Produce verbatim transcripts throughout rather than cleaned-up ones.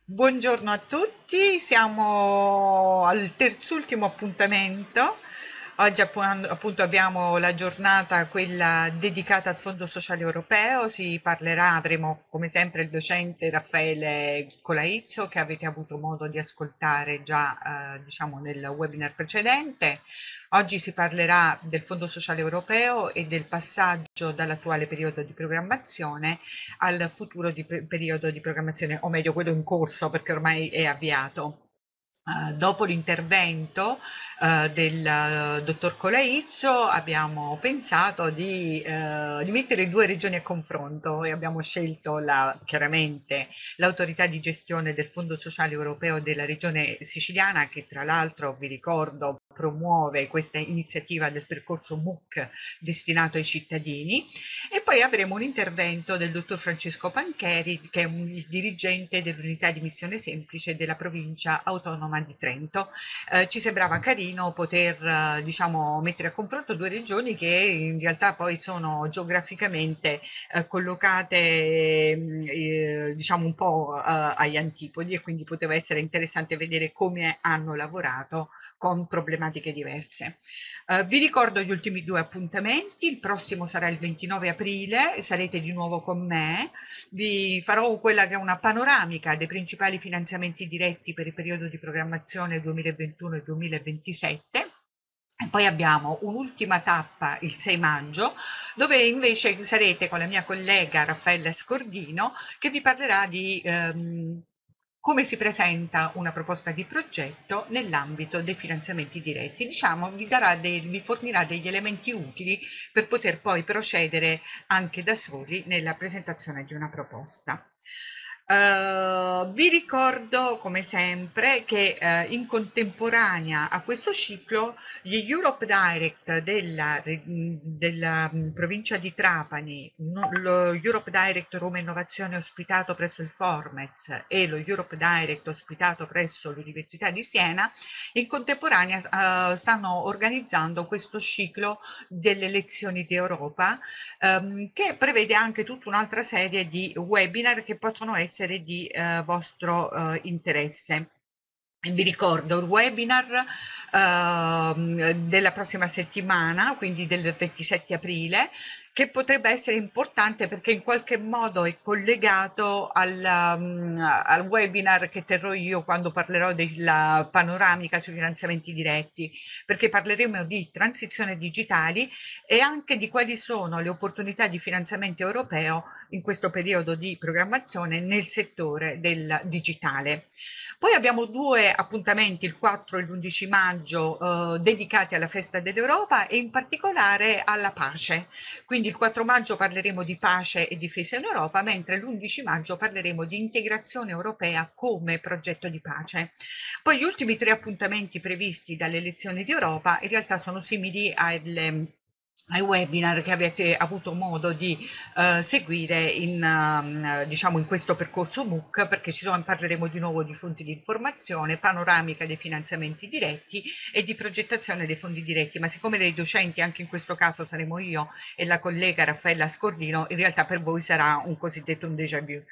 Buongiorno a tutti, siamo al terzultimo appuntamento. Oggi appu- appunto abbiamo la giornata, quella dedicata al Fondo Sociale Europeo. Si parlerà, avremo come sempre il docente Raffaele Colaizzo, che avete avuto modo di ascoltare già eh, diciamo nel webinar precedente. Oggi si parlerà del Fondo Sociale Europeo e del passaggio dall'attuale periodo di programmazione al futuro di pe- periodo di programmazione, o meglio quello in corso perché ormai è avviato. Eh, dopo l'intervento eh, del eh, dottor Colaizzo abbiamo pensato di, eh, di mettere due regioni a confronto e abbiamo scelto la, chiaramente l'autorità di gestione del Fondo Sociale Europeo della regione siciliana, che tra l'altro vi ricordo promuove questa iniziativa del percorso M U C destinato ai cittadini, e poi avremo un intervento del dottor Francesco Pancheri, che è un, il dirigente dell'unità di missione semplice della provincia autonoma di Trento. Eh, ci sembrava carino poter eh, diciamo, mettere a confronto due regioni che in realtà poi sono geograficamente eh, collocate eh, diciamo un po' eh, agli antipodi, e quindi poteva essere interessante vedere come hanno lavorato con problematiche diverse. Uh, vi ricordo gli ultimi due appuntamenti: il prossimo sarà il ventinove aprile, sarete di nuovo con me. Vi farò quella che è una panoramica dei principali finanziamenti diretti per il periodo di programmazione duemilaventuno e duemilaventisette. E poi abbiamo un'ultima tappa il sei maggio, dove invece sarete con la mia collega Raffaella Scordino, che vi parlerà di ehm, come si presenta una proposta di progetto nell'ambito dei finanziamenti diretti. Diciamo, vi darà dei, vi fornirà degli elementi utili per poter poi procedere anche da soli nella presentazione di una proposta. Uh, vi ricordo come sempre che uh, in contemporanea a questo ciclo gli Europe Direct della, della mh, provincia di Trapani, no- lo Europe Direct Roma Innovazione ospitato presso il Formez e lo Europe Direct ospitato presso l'Università di Siena, in contemporanea uh, stanno organizzando questo ciclo delle lezioni di Europa, ehm, che prevede anche tutta un'altra serie di webinar che possono essere di eh, vostro eh, interesse. Vi ricordo il webinar ehm, della prossima settimana, quindi del ventisette aprile, che potrebbe essere importante perché in qualche modo è collegato al, um, al webinar che terrò io quando parlerò della panoramica sui finanziamenti diretti, perché parleremo di transizione digitali e anche di quali sono le opportunità di finanziamento europeo in questo periodo di programmazione nel settore del digitale. Poi abbiamo due appuntamenti, il quattro e l'undici maggio, eh, dedicati alla festa dell'Europa e in particolare alla pace. Quindi il quattro maggio parleremo di pace e difesa in Europa, mentre l'undici maggio parleremo di integrazione europea come progetto di pace. Poi gli ultimi tre appuntamenti previsti dalle elezioni di Europa in realtà sono simili alle ai webinar che avete avuto modo di eh, seguire in, ehm, diciamo in questo percorso M U C, perché ci sono, parleremo di nuovo di fonti di informazione, panoramica dei finanziamenti diretti e di progettazione dei fondi diretti, ma siccome dei docenti anche in questo caso saremo io e la collega Raffaella Scordino, in realtà per voi sarà un cosiddetto un déjà vu.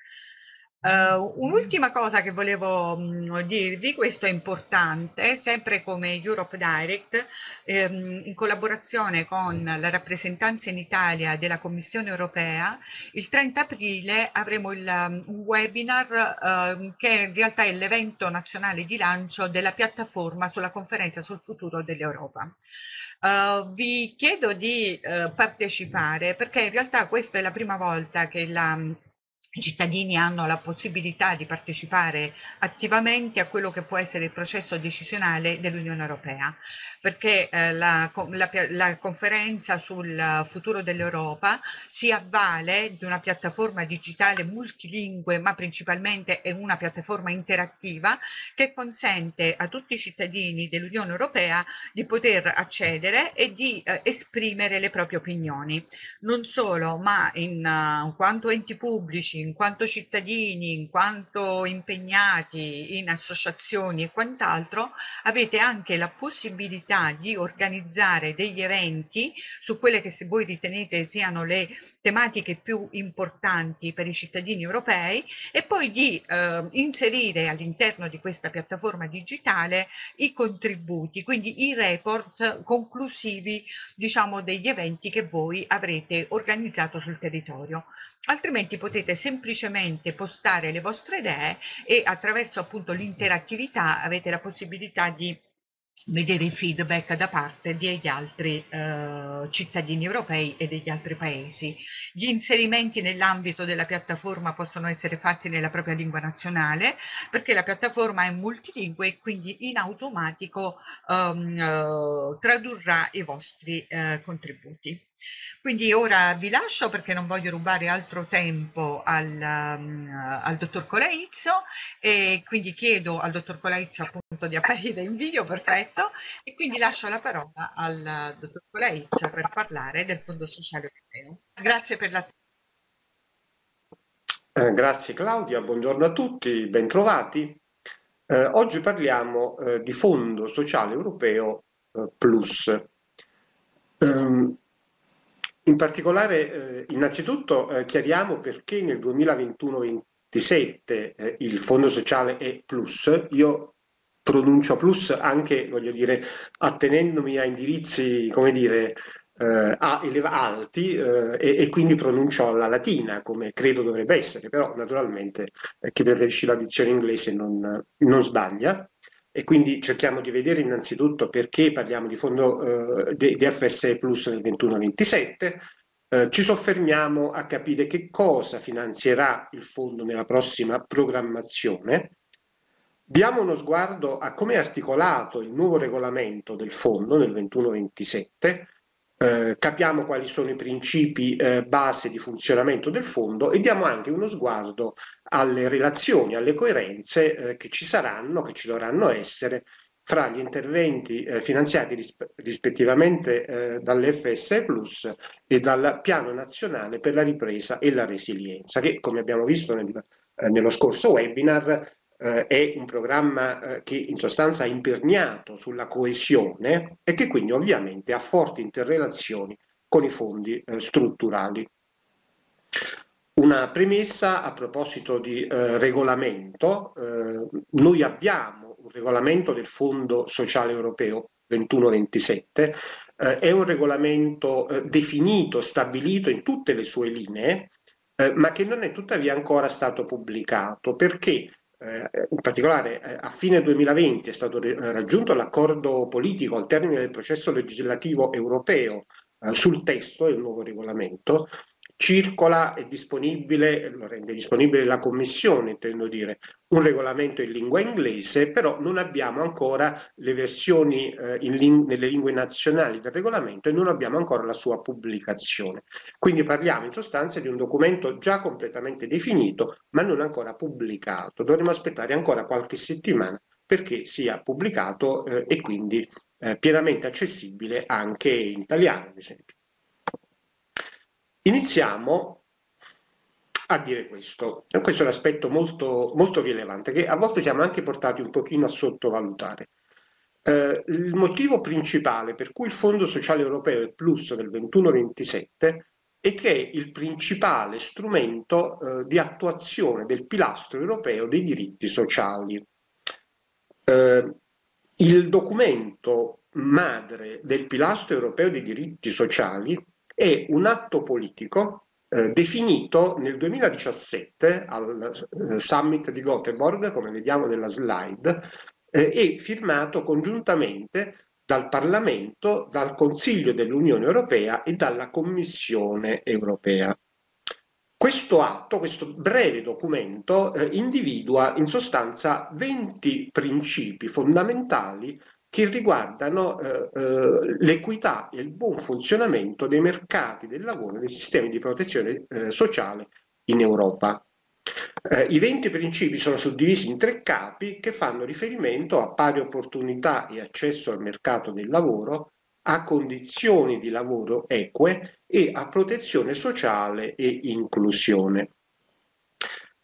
Uh, un'ultima cosa che volevo mh, dirvi, questo è importante, sempre come Europe Direct, ehm, in collaborazione con la rappresentanza in Italia della Commissione europea, il trenta aprile avremo il, um, un webinar uh, che in realtà è l'evento nazionale di lancio della piattaforma sulla conferenza sul futuro dell'Europa. Uh, vi chiedo di uh, partecipare perché in realtà questa è la prima volta che la i cittadini hanno la possibilità di partecipare attivamente a quello che può essere il processo decisionale dell'Unione Europea, perché eh, la, la, la conferenza sul futuro dell'Europa si avvale di una piattaforma digitale multilingue, ma principalmente è una piattaforma interattiva che consente a tutti i cittadini dell'Unione Europea di poter accedere e di eh, esprimere le proprie opinioni. Non solo, ma in uh, quanto enti pubblici, in quanto cittadini, in quanto impegnati in associazioni e quant'altro, avete anche la possibilità di organizzare degli eventi su quelle che se voi ritenete siano le tematiche più importanti per i cittadini europei e poi di eh, inserire all'interno di questa piattaforma digitale i contributi, quindi i report conclusivi, diciamo, degli eventi che voi avrete organizzato sul territorio. Altrimenti potete semplicemente postare le vostre idee e attraverso appunto l'interattività avete la possibilità di vedere i feedback da parte degli altri eh, cittadini europei e degli altri paesi. Gli inserimenti nell'ambito della piattaforma possono essere fatti nella propria lingua nazionale perché la piattaforma è multilingue e quindi in automatico um, uh, tradurrà i vostri uh, contributi. Quindi ora vi lascio perché non voglio rubare altro tempo al, um, al dottor Colaizzo e quindi chiedo al dottor Colaizzo appunto di apparire in video, perfetto, e quindi lascio la parola al dottor Colaizzo per parlare del Fondo Sociale Europeo. Grazie per la Eh, grazie Claudia, buongiorno a tutti, bentrovati. Eh, oggi parliamo eh, di Fondo Sociale Europeo eh, Plus. Ehm, in particolare, eh, innanzitutto eh, chiariamo perché nel duemilaventuno ventisette eh, il Fondo Sociale è Plus. Io pronuncio Plus anche, voglio dire, attenendomi a indirizzi, come dire, eh, a eleva- alti eh, e, e quindi pronuncio alla latina, come credo dovrebbe essere, però naturalmente eh, chi preferisce la dizione inglese non, non sbaglia. E quindi cerchiamo di vedere innanzitutto perché parliamo di fondo eh, di, di F S E Plus nel ventuno ventisette. Eh, ci soffermiamo a capire che cosa finanzierà il fondo nella prossima programmazione. Diamo uno sguardo a come è articolato il nuovo regolamento del fondo nel ventuno ventisette, eh, capiamo quali sono i principi eh, base di funzionamento del fondo e diamo anche uno sguardo alle relazioni, alle coerenze eh, che ci saranno, che ci dovranno essere fra gli interventi eh, finanziati risp- rispettivamente eh, dall'F S E Plus e dal Piano Nazionale per la Ripresa e la Resilienza, che come abbiamo visto nel, eh, nello scorso webinar eh, è un programma eh, che in sostanza è imperniato sulla coesione e che quindi ovviamente ha forti interrelazioni con i fondi eh, strutturali. Una premessa a proposito di eh, regolamento, eh, noi abbiamo un regolamento del Fondo Sociale Europeo ventuno ventisette, eh, è un regolamento eh, definito, stabilito in tutte le sue linee, eh, ma che non è tuttavia ancora stato pubblicato perché eh, in particolare eh, a fine duemilaventi è stato eh, raggiunto l'accordo politico al termine del processo legislativo europeo eh, sul testo del nuovo regolamento. Circola, è disponibile, lo rende disponibile la Commissione, intendo dire, un regolamento in lingua inglese, però non abbiamo ancora le versioni eh, in ling- nelle lingue nazionali del regolamento e non abbiamo ancora la sua pubblicazione. Quindi parliamo in sostanza di un documento già completamente definito, ma non ancora pubblicato. Dovremo aspettare ancora qualche settimana perché sia pubblicato eh, e quindi eh, pienamente accessibile anche in italiano, ad esempio. Iniziamo a dire questo. E questo è un aspetto molto, molto rilevante che a volte siamo anche portati un pochino a sottovalutare. Eh, il motivo principale per cui il Fondo Sociale Europeo è Plus del ventuno ventisette è che è il principale strumento eh, di attuazione del pilastro europeo dei diritti sociali. Eh, il documento madre del pilastro europeo dei diritti sociali è un atto politico eh, definito nel duemiladiciassette al eh, summit di Göteborg, come vediamo nella slide, eh, e firmato congiuntamente dal Parlamento, dal Consiglio dell'Unione Europea e dalla Commissione Europea. Questo atto, questo breve documento, eh, individua in sostanza venti principi fondamentali che riguardano eh, eh, l'equità e il buon funzionamento dei mercati del lavoro e dei sistemi di protezione eh, sociale in Europa. Eh, I venti principi sono suddivisi in tre capi che fanno riferimento a pari opportunità e accesso al mercato del lavoro, a condizioni di lavoro eque e a protezione sociale e inclusione.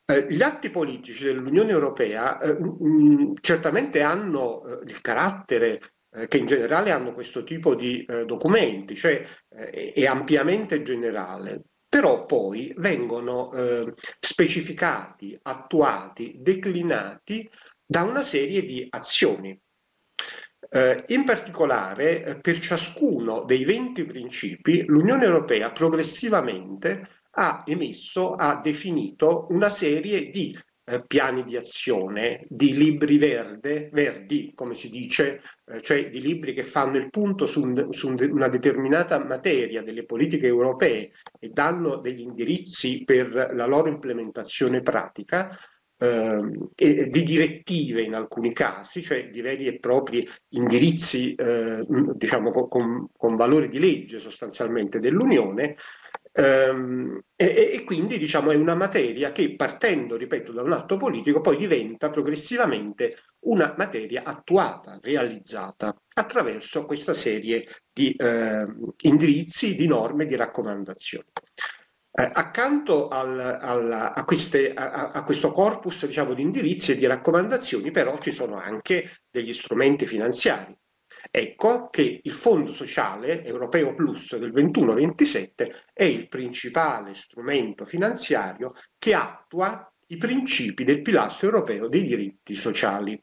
Eh, gli atti politici dell'Unione Europea eh, mh, certamente hanno eh, il carattere eh, che in generale hanno questo tipo di eh, documenti, cioè eh, è ampiamente generale, però poi vengono eh, specificati, attuati, declinati da una serie di azioni. Eh, in particolare, eh, per ciascuno dei venti principi, l'Unione Europea progressivamente ha emesso, ha definito una serie di eh, piani di azione, di libri verde, verdi, come si dice, eh, cioè di libri che fanno il punto su, un, su un, una determinata materia delle politiche europee e danno degli indirizzi per la loro implementazione pratica. ehm, e di direttive in alcuni casi, cioè di veri e propri indirizzi eh, diciamo con, con valore di legge sostanzialmente dell'Unione. Ehm, e, e quindi diciamo è una materia che partendo, ripeto, da un atto politico poi diventa progressivamente una materia attuata, realizzata attraverso questa serie di eh, indirizzi, di norme, di raccomandazioni. Eh, accanto al, al, a, queste, a, a, questo corpus diciamo, di indirizzi e di raccomandazioni, però ci sono anche degli strumenti finanziari. Ecco che il Fondo Sociale Europeo Plus del ventuno ventisette è il principale strumento finanziario che attua i principi del pilastro europeo dei diritti sociali.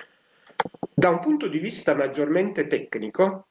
Da un punto di vista maggiormente tecnico,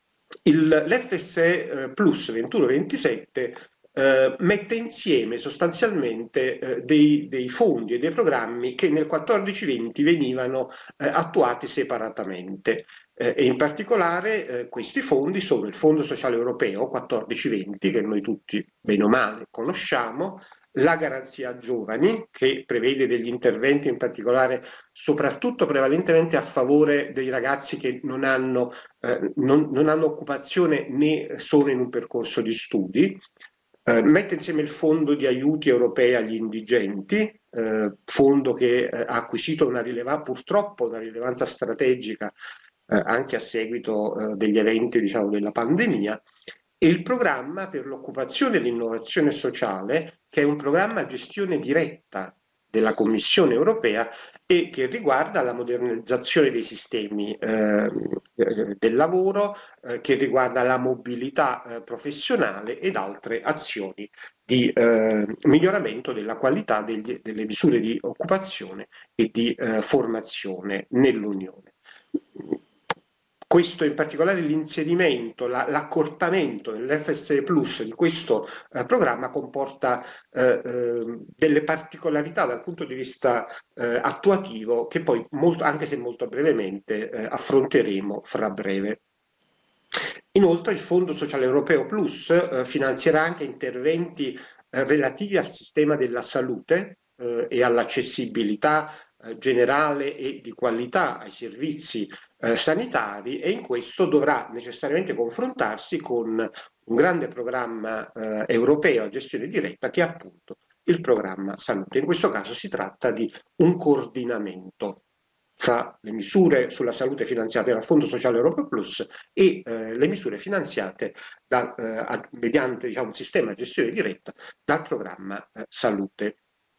l'F S E Plus ventuno ventisette eh, mette insieme sostanzialmente eh, dei, dei fondi e dei programmi che nel quattordici venti venivano eh, attuati separatamente. Eh, e in particolare eh, questi fondi sono il Fondo Sociale Europeo quattordici venti, che noi tutti bene o male conosciamo, la Garanzia Giovani, che prevede degli interventi in particolare soprattutto prevalentemente a favore dei ragazzi che non hanno, eh, non, non hanno occupazione né sono in un percorso di studi. Eh, mette insieme il fondo di aiuti europei agli indigenti, eh, fondo che eh, ha acquisito una rilevanza, purtroppo una rilevanza strategica eh, anche a seguito eh, degli eventi diciamo, della pandemia, e il programma per l'occupazione e l'innovazione sociale, che è un programma a gestione diretta della Commissione europea e che riguarda la modernizzazione dei sistemi eh, del lavoro, eh, che riguarda la mobilità eh, professionale ed altre azioni di eh, miglioramento della qualità degli, delle misure di occupazione e di eh, formazione nell'Unione. Questo in particolare l'inserimento, la, l'accorpamento dell'F S E Plus di questo eh, programma comporta eh, eh, delle particolarità dal punto di vista eh, attuativo che poi, molto, anche se molto brevemente, eh, affronteremo fra breve. Inoltre il Fondo Sociale Europeo Plus eh, finanzierà anche interventi eh, relativi al sistema della salute eh, e all'accessibilità eh, generale e di qualità ai servizi eh, sanitari, e in questo dovrà necessariamente confrontarsi con un grande programma eh, europeo a gestione diretta che è appunto il programma salute. In questo caso si tratta di un coordinamento fra le misure sulla salute finanziate dal Fondo Sociale Europeo Plus e eh, le misure finanziate da, eh, mediante diciamo, un sistema di gestione diretta dal programma eh, salute.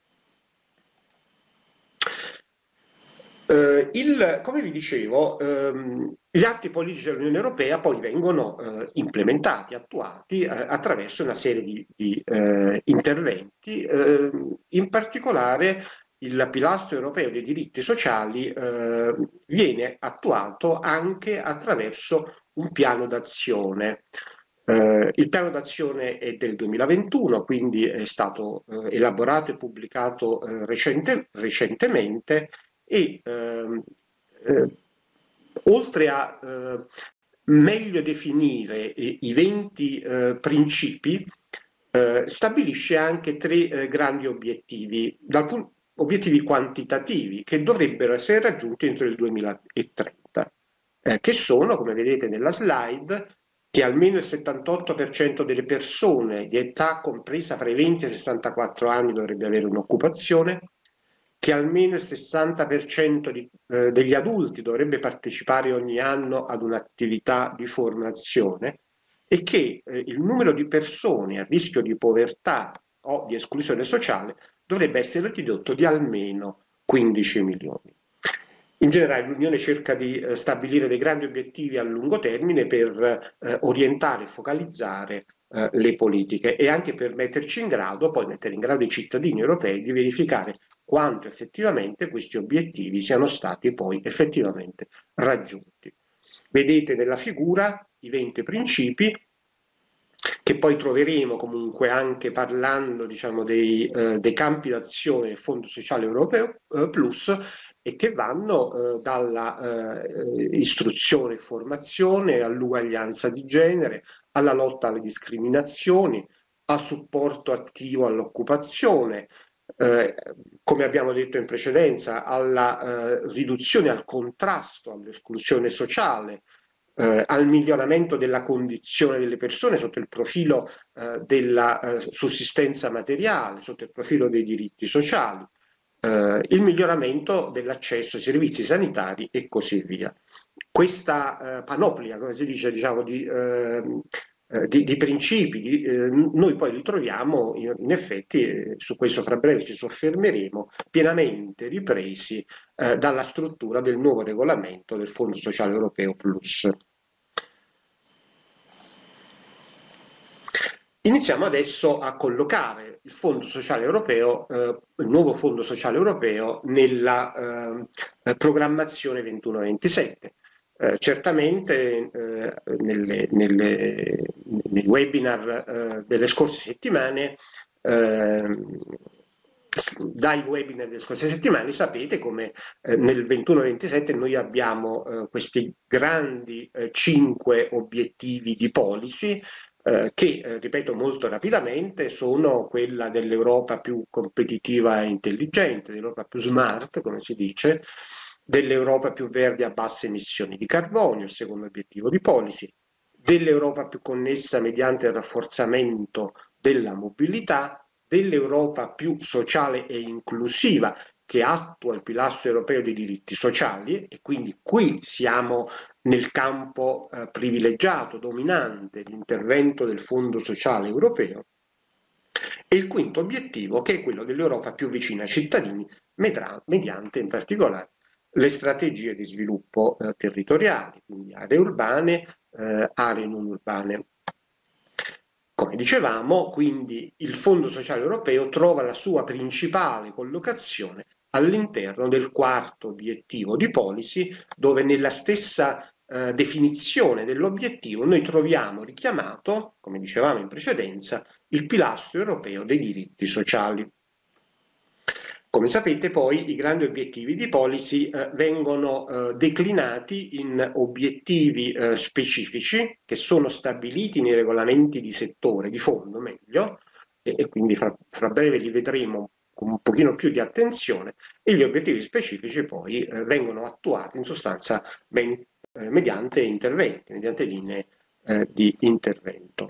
Eh, il, come vi dicevo, ehm, gli atti politici dell'Unione Europea poi vengono eh, implementati, attuati eh, attraverso una serie di, di eh, interventi, eh, in particolare il pilastro europeo dei diritti sociali eh, viene attuato anche attraverso un piano d'azione. Eh, il piano d'azione è del duemilaventuno, quindi è stato eh, elaborato e pubblicato eh, recente, recentemente e ehm, eh, oltre a eh, meglio definire i, i venti eh, principi, eh, stabilisce anche tre eh, grandi obiettivi, dal punto, obiettivi quantitativi che dovrebbero essere raggiunti entro il duemilatrenta, eh, che sono, come vedete nella slide, che almeno il settantotto per cento delle persone di età compresa fra i venti e i sessantaquattro anni dovrebbe avere un'occupazione, che almeno il sessanta per cento di, eh, degli adulti dovrebbe partecipare ogni anno ad un'attività di formazione e che eh, il numero di persone a rischio di povertà o di esclusione sociale dovrebbe essere ridotto di almeno quindici milioni. In generale l'Unione cerca di eh, stabilire dei grandi obiettivi a lungo termine per eh, orientare e focalizzare eh, le politiche e anche per metterci in grado, poi mettere in grado i cittadini europei di verificare quanto effettivamente questi obiettivi siano stati poi effettivamente raggiunti. Vedete nella figura i venti principi che poi troveremo comunque anche parlando, diciamo, dei, eh, dei campi d'azione del Fondo Sociale Europeo eh, Plus, e che vanno eh, dalla eh, istruzione e formazione all'uguaglianza di genere, alla lotta alle discriminazioni, al supporto attivo all'occupazione, eh, come abbiamo detto in precedenza, alla eh, riduzione, al contrasto all'esclusione sociale, eh, al miglioramento della condizione delle persone sotto il profilo eh, della eh, sussistenza materiale, sotto il profilo dei diritti sociali, eh, il miglioramento dell'accesso ai servizi sanitari e così via. Questa eh, panoplia, come si dice, diciamo, di, eh, di, di principi, di, eh, noi poi li troviamo in, in effetti, eh, su questo fra breve ci soffermeremo, pienamente ripresi eh, dalla struttura del nuovo regolamento del Fondo Sociale Europeo Plus. Iniziamo adesso a collocare il Fondo Sociale Europeo, eh, il nuovo Fondo Sociale Europeo, nella eh, programmazione ventuno ventisette. Eh, certamente eh, nelle, nelle, nei webinar eh, delle scorse settimane, eh, dai webinar delle scorse settimane sapete come eh, nel ventuno ventisette noi abbiamo eh, questi grandi eh, cinque obiettivi di policy eh, che, eh, ripeto molto rapidamente, sono quella dell'Europa più competitiva e intelligente, dell'Europa più smart, come si dice, dell'Europa più verde a basse emissioni di carbonio, il secondo obiettivo di policy, dell'Europa più connessa mediante il rafforzamento della mobilità, dell'Europa più sociale e inclusiva che attua il pilastro europeo dei diritti sociali, e quindi qui siamo nel campo eh, privilegiato, dominante di intervento del Fondo Sociale Europeo, e il quinto obiettivo che è quello dell'Europa più vicina ai cittadini mediante in particolare le strategie di sviluppo eh, territoriali, quindi aree urbane, eh, aree non urbane. Come dicevamo, quindi il Fondo Sociale Europeo trova la sua principale collocazione all'interno del quarto obiettivo di policy, dove nella stessa eh, definizione dell'obiettivo noi troviamo richiamato, come dicevamo in precedenza, il pilastro europeo dei diritti sociali. Come sapete poi i grandi obiettivi di policy eh, vengono eh, declinati in obiettivi eh, specifici che sono stabiliti nei regolamenti di settore, di fondo meglio, e, e quindi fra, fra breve li vedremo con un pochino più di attenzione, e gli obiettivi specifici poi eh, vengono attuati in sostanza ben, eh, mediante interventi, mediante linee eh, di intervento.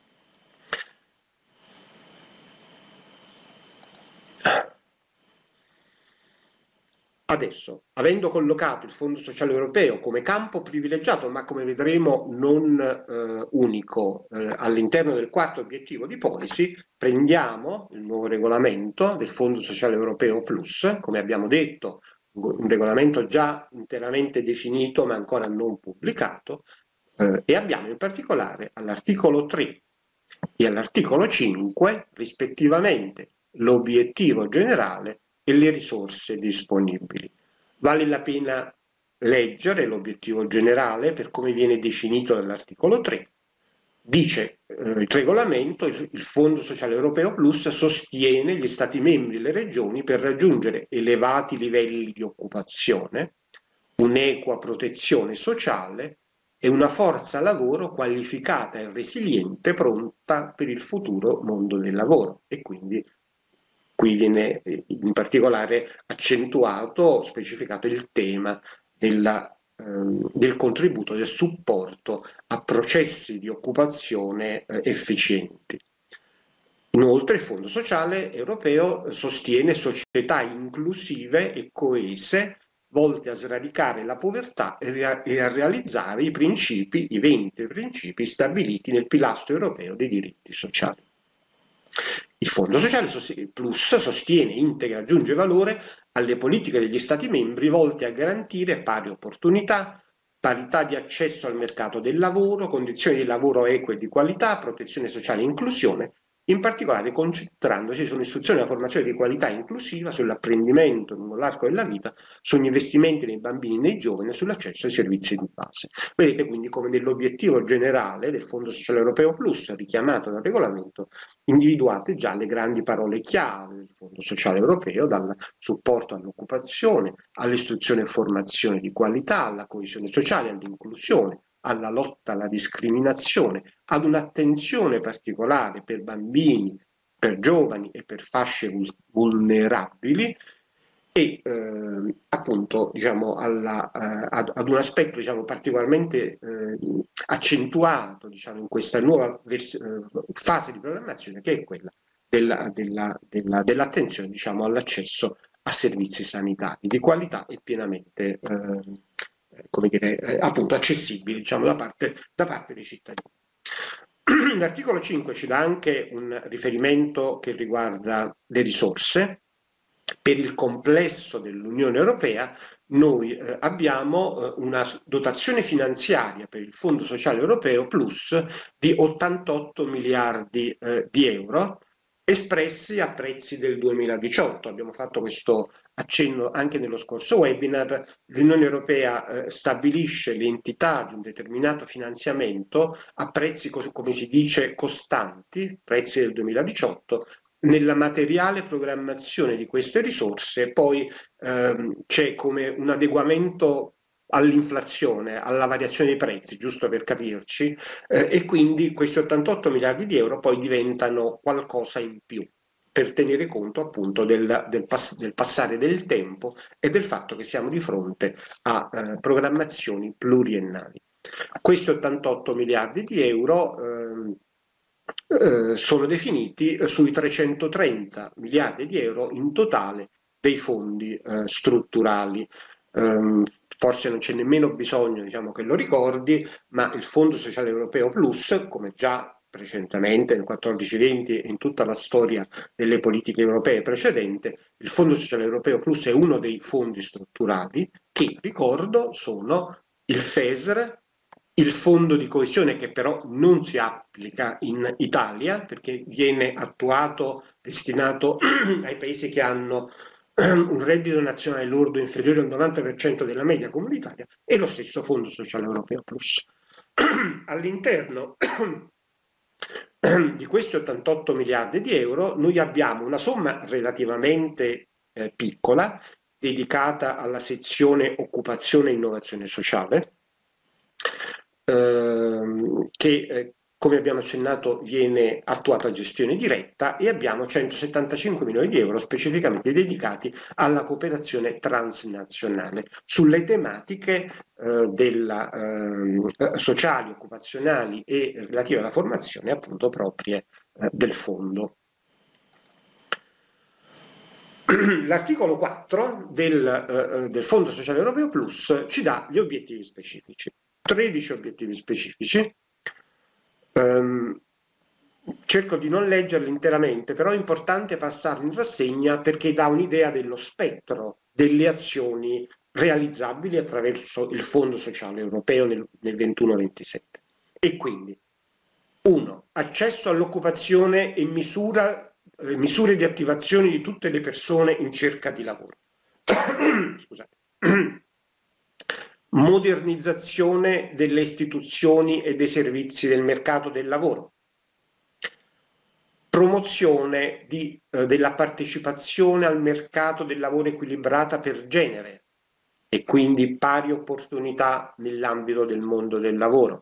Adesso, avendo collocato il Fondo Sociale Europeo come campo privilegiato, ma come vedremo non eh, unico, eh, all'interno del quarto obiettivo di policy, prendiamo il nuovo regolamento del Fondo Sociale Europeo Plus, come abbiamo detto, un regolamento già interamente definito ma ancora non pubblicato, eh, e abbiamo in particolare all'articolo tre e all'articolo cinque, rispettivamente, l'obiettivo generale e le risorse disponibili. Vale la pena leggere l'obiettivo generale per come viene definito dall'articolo tre. Dice eh, il regolamento, il, il Fondo Sociale Europeo Plus sostiene gli Stati membri e le regioni per raggiungere elevati livelli di occupazione, un'equa protezione sociale e una forza lavoro qualificata e resiliente pronta per il futuro mondo del lavoro. E quindi qui viene in particolare accentuato, specificato il tema della, ehm, del contributo, del supporto a processi di occupazione eh, efficienti. Inoltre il Fondo Sociale Europeo sostiene società inclusive e coese volte a sradicare la povertà e a realizzare i principi, i venti principi stabiliti nel pilastro europeo dei diritti sociali. Il Fondo Sociale Plus sostiene, integra, aggiunge valore alle politiche degli Stati membri volte a garantire pari opportunità, parità di accesso al mercato del lavoro, condizioni di lavoro eque e di qualità, protezione sociale e inclusione, in particolare concentrandosi sull'istruzione e la formazione di qualità inclusiva, sull'apprendimento lungo l'arco della vita, sugli investimenti nei bambini e nei giovani e sull'accesso ai servizi di base. Vedete quindi come nell'obiettivo generale del Fondo Sociale Europeo Plus, richiamato dal regolamento, individuate già le grandi parole chiave del Fondo Sociale Europeo, dal supporto all'occupazione, all'istruzione e formazione di qualità, alla coesione sociale, all'inclusione, alla lotta alla discriminazione, ad un'attenzione particolare per bambini, per giovani e per fasce vulnerabili e eh, appunto diciamo alla, eh, ad, ad un aspetto diciamo particolarmente eh, accentuato diciamo in questa nuova vers- eh, fase di programmazione, che è quella della, della, della, dell'attenzione diciamo all'accesso a servizi sanitari di qualità e pienamente eh, come dire, eh, appunto accessibili diciamo, da, parte, da parte dei cittadini. L'articolo cinque ci dà anche un riferimento che riguarda le risorse. Per il complesso dell'Unione Europea noi eh, abbiamo eh, una dotazione finanziaria per il Fondo Sociale Europeo Plus di ottantotto miliardi eh, di euro, espressi a prezzi del duemiladiciotto. Abbiamo fatto questo accenno anche nello scorso webinar. L'Unione Europea eh, stabilisce l'entità di un determinato finanziamento a prezzi, come si dice, costanti, prezzi del duemiladiciotto. Nella materiale programmazione di queste risorse poi ehm, c'è come un adeguamento all'inflazione, alla variazione dei prezzi, giusto per capirci, eh, e quindi questi ottantotto miliardi di euro poi diventano qualcosa in più per tenere conto appunto del, del, pass- del passare del tempo e del fatto che siamo di fronte a eh, programmazioni pluriennali. Questi ottantotto miliardi di euro eh, eh, sono definiti eh, sui trecentotrenta miliardi di euro in totale dei fondi eh, strutturali. Um, forse non c'è nemmeno bisogno diciamo, che lo ricordi, ma il Fondo Sociale Europeo Plus, come già precedentemente nel quattordici venti e in tutta la storia delle politiche europee precedente, il Fondo Sociale Europeo Plus è uno dei fondi strutturali che, ricordo, sono il FESR, il fondo di coesione che però non si applica in Italia perché viene attuato, destinato ai paesi che hanno un reddito nazionale lordo inferiore al novanta per cento della media comunitaria, e lo stesso Fondo Sociale Europeo Plus. All'interno di questi ottantotto miliardi di euro noi abbiamo una somma relativamente eh, piccola dedicata alla sezione occupazione e innovazione sociale, ehm, che eh, come abbiamo accennato viene attuata a gestione diretta, e abbiamo centosettantacinque milioni di euro specificamente dedicati alla cooperazione transnazionale sulle tematiche eh, della, eh, sociali, occupazionali e relative alla formazione appunto proprie eh, del fondo. L'articolo quattro del, eh, del Fondo Sociale Europeo Plus ci dà gli obiettivi specifici, tredici obiettivi specifici. Um, cerco di non leggerli interamente, però è importante passarli in rassegna perché dà un'idea dello spettro delle azioni realizzabili attraverso il Fondo Sociale Europeo nel, nel ventuno ventisette. E quindi, uno, accesso all'occupazione e misura, eh, misure di attivazione di tutte le persone in cerca di lavoro. Scusate. Modernizzazione delle istituzioni e dei servizi del mercato del lavoro, promozione di, eh, della partecipazione al mercato del lavoro equilibrata per genere e quindi pari opportunità nell'ambito del mondo del lavoro,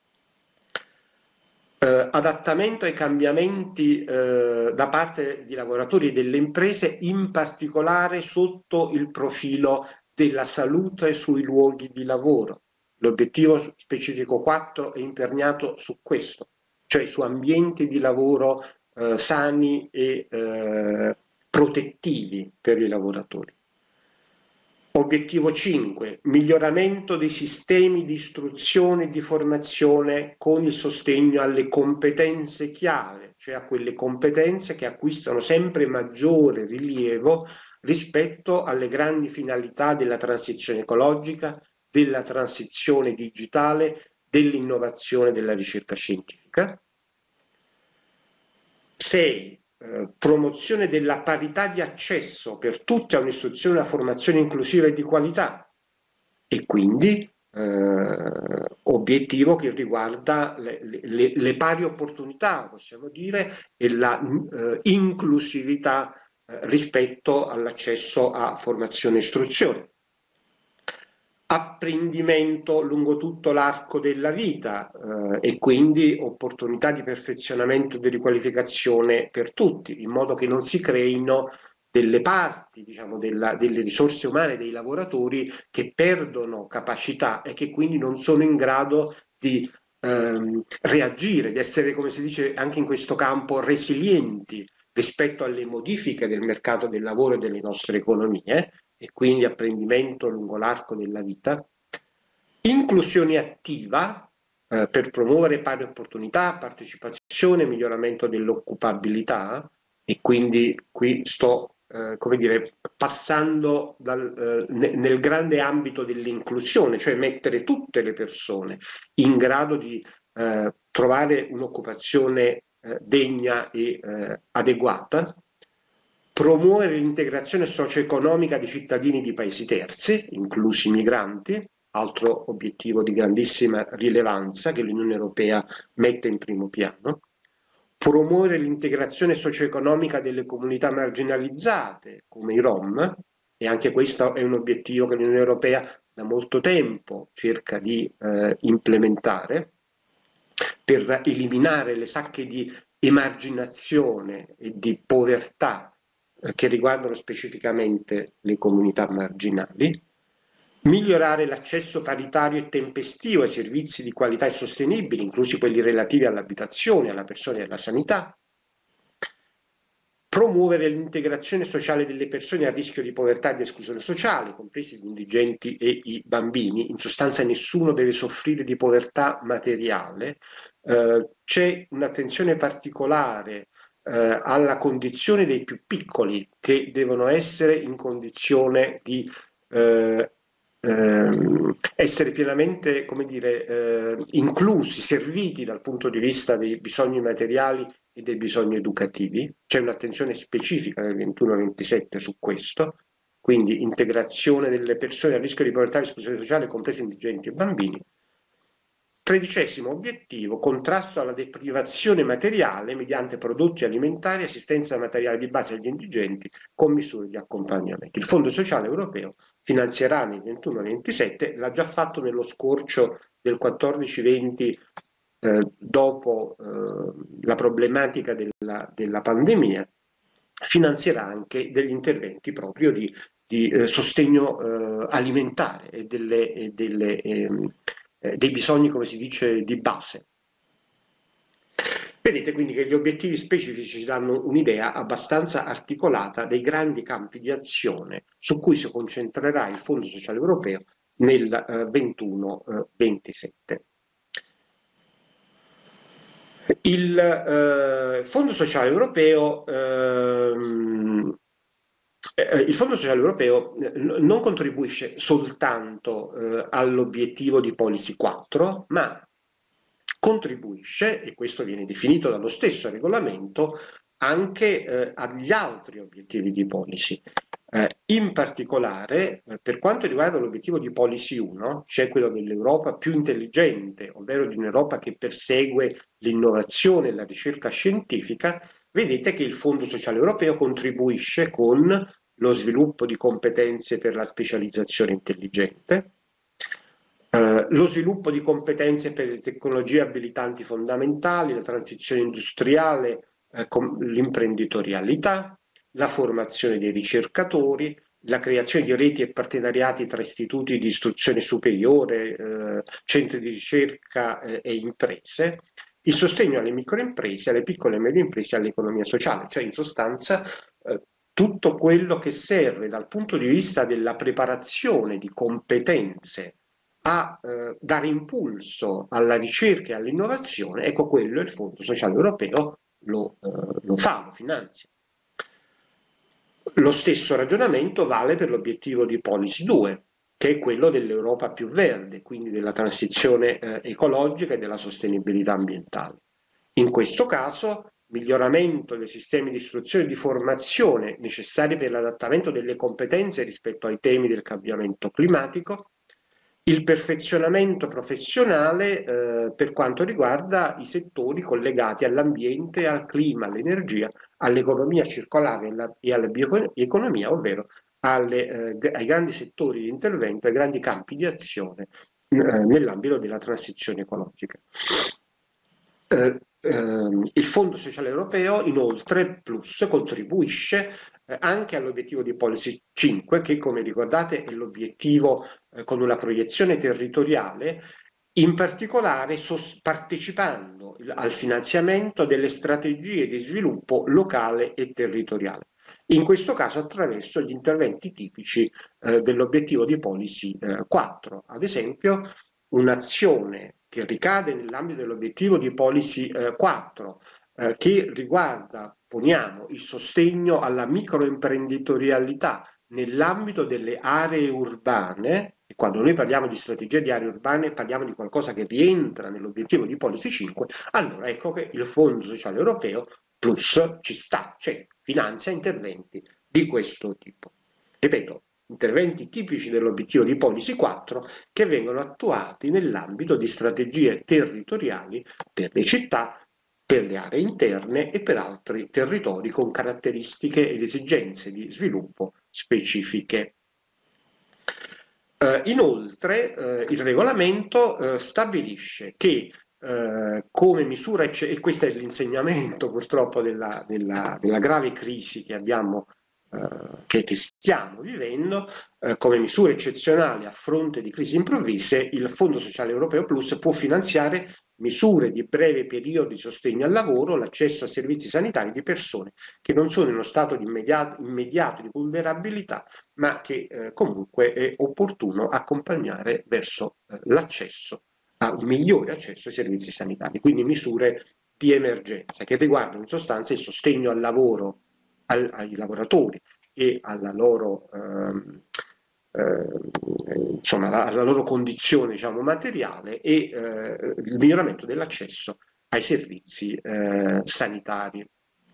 eh, adattamento ai cambiamenti eh, da parte di lavoratori e delle imprese, in particolare sotto il profilo della salute sui luoghi di lavoro. L'obiettivo specifico quattro è imperniato su questo, cioè su ambienti di lavoro eh, sani e eh, protettivi per i lavoratori. Obiettivo cinque, miglioramento dei sistemi di istruzione e di formazione con il sostegno alle competenze chiave, cioè a quelle competenze che acquistano sempre maggiore rilievo rispetto alle grandi finalità della transizione ecologica, della transizione digitale, dell'innovazione e della ricerca scientifica. sei. Eh, promozione della parità di accesso per tutti a un'istruzione e una formazione inclusiva e di qualità, e quindi eh, obiettivo che riguarda le, le, le pari opportunità, possiamo dire, e la eh, inclusività eh, rispetto all'accesso a formazione e istruzione. Apprendimento lungo tutto l'arco della vita eh, e quindi opportunità di perfezionamento e di riqualificazione per tutti, in modo che non si creino delle parti, diciamo, della, delle risorse umane dei lavoratori che perdono capacità e che quindi non sono in grado di ehm, reagire, di essere, come si dice anche in questo campo, resilienti rispetto alle modifiche del mercato del lavoro e delle nostre economie, e quindi apprendimento lungo l'arco della vita. Inclusione attiva eh, per promuovere pari opportunità, partecipazione, miglioramento dell'occupabilità, e quindi qui sto eh, come dire, passando dal, eh, ne, nel grande ambito dell'inclusione, cioè mettere tutte le persone in grado di eh, trovare un'occupazione eh, degna e eh, adeguata. Promuovere l'integrazione socio-economica di cittadini di paesi terzi, inclusi i migranti, altro obiettivo di grandissima rilevanza che l'Unione Europea mette in primo piano. Promuovere l'integrazione socio-economica delle comunità marginalizzate, come i Rom, e anche questo è un obiettivo che l'Unione Europea da molto tempo cerca di eh, implementare, per eliminare le sacche di emarginazione e di povertà che riguardano specificamente le comunità marginali, migliorare l'accesso paritario e tempestivo ai servizi di qualità e sostenibili, inclusi quelli relativi all'abitazione, alla persona e alla sanità, promuovere l'integrazione sociale delle persone a rischio di povertà e di esclusione sociale, compresi gli indigenti e i bambini. In sostanza nessuno deve soffrire di povertà materiale. Eh, c'è un'attenzione particolare eh, alla condizione dei più piccoli, che devono essere in condizione di eh, ehm, essere pienamente, come dire, eh, inclusi, serviti dal punto di vista dei bisogni materiali e dei bisogni educativi. C'è un'attenzione specifica nel ventuno ventisette su questo, quindi integrazione delle persone a rischio di povertà e esclusione sociale, compresi indigenti e bambini. Tredicesimo obiettivo, contrasto alla deprivazione materiale mediante prodotti alimentari e assistenza materiale di base agli indigenti con misure di accompagnamento. Il Fondo Sociale Europeo finanzierà nel ventuno ventisette, l'ha già fatto nello scorcio del quattordici venti, eh, dopo eh, la problematica della, della pandemia, finanzierà anche degli interventi proprio di, di eh, sostegno eh, alimentare e, delle, e delle, ehm, eh, dei bisogni, come si dice, di base. Vedete quindi che gli obiettivi specifici ci danno un'idea abbastanza articolata dei grandi campi di azione su cui si concentrerà il Fondo Sociale Europeo nel eh, ventuno ventisette. Il eh, Fondo Sociale Europeo ehm, eh, il Fondo Sociale Europeo eh, non contribuisce soltanto eh, all'obiettivo di Policy quattro, ma contribuisce, e questo viene definito dallo stesso regolamento, anche eh, agli altri obiettivi di policy. Eh, in particolare, eh, per quanto riguarda l'obiettivo di Policy uno, cioè quello dell'Europa più intelligente, ovvero di un'Europa che persegue l'innovazione e la ricerca scientifica, vedete che il Fondo Sociale Europeo contribuisce con lo sviluppo di competenze per la specializzazione intelligente, Uh, lo sviluppo di competenze per le tecnologie abilitanti fondamentali, la transizione industriale, uh, l'imprenditorialità, la formazione dei ricercatori, la creazione di reti e partenariati tra istituti di istruzione superiore, uh, centri di ricerca uh, e imprese, il sostegno alle microimprese, alle piccole e medie imprese e all'economia sociale, cioè in sostanza tutto quello che serve dal punto di vista della preparazione di competenze a eh, dare impulso alla ricerca e all'innovazione, ecco quello il Fondo Sociale Europeo lo, eh, lo fa, lo finanzia. Lo stesso ragionamento vale per l'obiettivo di Policy due, che è quello dell'Europa più verde, quindi della transizione eh, ecologica e della sostenibilità ambientale. In questo caso, miglioramento dei sistemi di istruzione e di formazione necessari per l'adattamento delle competenze rispetto ai temi del cambiamento climatico, il perfezionamento professionale eh, per quanto riguarda i settori collegati all'ambiente, al clima, all'energia, all'economia circolare e alla bioeconomia, ovvero alle, eh, ai grandi settori di intervento, ai grandi campi di azione eh, nell'ambito della transizione ecologica. Eh, ehm, il Fondo Sociale Europeo, inoltre, Plus, contribuisce eh, anche all'obiettivo di Policy cinque, che, come ricordate, è l'obiettivo eh, con una proiezione territoriale, in particolare partecipando al finanziamento delle strategie di sviluppo locale e territoriale. In questo caso attraverso gli interventi tipici eh, dell'obiettivo di Policy eh, quattro, ad esempio un'azione che ricade nell'ambito dell'obiettivo di Policy eh, quattro, eh, che riguarda, poniamo, il sostegno alla microimprenditorialità nell'ambito delle aree urbane, e quando noi parliamo di strategia di aree urbane parliamo di qualcosa che rientra nell'obiettivo di Policy cinque, allora ecco che il Fondo Sociale Europeo Plus ci sta, cioè finanzia interventi di questo tipo. Ripeto, interventi tipici dell'obiettivo di Policy quattro che vengono attuati nell'ambito di strategie territoriali per le città, per le aree interne e per altri territori con caratteristiche ed esigenze di sviluppo specifiche. Eh, inoltre eh, il regolamento eh, stabilisce che eh, come misura, e questo è l'insegnamento purtroppo della, della, della grave crisi che abbiamo Uh, che, che stiamo vivendo, uh, come misure eccezionali a fronte di crisi improvvise, il Fondo Sociale Europeo Plus può finanziare misure di breve periodo di sostegno al lavoro, l'accesso a servizi sanitari di persone che non sono in uno stato di immediato, immediato di vulnerabilità, ma che uh, comunque è opportuno accompagnare verso uh, l'accesso a un migliore accesso ai servizi sanitari, quindi misure di emergenza che riguardano in sostanza il sostegno al lavoro Al, ai lavoratori e alla loro, ehm, eh, insomma, alla loro condizione, diciamo, materiale e eh, il miglioramento dell'accesso ai servizi eh, sanitari.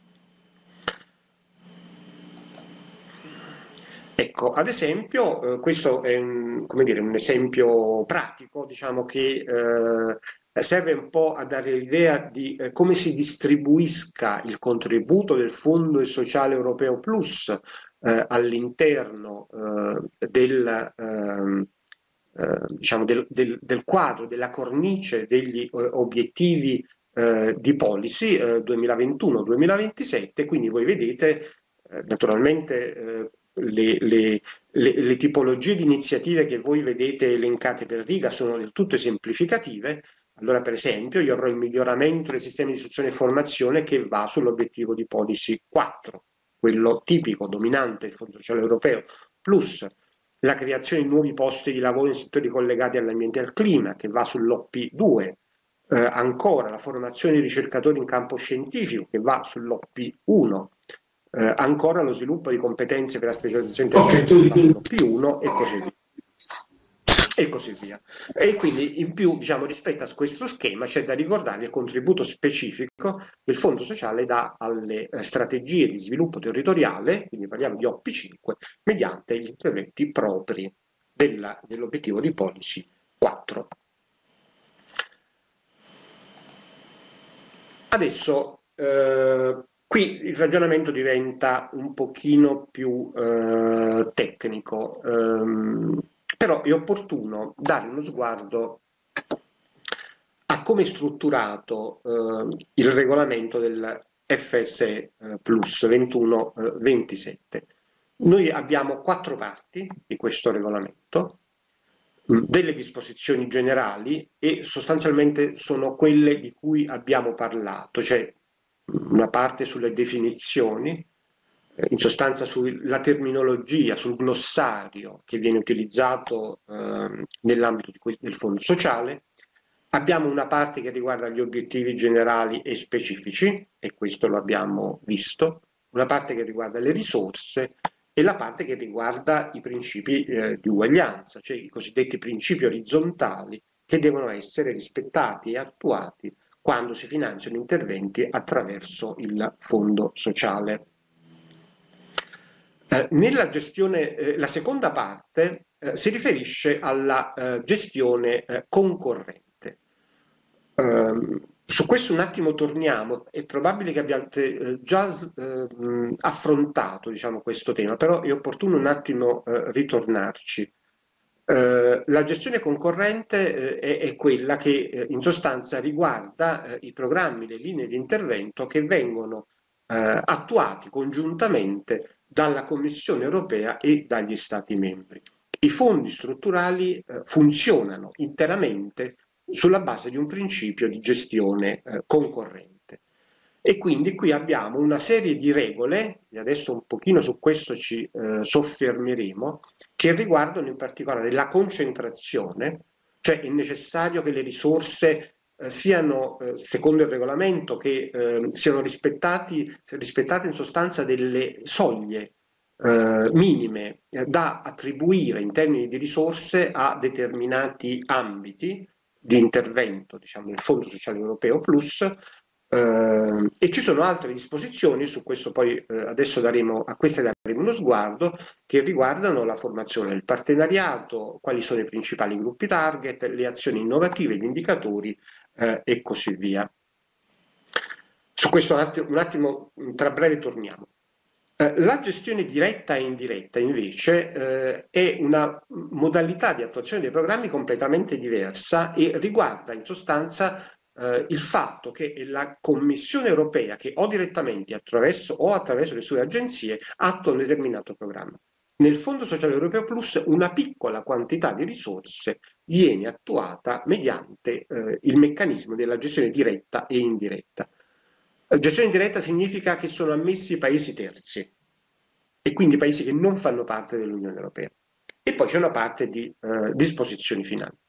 Ecco, ad esempio, eh, questo è un, come dire, un esempio pratico, diciamo, che eh, serve un po' a dare l'idea di eh, come si distribuisca il contributo del Fondo Sociale Europeo Plus eh, all'interno eh, del, ehm, eh, diciamo del, del, del quadro, della cornice degli eh, obiettivi eh, di policy eh, duemilaventuno duemilaventisette. Quindi voi vedete eh, naturalmente eh, le, le, le, le tipologie di iniziative che voi vedete elencate per riga sono del tutto esemplificative. Allora, per esempio, io avrò il miglioramento dei sistemi di istruzione e formazione che va sull'obiettivo di Policy quattro, quello tipico, dominante del Fondo Sociale Europeo, plus la creazione di nuovi posti di lavoro in settori collegati all'ambiente e al clima, che va sull'O P due, eh, ancora la formazione di ricercatori in campo scientifico, che va sull'O P uno, eh, ancora lo sviluppo di competenze per la specializzazione tecnologica, che va sull'O P uno e così via. E così via. E quindi in più, diciamo, rispetto a questo schema c'è da ricordare il contributo specifico che il Fondo Sociale dà alle eh, strategie di sviluppo territoriale, quindi parliamo di O P cinque, mediante gli interventi propri della, dell'obiettivo di Policy quattro. Adesso, eh, qui il ragionamento diventa un pochino più eh, tecnico. Ehm, Però è opportuno dare uno sguardo a come è strutturato eh, il regolamento del F S E eh, Plus ventuno ventisette. Noi abbiamo quattro parti di questo regolamento, mh, delle disposizioni generali e sostanzialmente sono quelle di cui abbiamo parlato, cioè una parte sulle definizioni, in sostanza sulla terminologia, sul glossario che viene utilizzato eh, nell'ambito del fondo sociale. Abbiamo una parte che riguarda gli obiettivi generali e specifici, e questo lo abbiamo visto, una parte che riguarda le risorse e la parte che riguarda i principi eh, di uguaglianza, cioè i cosiddetti principi orizzontali che devono essere rispettati e attuati quando si finanziano interventi attraverso il fondo sociale. Eh, nella gestione, eh, la seconda parte eh, si riferisce alla eh, gestione eh, concorrente. Um, su questo un attimo torniamo, è probabile che abbiate eh, già eh, affrontato, diciamo, questo tema, però è opportuno un attimo eh, ritornarci. Uh, la gestione concorrente uh, è, è quella che uh, in sostanza riguarda uh, i programmi, le linee di intervento che vengono uh, attuati congiuntamente dalla Commissione europea e dagli Stati membri. I fondi strutturali uh, funzionano interamente sulla base di un principio di gestione uh, concorrente. E quindi qui abbiamo una serie di regole, e adesso un pochino su questo ci eh, soffermeremo, che riguardano in particolare la concentrazione, cioè è necessario che le risorse eh, siano, eh, secondo il regolamento, che eh, siano rispettati, rispettate in sostanza delle soglie eh, minime eh, da attribuire in termini di risorse a determinati ambiti di intervento, diciamo, del Fondo Sociale Europeo Plus. Uh, e ci sono altre disposizioni, su questo poi uh, adesso daremo, a queste daremo uno sguardo, che riguardano la formazione del partenariato, quali sono i principali gruppi target, le azioni innovative, gli indicatori uh, e così via. Su questo un attimo, un attimo tra breve torniamo. Uh, la gestione diretta e indiretta invece è una modalità di attuazione dei programmi completamente diversa e riguarda in sostanza Uh, il fatto che è la Commissione europea che o direttamente attraverso, o attraverso le sue agenzie attua un determinato programma. Nel Fondo Sociale Europeo Plus una piccola quantità di risorse viene attuata mediante uh, il meccanismo della gestione diretta e indiretta. Uh, gestione diretta significa che sono ammessi paesi terzi e quindi paesi che non fanno parte dell'Unione Europea. E poi c'è una parte di uh, disposizioni finali.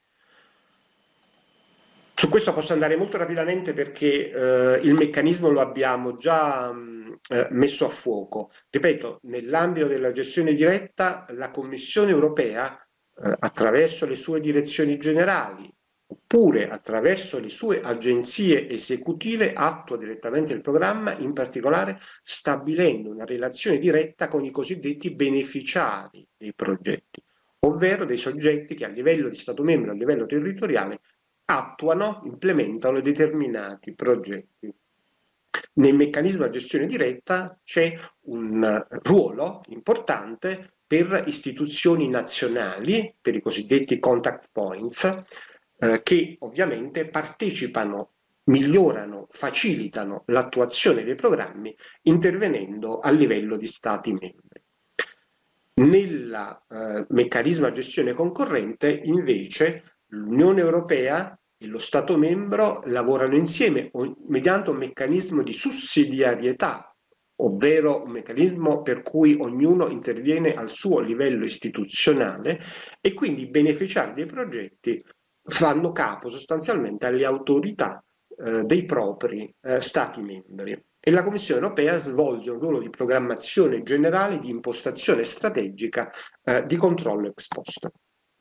Su questo posso andare molto rapidamente perché eh, il meccanismo lo abbiamo già mh, eh, messo a fuoco. Ripeto, nell'ambito della gestione diretta la Commissione europea, eh, attraverso le sue direzioni generali, oppure attraverso le sue agenzie esecutive, attua direttamente il programma, in particolare stabilendo una relazione diretta con i cosiddetti beneficiari dei progetti, ovvero dei soggetti che a livello di Stato membro, a livello territoriale, attuano, implementano determinati progetti. Nel meccanismo a gestione diretta c'è un ruolo importante per istituzioni nazionali, per i cosiddetti contact points, eh, che ovviamente partecipano, migliorano, facilitano l'attuazione dei programmi intervenendo a livello di Stati membri. Nel eh, meccanismo a gestione concorrente, invece, l'Unione Europea e lo Stato membro lavorano insieme mediante un meccanismo di sussidiarietà, ovvero un meccanismo per cui ognuno interviene al suo livello istituzionale e quindi i beneficiari dei progetti fanno capo sostanzialmente alle autorità eh, dei propri eh, Stati membri. E la Commissione europea svolge un ruolo di programmazione generale, di impostazione strategica, eh, di controllo ex post.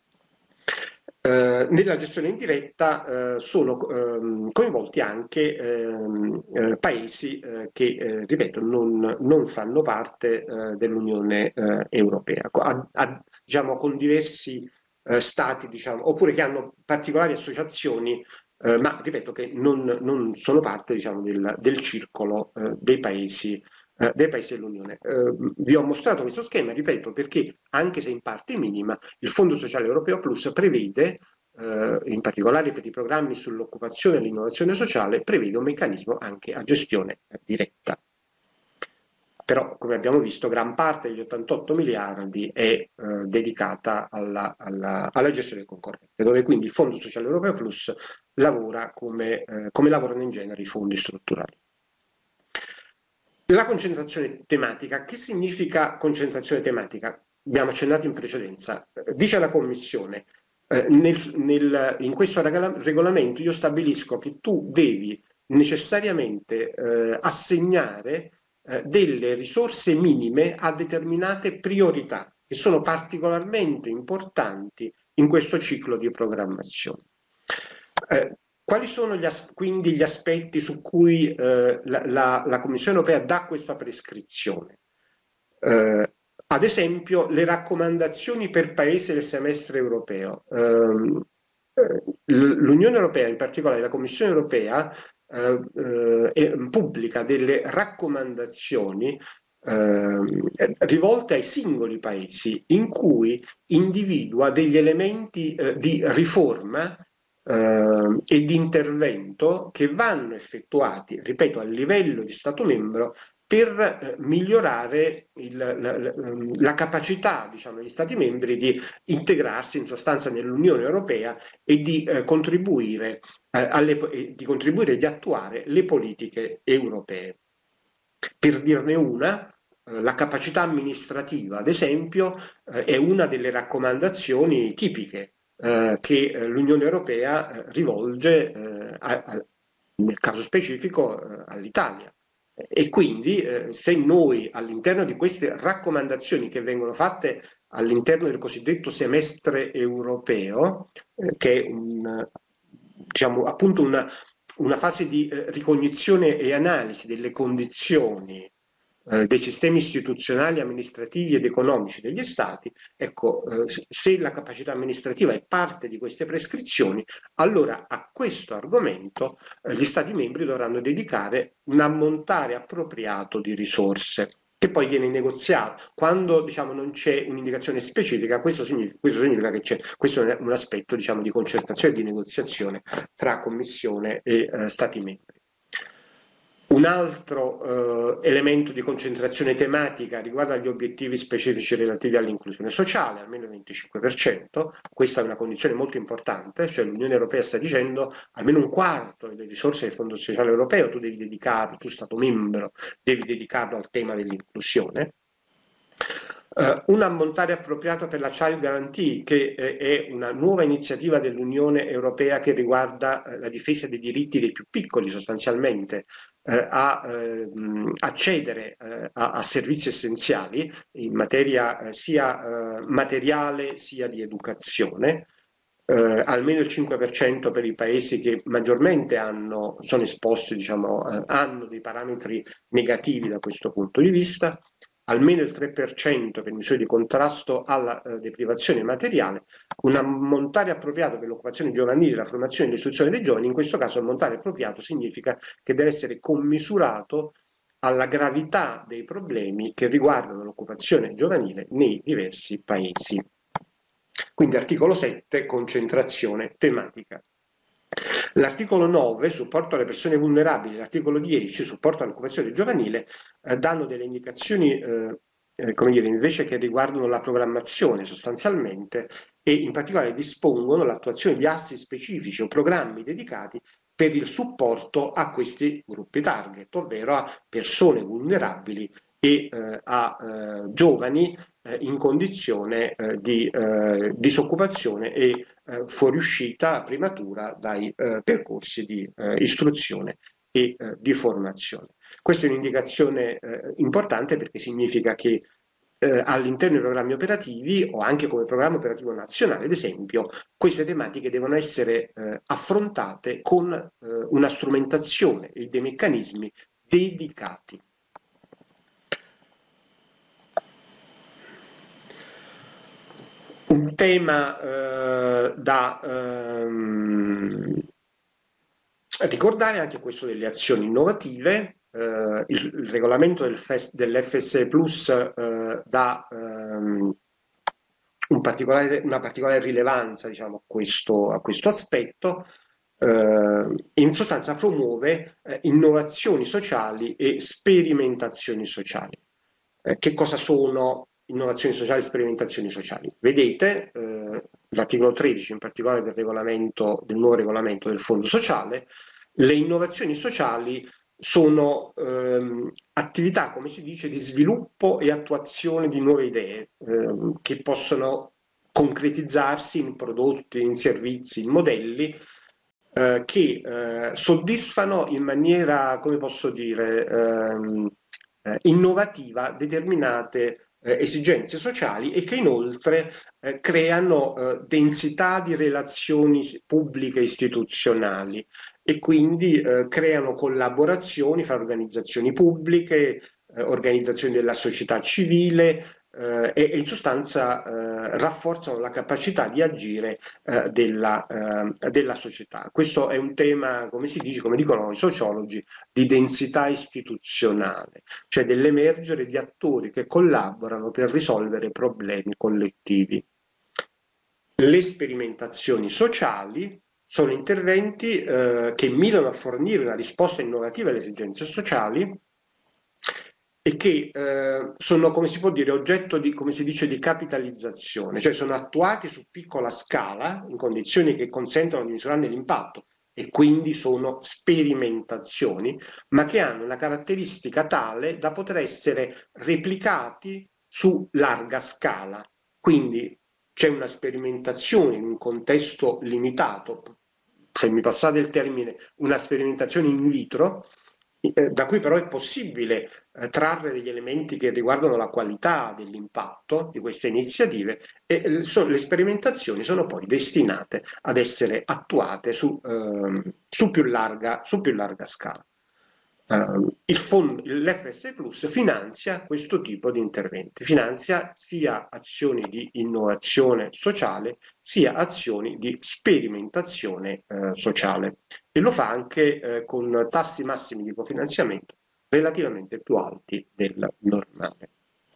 Eh, nella gestione indiretta eh, sono ehm, coinvolti anche ehm, eh, paesi eh, che, eh, ripeto, non, non fanno parte eh, dell'Unione eh, Europea, a, a, diciamo, con diversi eh, stati, diciamo, oppure che hanno particolari associazioni, eh, ma ripeto che non, non sono parte, diciamo, del, del circolo eh, dei paesi eh, dei paesi dell'Unione. Eh, vi ho mostrato questo schema, ripeto, perché anche se in parte minima, il Fondo Sociale Europeo Plus prevede, eh, in particolare per i programmi sull'occupazione e l'innovazione sociale, prevede un meccanismo anche a gestione diretta. Però, come abbiamo visto, gran parte degli ottantotto miliardi è eh, dedicata alla, alla, alla gestione concorrente, dove quindi il Fondo Sociale Europeo Plus lavora come, eh, come lavorano in genere i fondi strutturali. La concentrazione tematica. Che significa concentrazione tematica? Abbiamo accennato in precedenza. Dice la Commissione, eh, nel, nel, in questo regolamento io stabilisco che tu devi necessariamente eh, assegnare eh, delle risorse minime a determinate priorità che sono particolarmente importanti in questo ciclo di programmazione. Eh, quali sono gli as- quindi gli aspetti su cui eh, la, la- la Commissione europea dà questa prescrizione? Eh, ad esempio, le raccomandazioni per paese del semestre europeo. Ehm, eh, L'Unione Europea, in particolare la Commissione Europea, eh, eh, pubblica delle raccomandazioni ehm, rivolte ai singoli paesi in cui individua degli elementi eh, di riforma eh, e di intervento che vanno effettuati, ripeto, a livello di Stato membro per eh, migliorare il, la, la, la, capacità, diciamo, degli Stati membri di integrarsi in sostanza nell'Unione Europea e di eh, contribuire eh, alle, di contribuire e di attuare le politiche europee. Per dirne una, eh, la capacità amministrativa, ad esempio, eh, è una delle raccomandazioni tipiche eh, che eh, l'Unione Europea eh, rivolge, eh, a, a, nel caso specifico, eh, all'Italia. E quindi eh, se noi all'interno di queste raccomandazioni che vengono fatte all'interno del cosiddetto semestre europeo, eh, che è un, diciamo, appunto una, una fase di eh, ricognizione e analisi delle condizioni eh, dei sistemi istituzionali, amministrativi ed economici degli Stati, ecco, eh, se la capacità amministrativa è parte di queste prescrizioni, allora a questo argomento eh, gli Stati membri dovranno dedicare un ammontare appropriato di risorse che poi viene negoziato. Quando diciamo, non c'è un'indicazione specifica, questo significa, questo significa che c'è questo è un aspetto diciamo, di concertazione e di negoziazione tra Commissione e eh, Stati membri. Un altro eh, elemento di concentrazione tematica riguarda gli obiettivi specifici relativi all'inclusione sociale, almeno il venticinque per cento. Questa è una condizione molto importante, cioè l'Unione Europea sta dicendo almeno un quarto delle risorse del Fondo Sociale Europeo tu devi dedicarlo, tu Stato membro, devi dedicarlo al tema dell'inclusione. Uh, un ammontare appropriato per la Child Guarantee, che eh, è una nuova iniziativa dell'Unione Europea che riguarda eh, la difesa dei diritti dei più piccoli sostanzialmente, eh, a eh, accedere eh, a, a servizi essenziali in materia eh, sia eh, materiale sia di educazione. Eh, almeno il cinque per cento per i paesi che maggiormente hanno, sono esposti, diciamo, eh, hanno dei parametri negativi da questo punto di vista, almeno il tre per cento per misure di contrasto alla eh, deprivazione materiale, un ammontare appropriato per l'occupazione giovanile, la formazione e l'istruzione dei giovani. In questo caso ammontare appropriato significa che deve essere commisurato alla gravità dei problemi che riguardano l'occupazione giovanile nei diversi paesi. Quindi articolo sette, concentrazione tematica. L'articolo nove, supporto alle persone vulnerabili, l'articolo dieci, supporto all'occupazione giovanile, eh, danno delle indicazioni, eh, eh, come dire, invece che riguardano la programmazione sostanzialmente e in particolare dispongono l'attuazione di assi specifici o programmi dedicati per il supporto a questi gruppi target, ovvero a persone vulnerabili e eh, a eh, giovani eh, in condizione eh, di eh, disoccupazione e eh, fuoriuscita prematura dai eh, percorsi di eh, istruzione e eh, di formazione. Questa è un'indicazione eh, importante perché significa che eh, all'interno dei programmi operativi o anche come programma operativo nazionale, ad esempio, queste tematiche devono essere eh, affrontate con eh, una strumentazione e dei meccanismi dedicati. Un tema eh, da ehm, ricordare anche questo delle azioni innovative. Eh, il, il regolamento del dell'F S E Plus eh, dà ehm, un particolare, una particolare rilevanza diciamo, a, questo, a questo aspetto. Eh, in sostanza promuove eh, innovazioni sociali e sperimentazioni sociali. Eh, che cosa sono innovazioni sociali e sperimentazioni sociali? Vedete eh, l'articolo tredici in particolare del regolamento, del nuovo regolamento del Fondo Sociale, le innovazioni sociali sono ehm, attività, come si dice, di sviluppo e attuazione di nuove idee ehm, che possono concretizzarsi in prodotti, in servizi, in modelli eh, che eh, soddisfano in maniera, come posso dire, ehm, eh, innovativa determinate eh, esigenze sociali e che inoltre eh, creano eh, densità di relazioni pubbliche e istituzionali e quindi eh, creano collaborazioni fra organizzazioni pubbliche, eh, organizzazioni della società civile eh, e, e in sostanza eh, rafforzano la capacità di agire eh, della, eh, della società. Questo è un tema, come si dice, come dicono i sociologi, di densità istituzionale, cioè dell'emergere di attori che collaborano per risolvere problemi collettivi. Le sperimentazioni sociali sono interventi eh, che mirano a fornire una risposta innovativa alle esigenze sociali e che eh, sono, come si può dire, oggetto di, come si dice, di capitalizzazione, cioè sono attuati su piccola scala in condizioni che consentono di misurarne l'impatto e quindi sono sperimentazioni, ma che hanno una caratteristica tale da poter essere replicati su larga scala. Quindi c'è una sperimentazione in un contesto limitato, se mi passate il termine, una sperimentazione in vitro, eh, da cui però è possibile eh, trarre degli elementi che riguardano la qualità dell'impatto di queste iniziative e eh, so, le sperimentazioni sono poi destinate ad essere attuate su, ehm, su, più, larga, su più larga scala. Uh, il fondo, l'F S Plus finanzia questo tipo di interventi, finanzia sia azioni di innovazione sociale sia azioni di sperimentazione uh, sociale e lo fa anche uh, con tassi massimi di cofinanziamento relativamente più alti del normale.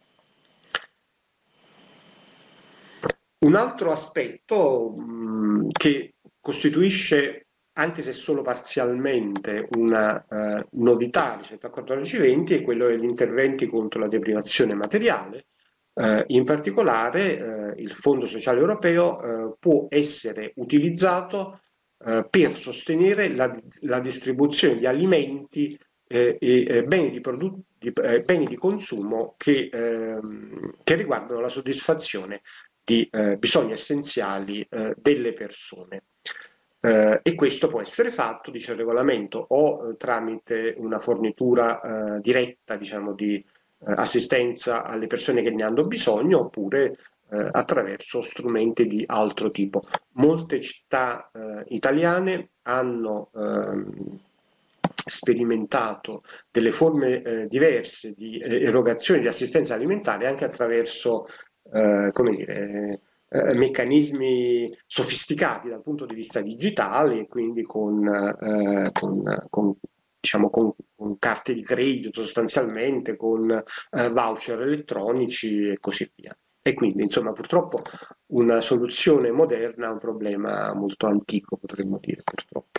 Un altro aspetto mh, che costituisce, anche se solo parzialmente, una eh, novità rispetto a quattordici venti è quello degli interventi contro la deprivazione materiale. Eh, in particolare eh, il Fondo Sociale Europeo eh, può essere utilizzato eh, per sostenere la, la distribuzione di alimenti eh, e eh, beni, di produ- di, eh, beni di consumo che, ehm, che riguardano la soddisfazione di eh, bisogni essenziali eh, delle persone. Eh, e questo può essere fatto, dice il regolamento, o eh, tramite una fornitura eh, diretta, diciamo, di eh, assistenza alle persone che ne hanno bisogno, oppure eh, attraverso strumenti di altro tipo. Molte città eh, italiane hanno ehm, sperimentato delle forme eh, diverse di eh, erogazione di assistenza alimentare anche attraverso eh, come dire, eh, meccanismi sofisticati dal punto di vista digitale e quindi con, eh, con, con, diciamo, con, con carte di credito sostanzialmente, con eh, voucher elettronici e così via. E quindi, insomma, purtroppo una soluzione moderna a un problema molto antico, potremmo dire, purtroppo.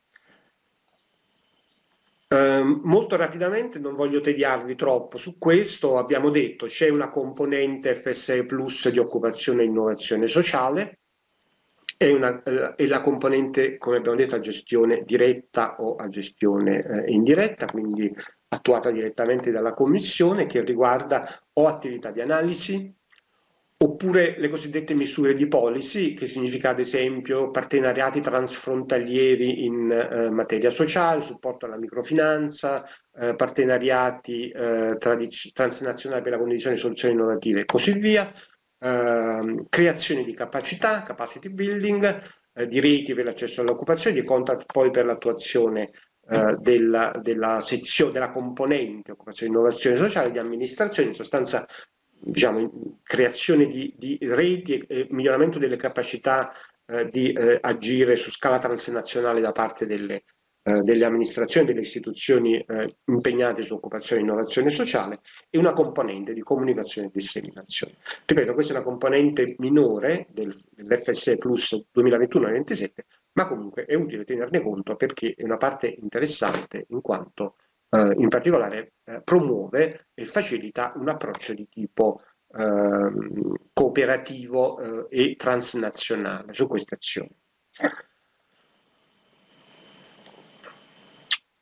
Eh, molto rapidamente, non voglio tediarvi troppo su questo, abbiamo detto c'è una componente F S E Plus di occupazione e innovazione sociale e, una, eh, e la componente, come abbiamo detto, a gestione diretta o a gestione eh, indiretta, quindi attuata direttamente dalla Commissione, che riguarda o attività di analisi, oppure le cosiddette misure di policy, che significa ad esempio partenariati transfrontalieri in eh, materia sociale, supporto alla microfinanza, eh, partenariati eh, tradiz- transnazionali per la condivisione di soluzioni innovative e così via, ehm, creazione di capacità, capacity building, eh, di reti per l'accesso all'occupazione, di contract poi per l'attuazione eh, della, della, sezione, della componente occupazione e innovazione sociale, di amministrazione, in sostanza diciamo, creazione di, di reti e, e miglioramento delle capacità eh, di eh, agire su scala transnazionale da parte delle, eh, delle amministrazioni, delle istituzioni eh, impegnate su occupazione e innovazione sociale e una componente di comunicazione e disseminazione. Ripeto, questa è una componente minore del, dell'F S E Plus duemilaventuno ventisette, ma comunque è utile tenerne conto perché è una parte interessante in quanto eh, in particolare eh, promuove e facilita un approccio di tipo eh, cooperativo eh, e transnazionale su queste azioni.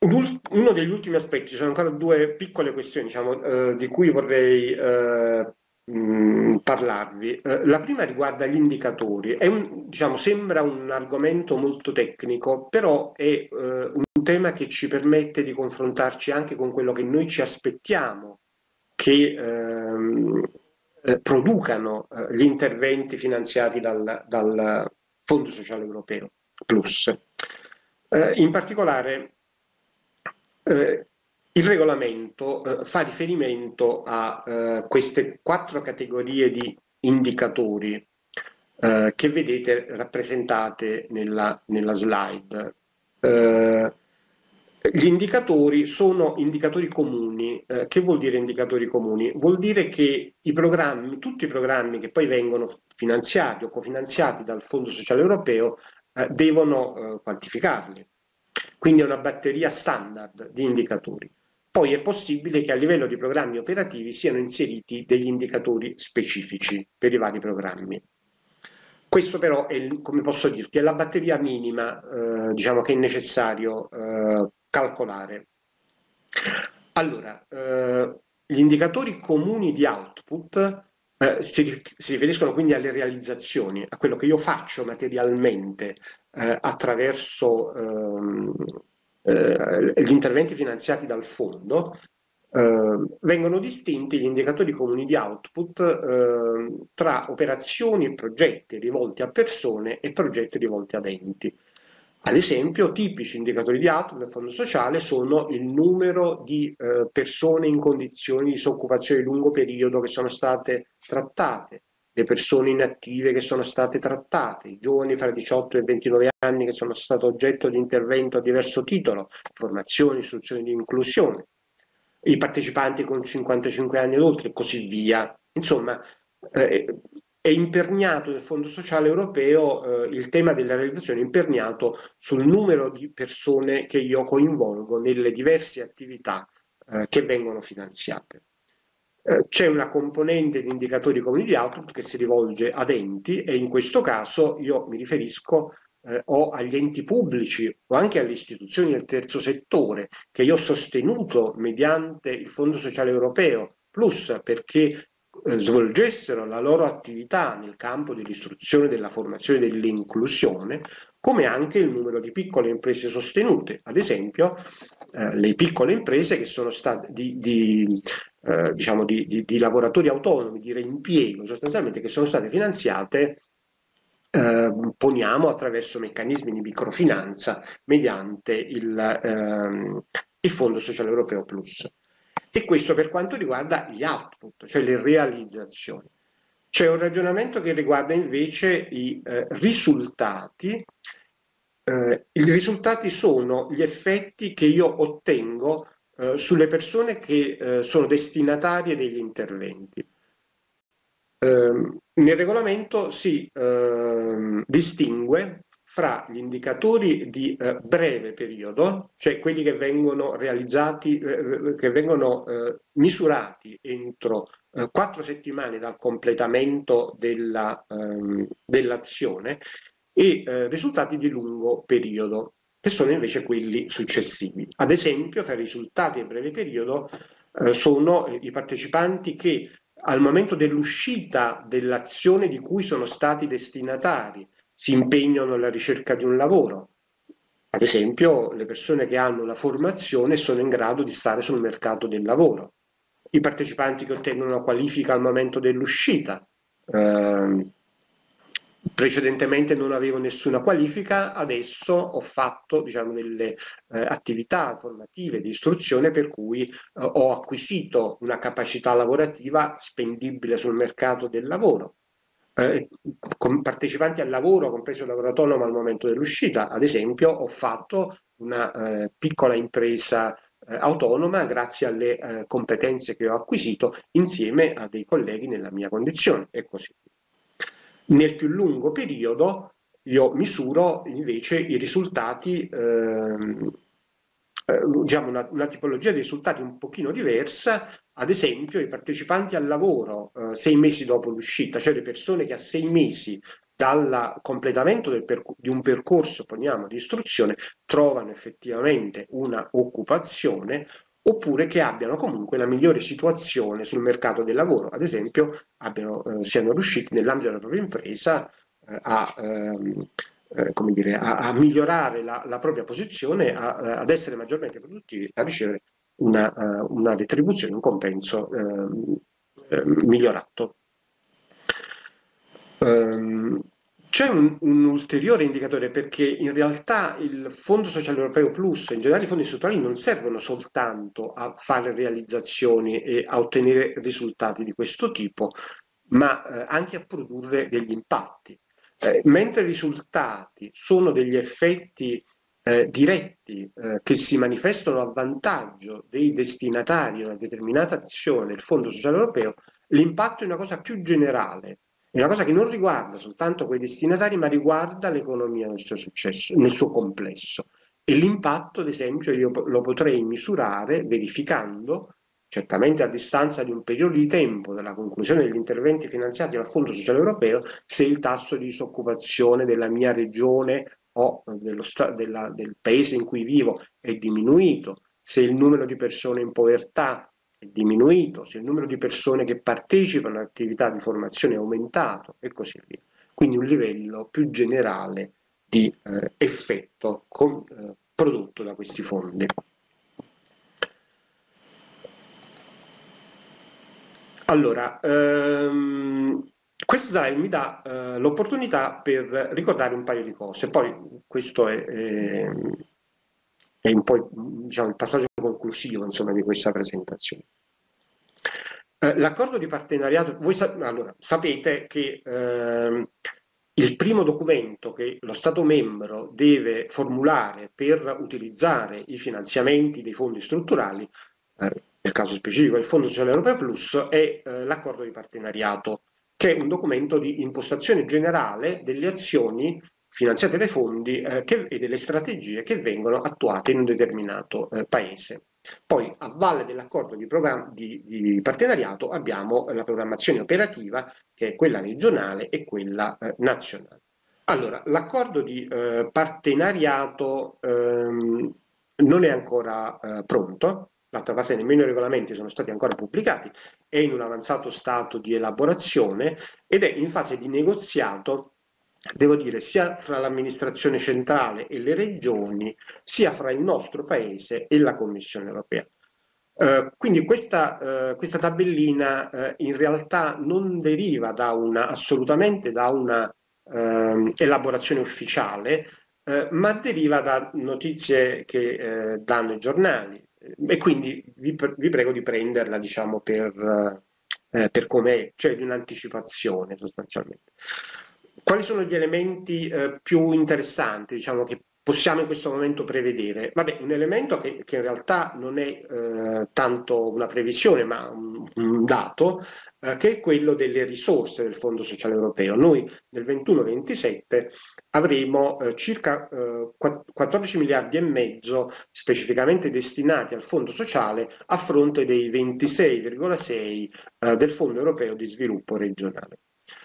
uno degli ultimi aspetti, ci sono ancora due piccole questioni, diciamo, eh, di cui vorrei eh, mh, parlarvi. Eh, la prima riguarda gli indicatori. È un, diciamo, sembra un argomento molto tecnico, però è eh, un tema che ci permette di confrontarci anche con quello che noi ci aspettiamo che ehm, eh, producano eh, gli interventi finanziati dal, dal Fondo Sociale Europeo Plus. Eh, in particolare, eh, il regolamento eh, fa riferimento a eh, queste quattro categorie di indicatori eh, che vedete rappresentate nella, nella slide. Eh, gli indicatori sono indicatori comuni. Eh, che vuol dire indicatori comuni? Vuol dire che i programmi, tutti i programmi che poi vengono finanziati o cofinanziati dal Fondo Sociale Europeo eh, devono eh, quantificarli. Quindi è una batteria standard di indicatori. Poi è possibile che a livello di programmi operativi siano inseriti degli indicatori specifici per i vari programmi. Questo però è, come posso dirti, è la batteria minima eh, diciamo, che è necessario eh, calcolare. Allora, eh, gli indicatori comuni di output eh, si, si riferiscono quindi alle realizzazioni, a quello che io faccio materialmente eh, attraverso ehm, eh, gli interventi finanziati dal fondo. Eh, vengono distinti gli indicatori comuni di output eh, tra operazioni e progetti rivolti a persone e progetti rivolti ad enti. Ad esempio, tipici indicatori di output del Fondo Sociale sono il numero di eh, persone in condizioni di disoccupazione di lungo periodo che sono state trattate, le persone inattive che sono state trattate, i giovani fra i diciotto e i ventinove anni che sono stati oggetto di intervento a diverso titolo, formazione, istruzione di inclusione, i partecipanti con cinquantacinque anni ed oltre e così via. Insomma, eh, è imperniato nel Fondo Sociale Europeo, eh, il tema della realizzazione è imperniato sul numero di persone che io coinvolgo nelle diverse attività eh, che vengono finanziate. Eh, c'è una componente di indicatori comuni di output che si rivolge ad enti e in questo caso io mi riferisco eh, o agli enti pubblici o anche alle istituzioni del terzo settore che io ho sostenuto mediante il Fondo Sociale Europeo Plus perché eh, svolgessero la loro attività nel campo dell'istruzione, della formazione e dell'inclusione, come anche il numero di piccole imprese sostenute, ad esempio eh, le piccole imprese che sono state di, di, eh, diciamo di, di, di lavoratori autonomi, di reimpiego sostanzialmente, che sono state finanziate eh, poniamo attraverso meccanismi di microfinanza mediante il, ehm, il Fondo Sociale Europeo Plus. E questo per quanto riguarda gli output, cioè le realizzazioni. C'è un ragionamento che riguarda invece i eh, risultati. Eh, I risultati sono gli effetti che io ottengo eh, sulle persone che eh, sono destinatarie degli interventi. Eh, nel regolamento si eh, distingue fra gli indicatori di eh, breve periodo, cioè quelli che vengono realizzati, eh, che vengono eh, misurati entro eh, quattro settimane dal completamento della, ehm, dell'azione, e eh, risultati di lungo periodo, che sono invece quelli successivi. Ad esempio, fra i risultati a breve periodo eh, sono eh, i partecipanti che al momento dell'uscita dell'azione di cui sono stati destinatari si impegnano alla ricerca di un lavoro. Ad esempio, le persone che hanno la formazione sono in grado di stare sul mercato del lavoro. I partecipanti che ottengono una qualifica al momento dell'uscita. Eh, precedentemente non avevo nessuna qualifica, adesso ho fatto diciamo, delle eh, attività formative di istruzione per cui eh, ho acquisito una capacità lavorativa spendibile sul mercato del lavoro. Eh, con partecipanti al lavoro, compreso il lavoro autonomo al momento dell'uscita, ad esempio, ho fatto una eh, piccola impresa eh, autonoma grazie alle eh, competenze che ho acquisito insieme a dei colleghi nella mia condizione e così via. Nel più lungo periodo io misuro invece i risultati, ehm, eh, diciamo una, una tipologia di risultati un pochino diversa, ad esempio i partecipanti al lavoro eh, sei mesi dopo l'uscita, cioè le persone che a sei mesi dal completamento del di un percorso, poniamo, di istruzione, trovano effettivamente una occupazione, oppure che abbiano comunque la migliore situazione sul mercato del lavoro, ad esempio abbiano, eh, siano riusciti nell'ambito della propria impresa eh, a, ehm, eh, come dire, a, a migliorare la, la propria posizione, a, ad essere maggiormente produttivi, a ricevere una, uh, una retribuzione, un compenso ehm, eh, migliorato. Um, c'è un, un ulteriore indicatore, perché in realtà il Fondo Sociale Europeo Plus, in generale i fondi strutturali, non servono soltanto a fare realizzazioni e a ottenere risultati di questo tipo, ma eh, anche a produrre degli impatti. Eh, mentre i risultati sono degli effetti eh, diretti eh, che si manifestano a vantaggio dei destinatari di una determinata azione del Fondo Sociale Europeo, l'impatto è una cosa più generale, è una cosa che non riguarda soltanto quei destinatari, ma riguarda l'economia nel suo successo, nel suo complesso. E l'impatto, ad esempio, io lo potrei misurare verificando, certamente a distanza di un periodo di tempo dalla conclusione degli interventi finanziati dal Fondo Sociale Europeo, se il tasso di disoccupazione della mia regione o dello sta- della- del paese in cui vivo è diminuito, se il numero di persone in povertà è diminuito, se il numero di persone che partecipano all'attività di formazione è aumentato e così via. Quindi un livello più generale di eh, effetto con, eh, prodotto da questi fondi. Allora, ehm, questa slide mi dà eh, l'opportunità per ricordare un paio di cose, poi questo è, è, è un po' diciamo, il passaggio conclusivo, insomma, di questa presentazione. Eh, l'accordo di partenariato, voi sa- allora, sapete che ehm, il primo documento che lo Stato membro deve formulare per utilizzare i finanziamenti dei fondi strutturali, eh, nel caso specifico il Fondo Sociale Europeo Plus, è eh, l'accordo di partenariato, che è un documento di impostazione generale delle azioni finanziate dai fondi eh, che, e delle strategie che vengono attuate in un determinato eh, paese. Poi, a valle dell'accordo di, di, di partenariato, abbiamo la programmazione operativa, che è quella regionale e quella eh, nazionale. Allora, l'accordo di eh, partenariato ehm, non è ancora eh, pronto, d'altra parte nemmeno i regolamenti sono stati ancora pubblicati, è in un avanzato stato di elaborazione ed è in fase di negoziato, devo dire, sia fra l'amministrazione centrale e le regioni, sia fra il nostro paese e la Commissione europea. Uh, quindi questa, uh, questa tabellina uh, in realtà non deriva da una, assolutamente da una uh, elaborazione ufficiale, ma deriva da notizie che danno i giornali e quindi vi, vi prego di prenderla, diciamo, per, per com'è, cioè di un'anticipazione sostanzialmente. Quali sono gli elementi più interessanti, diciamo, che possiamo in questo momento prevedere? Vabbè, un elemento che, che in realtà non è eh, tanto una previsione, ma un, un dato, eh, che è quello delle risorse del Fondo Sociale Europeo. Noi nel ventuno ventisette avremo eh, circa eh, quattordici miliardi e mezzo specificamente destinati al Fondo Sociale a fronte dei ventisei virgola sei eh, del Fondo Europeo di Sviluppo Regionale.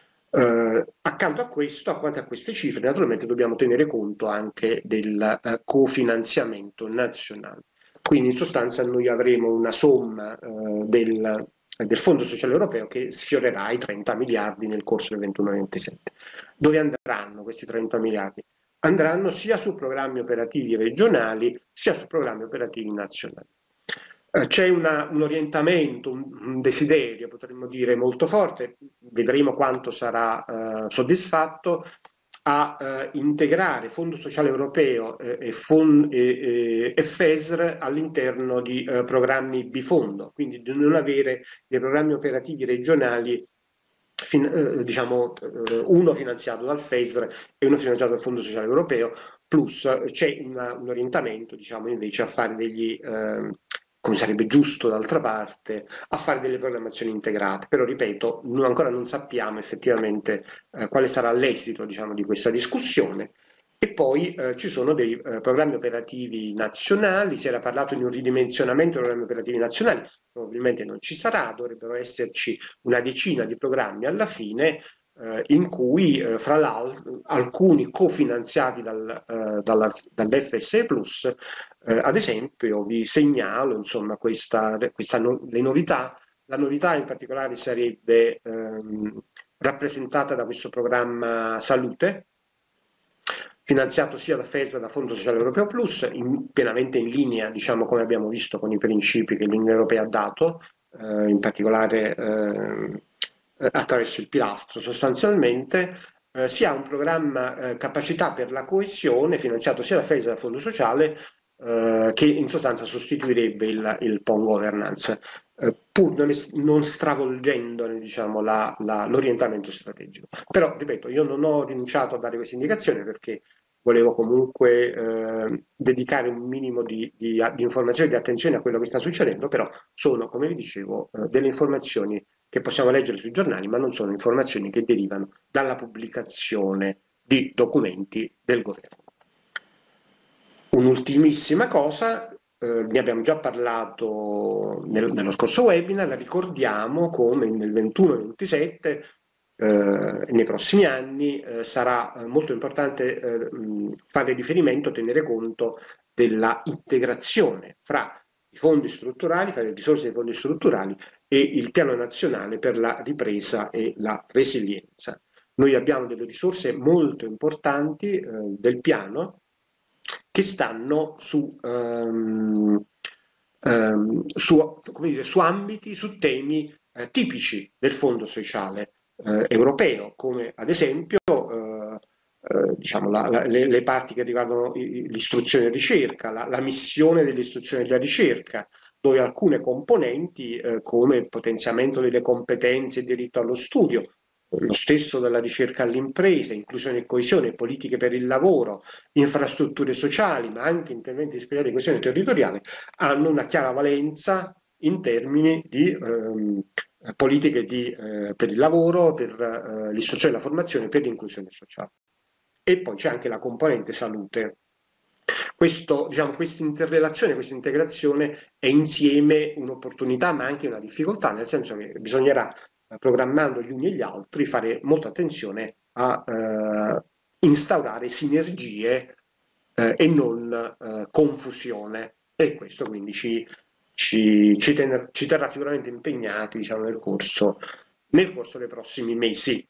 Uh, accanto a questo, accanto a queste cifre, naturalmente dobbiamo tenere conto anche del uh, cofinanziamento nazionale. Quindi in sostanza noi avremo una somma uh, del, del Fondo Sociale Europeo che sfiorerà i trenta miliardi nel corso del ventuno ventisette. Dove andranno questi trenta miliardi? Andranno sia su programmi operativi regionali sia su programmi operativi nazionali. C'è una, un orientamento, un, un desiderio, potremmo dire, molto forte, vedremo quanto sarà eh, soddisfatto, a eh, integrare Fondo Sociale Europeo eh, e, fond, e, e, F E S R all'interno di eh, programmi bifondo, quindi di non avere dei programmi operativi regionali, fin, eh, diciamo eh, uno finanziato dal F E S R e uno finanziato dal Fondo Sociale Europeo, plus c'è una, un orientamento, diciamo, invece a fare degli... Eh, come sarebbe giusto d'altra parte, a fare delle programmazioni integrate. Però, ripeto, non, ancora non sappiamo effettivamente eh, quale sarà l'esito, diciamo, di questa discussione. E poi eh, ci sono dei eh, programmi operativi nazionali, si era parlato di un ridimensionamento dei programmi operativi nazionali, probabilmente non ci sarà, dovrebbero esserci una decina di programmi alla fine, eh, in cui eh, fra l'altro alcuni cofinanziati dal, eh, dalla- dall'F S E Plus, eh, ad esempio vi segnalo insomma questa, questa no- le novità. La novità in particolare sarebbe ehm, rappresentata da questo programma Salute, finanziato sia da FES che da Fondo Sociale Europeo Plus, in- pienamente in linea, diciamo, come abbiamo visto, con i principi che l'Unione Europea ha dato, eh, in particolare eh, attraverso il pilastro sostanzialmente. Eh, si ha un programma eh, capacità per la coesione finanziato sia da FES che da Fondo Sociale, eh, che in sostanza sostituirebbe il, il P O N governance, eh, pur non, es- non stravolgendone, diciamo, la- la- l'orientamento strategico. Però, ripeto, io non ho rinunciato a dare questa indicazione perché volevo comunque eh, dedicare un minimo di, di, di informazione e di attenzione a quello che sta succedendo, però sono, come vi dicevo, eh, delle informazioni che possiamo leggere sui giornali, ma non sono informazioni che derivano dalla pubblicazione di documenti del governo. Un'ultimissima cosa, eh, ne abbiamo già parlato nel- nello scorso webinar, la ricordiamo come nel ventuno ventisette, eh, nei prossimi anni, eh, sarà eh, molto importante eh, mh, fare riferimento, tenere conto della integrazione fra i fondi strutturali, fra le risorse dei fondi strutturali e il piano nazionale per la ripresa e la resilienza. Noi abbiamo delle risorse molto importanti eh, del piano che stanno su, ehm, ehm, su, come dire, su ambiti, su temi eh, tipici del Fondo sociale eh, europeo, come ad esempio eh, eh, diciamo, la, la, le, le parti che riguardano l'istruzione e ricerca, la, la missione dell'istruzione e della ricerca, dove alcune componenti eh, come il potenziamento delle competenze e diritto allo studio, lo stesso della ricerca all'impresa, inclusione e coesione, politiche per il lavoro, infrastrutture sociali, ma anche interventi speciali di coesione territoriale, hanno una chiara valenza in termini di ehm, politiche di, eh, per il lavoro, per eh, l'istruzione e la formazione, per l'inclusione sociale. E poi c'è anche la componente salute. Questo, diciamo, questa interrelazione, questa integrazione è insieme un'opportunità ma anche una difficoltà, nel senso che bisognerà, eh, programmando gli uni e gli altri, fare molta attenzione a eh, instaurare sinergie eh, e non eh, confusione. E questo quindi ci, ci, ci, tener, ci terrà sicuramente impegnati, diciamo, nel corso, nel corso dei prossimi mesi.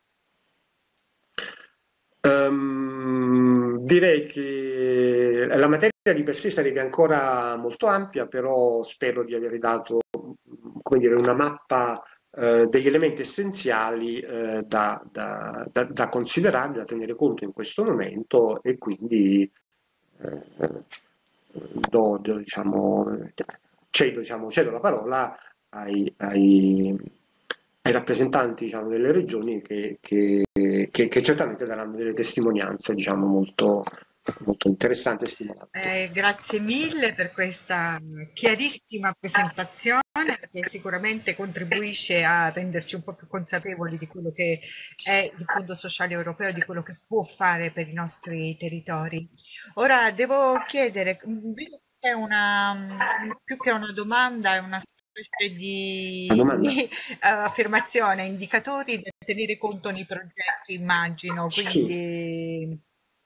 Um, direi che la materia di per sé sarebbe ancora molto ampia, però spero di aver dato, come dire, una mappa eh, degli elementi essenziali eh, da, da, da, da considerare, da tenere conto in questo momento e quindi eh, do, do, diciamo, cedo, diciamo, cedo la parola ai, ai, ai rappresentanti, diciamo, delle regioni che, che, che, che certamente daranno delle testimonianze, diciamo, molto, molto interessanti e stimolanti. Eh, grazie mille per questa chiarissima presentazione che sicuramente contribuisce a renderci un po' più consapevoli di quello che è il Fondo Sociale Europeo, di quello che può fare per i nostri territori. Ora devo chiedere, vedo che è una, più che una domanda, è una specie Una domanda? di eh, affermazione, indicatori da tenere conto nei progetti, immagino, Sì, quindi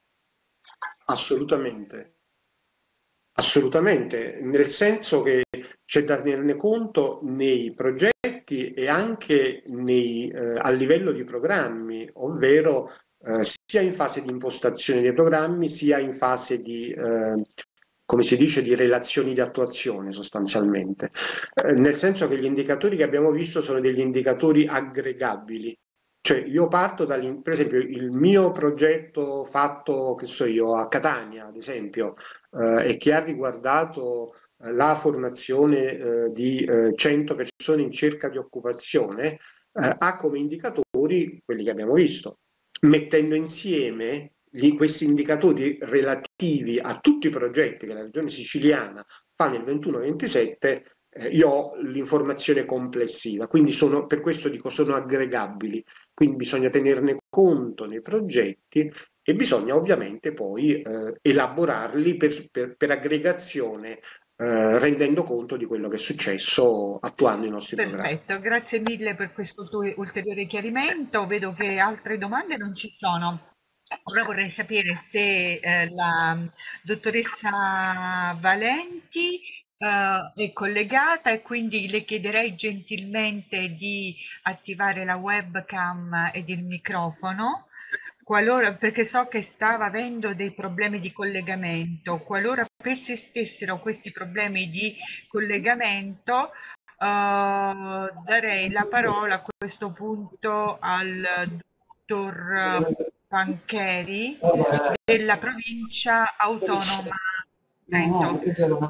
assolutamente. Assolutamente, nel senso che c'è da tenerne conto nei progetti e anche nei, eh, a livello di programmi, ovvero eh, sia in fase di impostazione dei programmi, sia in fase di, eh, come si dice, di relazioni di attuazione sostanzialmente. Eh, nel senso che gli indicatori che abbiamo visto sono degli indicatori aggregabili. Cioè io parto dal, per esempio, il mio progetto fatto, che so io, a Catania, ad esempio, eh, e che ha riguardato eh, la formazione eh, di eh, cento persone in cerca di occupazione, eh, ha come indicatori quelli che abbiamo visto. Mettendo insieme gli- questi indicatori relativi a tutti i progetti che la regione siciliana fa nel ventuno ventisette, eh, io ho l'informazione complessiva, quindi sono, per questo dico sono aggregabili, quindi bisogna tenerne conto nei progetti e bisogna ovviamente poi eh, elaborarli per, per, per aggregazione eh, rendendo conto di quello che è successo, attuando i nostri programmi. Perfetto, grazie mille per questo tuo ulteriore chiarimento. Vedo che altre domande non ci sono. Ora vorrei sapere se eh, la dottoressa Valenti eh, è collegata e quindi le chiederei gentilmente di attivare la webcam ed il microfono. Qualora, perché so che stava avendo dei problemi di collegamento, qualora persistessero questi problemi di collegamento, eh, darei la parola a questo punto al dottor Pancheri della provincia autonoma di Trento.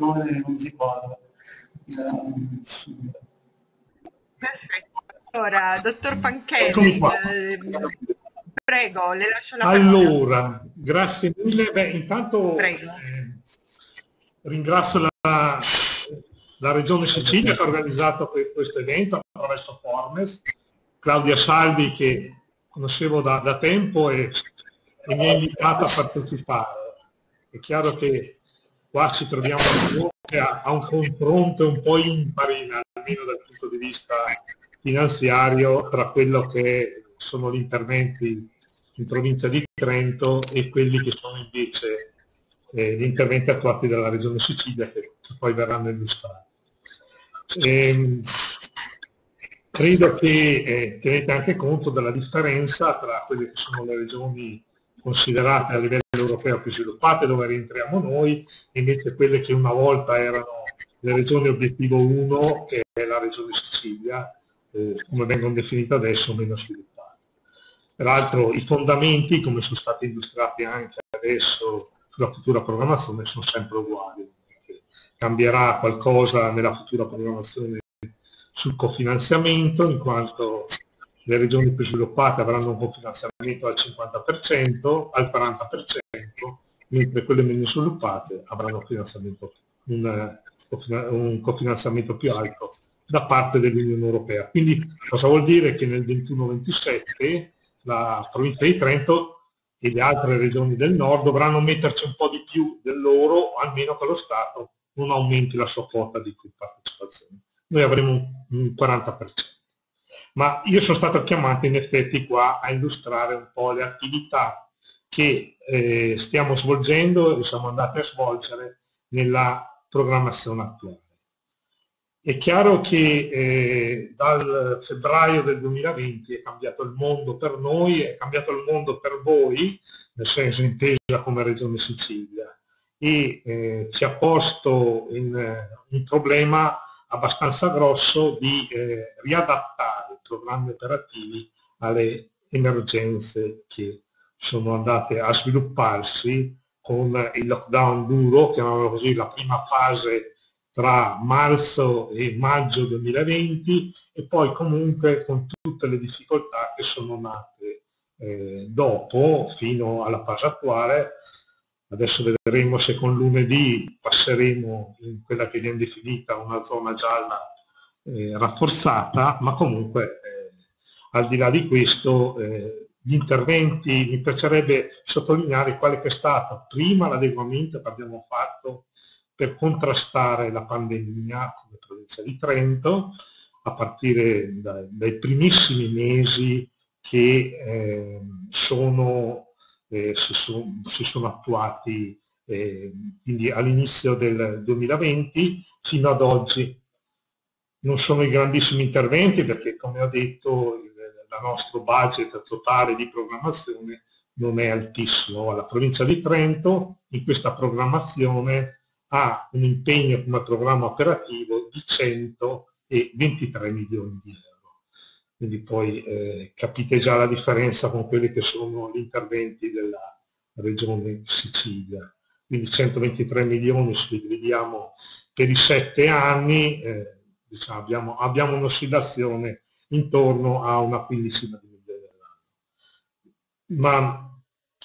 Perfetto. Allora, dottor Pancheri, eh, prego, le lascio la parola. Allora, grazie mille. Beh, intanto eh, ringrazio la, la Regione Sicilia che ha organizzato questo evento attraverso Formes, Claudia Salvi che conoscevo da, da tempo e, e mi ha invitato a partecipare. È chiaro che qua ci troviamo di fronte a, a un confronto un po' impari, almeno dal punto di vista finanziario, tra quello che sono gli interventi in provincia di Trento e quelli che sono invece eh, gli interventi attuati dalla Regione Sicilia che, che poi verranno illustrati. E, credo che eh, tenete anche conto della differenza tra quelle che sono le regioni considerate a livello europeo più sviluppate, dove rientriamo noi, e invece quelle che una volta erano le regioni obiettivo uno, che è la Regione Sicilia, eh, come vengono definite adesso, meno sviluppate. Peraltro i fondamenti, come sono stati illustrati anche adesso sulla futura programmazione, sono sempre uguali. Cambierà qualcosa nella futura programmazione sul cofinanziamento, in quanto le regioni più sviluppate avranno un cofinanziamento al cinquanta per cento, al quaranta per cento, mentre quelle meno sviluppate avranno finanziamento, un, un cofinanziamento più alto da parte dell'Unione Europea. Quindi cosa vuol dire? Che nel ventuno ventisette la provincia di Trento e le altre regioni del nord dovranno metterci un po' di più del loro, almeno che lo Stato non aumenti la sua quota di partecipazione. Noi avremo un quaranta per cento. Ma io sono stato chiamato in effetti qua a illustrare un po' le attività che eh, stiamo svolgendo e siamo andati a svolgere nella programmazione attuale. È chiaro che eh, dal febbraio del duemilaventi è cambiato il mondo per noi, è cambiato il mondo per voi, nel senso intesa come Regione Sicilia, e eh, ci ha posto in, eh, un problema abbastanza grosso di eh, riadattare i programmi operativi alle emergenze che sono andate a svilupparsi con il lockdown duro, chiamiamolo così, la prima fase tra marzo e maggio duemilaventi, e poi comunque con tutte le difficoltà che sono nate eh, dopo, fino alla fase attuale. Adesso vedremo se con lunedì passeremo in quella che viene definita una zona gialla eh, rafforzata, ma comunque eh, al di là di questo eh, gli interventi, mi piacerebbe sottolineare quale che è stato prima l'adeguamento che abbiamo fatto per contrastare la pandemia come provincia di Trento, a partire dai, dai primissimi mesi che eh, sono Eh, si, sono, si sono attuati eh, quindi all'inizio del duemilaventi fino ad oggi. Non sono i grandissimi interventi perché, come ho detto, il, il nostro budget totale di programmazione non è altissimo. La provincia di Trento in questa programmazione ha un impegno come programma operativo di centoventitré milioni di euro. Quindi poi eh, capite già la differenza con quelli che sono gli interventi della Regione Sicilia. Quindi centoventitré milioni, se li dividiamo per i sette anni, eh, diciamo, abbiamo, abbiamo un'oscillazione intorno a una quindicina di milioni all'anno. Ma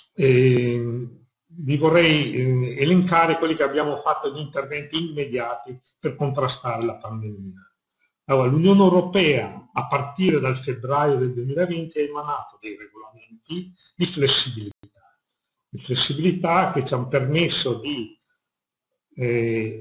eh, vi vorrei eh, elencare quelli che abbiamo fatto di interventi immediati per contrastare la pandemia. Allora, l'Unione Europea a partire dal febbraio del duemilaventi ha emanato dei regolamenti di flessibilità, di flessibilità che ci hanno permesso di eh,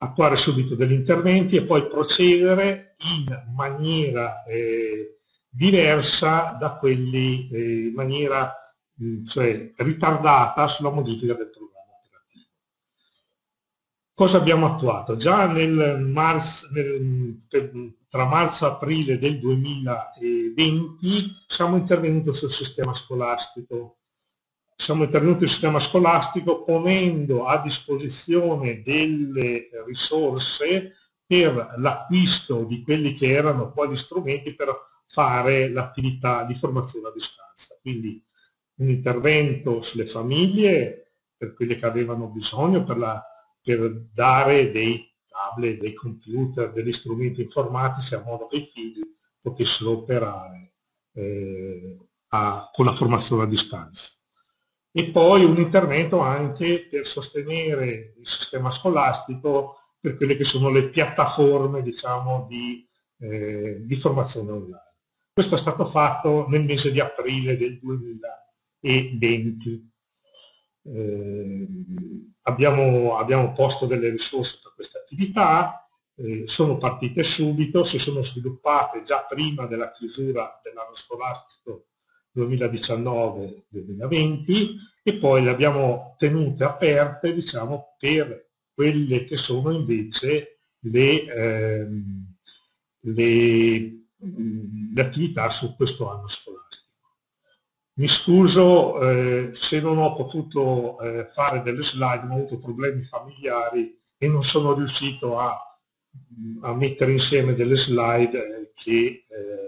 attuare subito degli interventi e poi procedere in maniera eh, diversa da quelli, eh, in maniera mh, cioè, ritardata sulla modifica del programma operativo. Cosa abbiamo attuato? Già nel marzo, nel, tra marzo e aprile del duemilaventi siamo intervenuti sul sistema scolastico. Siamo intervenuti sul sistema scolastico ponendo a disposizione delle risorse per l'acquisto di quelli che erano poi gli strumenti per fare l'attività di formazione a distanza. Quindi un intervento sulle famiglie per quelle che avevano bisogno, per, la, per dare dei tablet, dei computer, degli strumenti informatici a modo che i figli potessero operare eh, a, con la formazione a distanza. E poi un intervento anche per sostenere il sistema scolastico per quelle che sono le piattaforme, diciamo, di, eh, di formazione online. Questo è stato fatto nel mese di aprile del duemilaventi. Eh, abbiamo, abbiamo posto delle risorse per queste attività, eh, sono partite subito, si sono sviluppate già prima della chiusura dell'anno scolastico duemiladiciannove duemilaventi e poi le abbiamo tenute aperte, diciamo, per quelle che sono invece le, ehm, le, le attività su questo anno scolastico. Mi scuso eh, se non ho potuto eh, fare delle slide, ma ho avuto problemi familiari e non sono riuscito a, a mettere insieme delle slide eh, che eh,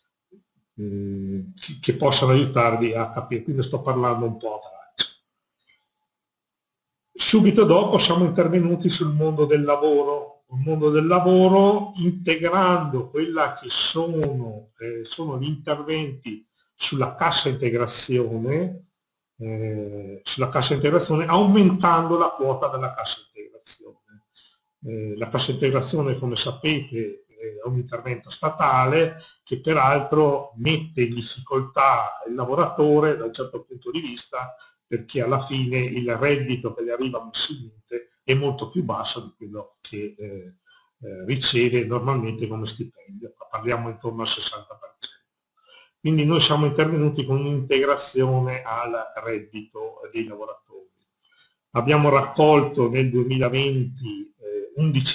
che possano aiutarvi a capire, quindi sto parlando un po' a braccio. Subito dopo siamo intervenuti sul mondo del lavoro, il mondo del lavoro integrando quella che sono, eh, sono gli interventi sulla cassa integrazione, eh, sulla cassa integrazione, aumentando la quota della cassa integrazione. Eh, la cassa integrazione, come sapete, è un intervento statale che peraltro mette in difficoltà il lavoratore da un certo punto di vista, perché alla fine il reddito che gli arriva mensilmente è molto più basso di quello che eh, eh, riceve normalmente come stipendio, parliamo intorno al sessanta per cento. Quindi noi siamo intervenuti con un'integrazione al reddito dei lavoratori. Abbiamo raccolto nel duemilaventi eh, undicimila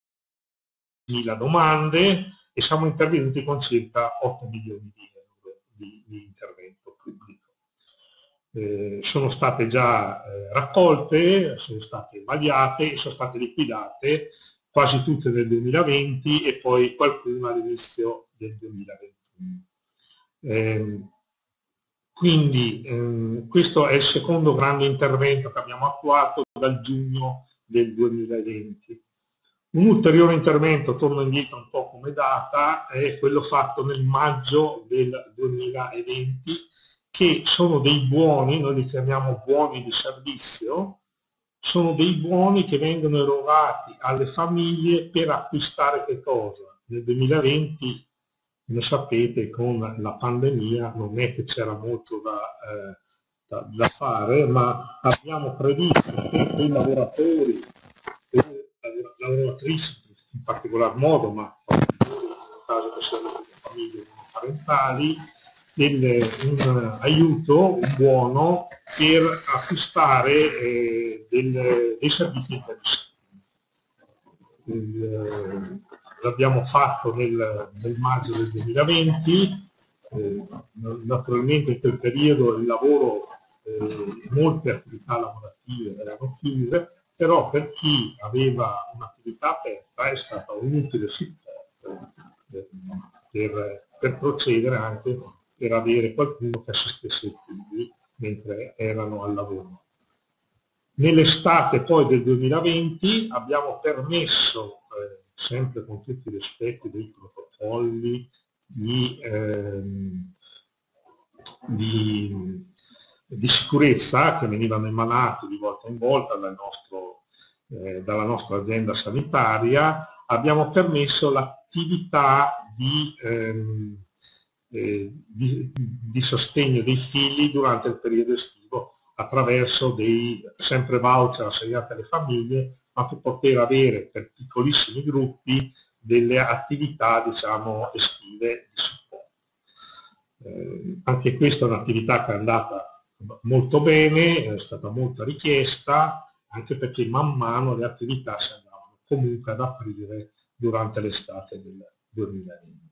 domande e siamo intervenuti con circa otto milioni di euro di, di intervento pubblico. Eh, sono state già eh, raccolte, sono state vagliate e sono state liquidate quasi tutte nel duemilaventi e poi qualcuna all'inizio del duemilaventuno. Eh, quindi eh, questo è il secondo grande intervento che abbiamo attuato dal giugno del duemilaventi. Un ulteriore intervento, torno indietro un po' come data, è quello fatto nel maggio del duemilaventi, che sono dei buoni, noi li chiamiamo buoni di servizio, sono dei buoni che vengono erogati alle famiglie per acquistare che cosa? Nel duemilaventi, come sapete, con la pandemia non è che c'era molto da, eh, da, da fare, ma abbiamo previsto per quei lavoratori, lavoratrici in particolar modo, ma nel caso che siano delle famiglie monoparentali, del, un aiuto, un buono per acquistare eh, del, dei servizi interessanti. L'abbiamo fatto nel, nel maggio del duemilaventi, eh, naturalmente in quel periodo il lavoro, eh, molte attività lavorative erano chiuse, però per chi aveva un'attività aperta è stato un utile supporto per, per procedere anche per avere qualcuno che assistesse i figli mentre erano al lavoro. Nell'estate poi del duemilaventi abbiamo permesso, eh, sempre con tutti i rispetti dei protocolli di, ehm, di di sicurezza che venivano emanati di volta in volta dal nostro, eh, dalla nostra azienda sanitaria, abbiamo permesso l'attività di, ehm, eh, di, di sostegno dei figli durante il periodo estivo attraverso dei sempre voucher assegnati alle famiglie, ma per poter avere per piccolissimi gruppi delle attività, diciamo, estive di supporto. Eh, anche questa è un'attività che è andata molto bene, è stata molto richiesta, anche perché man mano le attività si andavano comunque ad aprire durante l'estate del duemilaventi.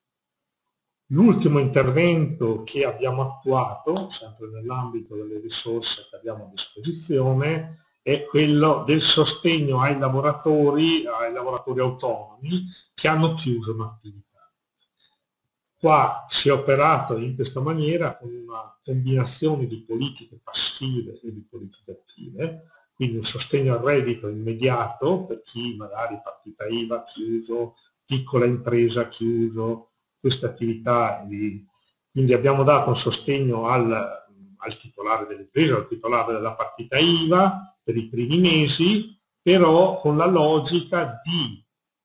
L'ultimo intervento che abbiamo attuato, sempre nell'ambito delle risorse che abbiamo a disposizione, è quello del sostegno ai lavoratori, ai lavoratori autonomi che hanno chiuso un'attività. Qua si è operato in questa maniera con una combinazione di politiche passive e di politiche attive, quindi un sostegno al reddito immediato per chi magari partita I V A chiuso, piccola impresa chiuso, queste attività. Di, quindi abbiamo dato un sostegno al, al titolare dell'impresa, al titolare della partita I V A per i primi mesi, però con la logica di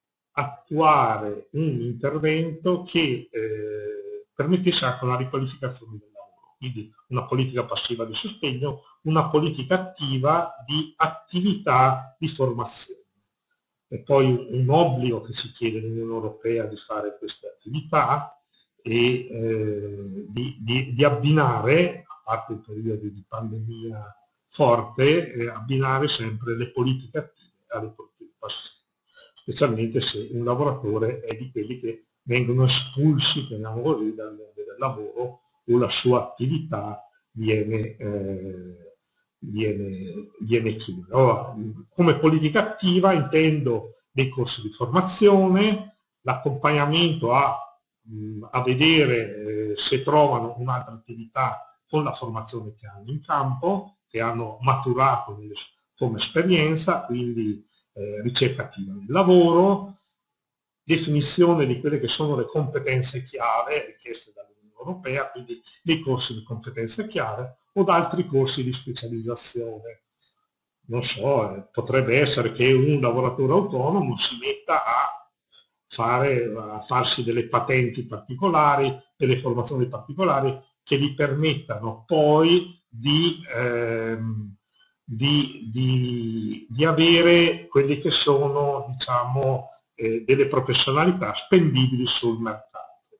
attuare un intervento che eh, permettesse anche una riqualificazione del lavoro, quindi una politica passiva di sostegno, una politica attiva di attività di formazione. E poi un obbligo che si chiede all'Unione Europea di fare queste attività e eh, di, di, di abbinare, a parte il periodo di pandemia forte, eh, abbinare sempre le politiche attive alle politiche passive, specialmente se un lavoratore è di quelli che vengono espulsi, chiamiamo così, dal, dal lavoro o la sua attività viene, eh, viene, viene chiusa. Allora, come politica attiva intendo dei corsi di formazione, l'accompagnamento a, a vedere eh, se trovano un'altra attività con la formazione che hanno in campo, che hanno maturato come esperienza, quindi eh, ricerca attiva nel lavoro, definizione di quelle che sono le competenze chiave richieste dall'Unione Europea, quindi dei corsi di competenze chiave o da altri corsi di specializzazione. Non so, eh, potrebbe essere che un lavoratore autonomo si metta a, fare, a farsi delle patenti particolari, delle formazioni particolari che gli permettano poi di, ehm, di, di, di avere quelle che sono, diciamo, eh, delle professionalità spendibili sul mercato.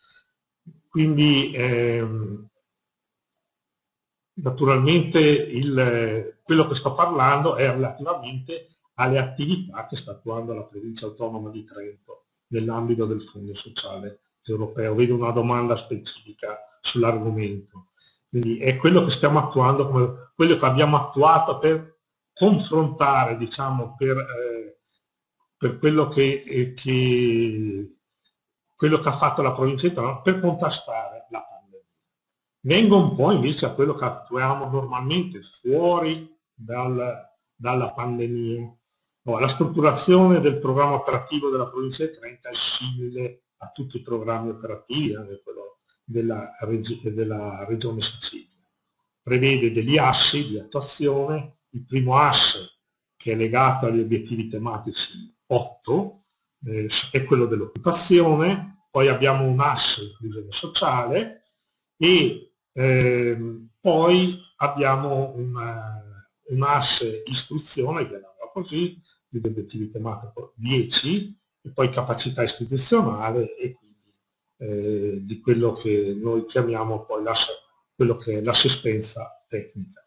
Quindi ehm, naturalmente il, quello che sto parlando è relativamente alle attività che sta attuando la Provincia Autonoma di Trento nell'ambito del Fondo Sociale Europeo. Vedo una domanda specifica sull'argomento. Quindi è quello che stiamo attuando, come quello che abbiamo attuato per confrontare, diciamo, per, eh, per quello, che, eh, che, quello che ha fatto la Provincia di Trento per contrastare la pandemia. Vengo un po' invece a quello che attuiamo normalmente fuori dal, dalla pandemia. Oh, la strutturazione del programma operativo della Provincia di Trento è simile a tutti i programmi operativi, anche quello della, della Regione Sicilia. Prevede degli assi di attuazione, il primo asse che è legato agli obiettivi tematici otto, eh, è quello dell'occupazione, poi abbiamo un asse inclusione sociale e eh, poi abbiamo una, un asse istruzione, chiamiamola così, gli obiettivi tematici dieci, e poi capacità istituzionale e quindi eh, di quello che noi chiamiamo poi quello che è l'assistenza tecnica.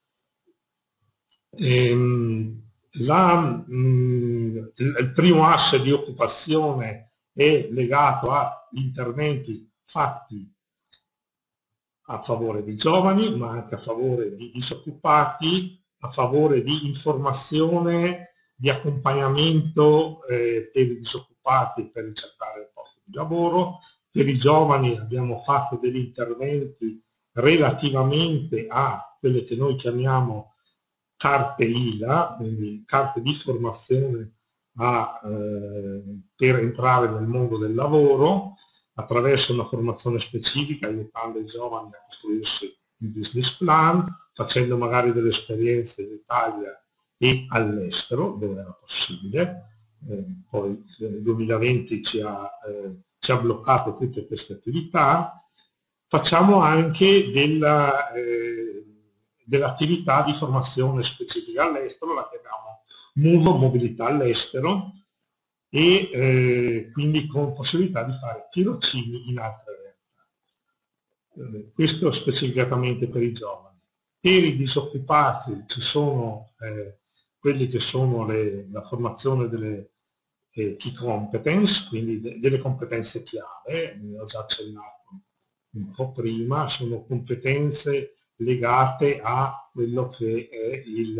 Ehm, la, mh, il primo asse di occupazione è legato a interventi fatti a favore di giovani, ma anche a favore di disoccupati, a favore di informazione, di accompagnamento eh, per i disoccupati per ricercare posti di lavoro. Per i giovani abbiamo fatto degli interventi relativamente a quelle che noi chiamiamo carte I L A, quindi carte di formazione a, eh, per entrare nel mondo del lavoro, attraverso una formazione specifica, aiutando i giovani a costruirsi un business plan, facendo magari delle esperienze in Italia e all'estero, dove era possibile. Eh, poi nel duemilaventi ci ha, eh, ci ha bloccato tutte queste attività. Facciamo anche della, eh, dell'attività di formazione specifica all'estero, la chiamiamo M U V, mobilità all'estero, e eh, quindi con possibilità di fare tirocini in altre realtà. Eh, questo specificatamente per i giovani. Per i disoccupati ci sono eh, quelli che sono le, la formazione delle eh, key competence, quindi de, delle competenze chiave, ne ho già accennato un po' prima, sono competenze legate a quello che è il,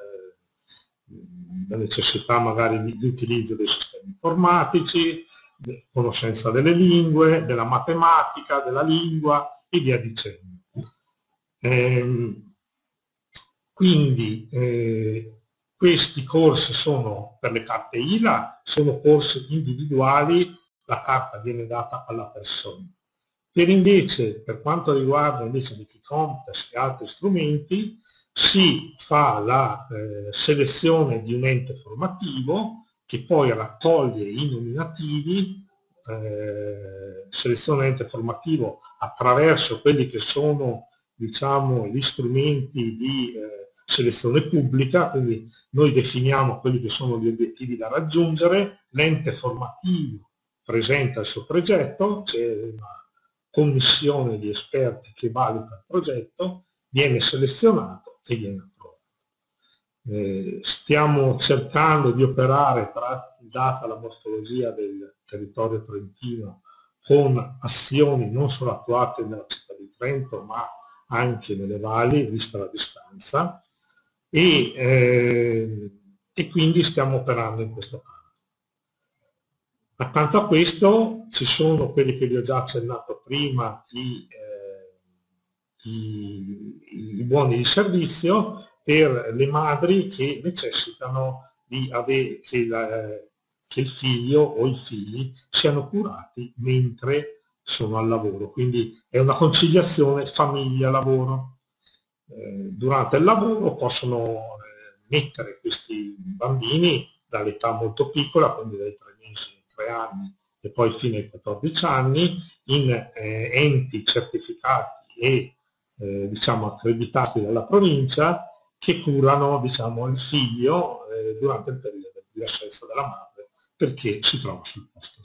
eh, la necessità magari di, di utilizzo dei sistemi informatici, conoscenza delle lingue, della matematica, della lingua e via dicendo. Ehm, quindi eh, questi corsi sono per le carte I L A, sono corsi individuali, la carta viene data alla persona. Per invece, per quanto riguarda invece i Competence e altri strumenti, si fa la eh, selezione di un ente formativo che poi raccoglie i nominativi, eh, selezione ente formativo attraverso quelli che sono, diciamo, gli strumenti di eh, selezione pubblica, quindi noi definiamo quelli che sono gli obiettivi da raggiungere, l'ente formativo presenta il suo progetto, c'è una commissione di esperti che valuta il progetto, viene selezionato e viene approvato. Eh, stiamo cercando di operare, data la morfologia del territorio trentino, con azioni non solo attuate nella città di Trento, ma anche nelle valli, vista la distanza, e, eh, e quindi stiamo operando in questo campo. Accanto a questo ci sono quelli che vi ho già accennato prima, i, eh, i, i buoni di servizio per le madri che necessitano di avere che, la, che il figlio o i figli siano curati mentre sono al lavoro. Quindi è una conciliazione famiglia-lavoro. Eh, durante il lavoro possono eh, mettere questi bambini dall'età molto piccola, quindi dai tre mesi tre anni e poi fino ai quattordici anni, in eh, enti certificati e eh, diciamo accreditati dalla provincia che curano, diciamo, il figlio eh, durante il periodo di assenza della madre perché si trova sul posto.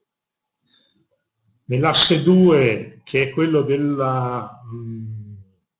Nell'asse due, che è quello della mh,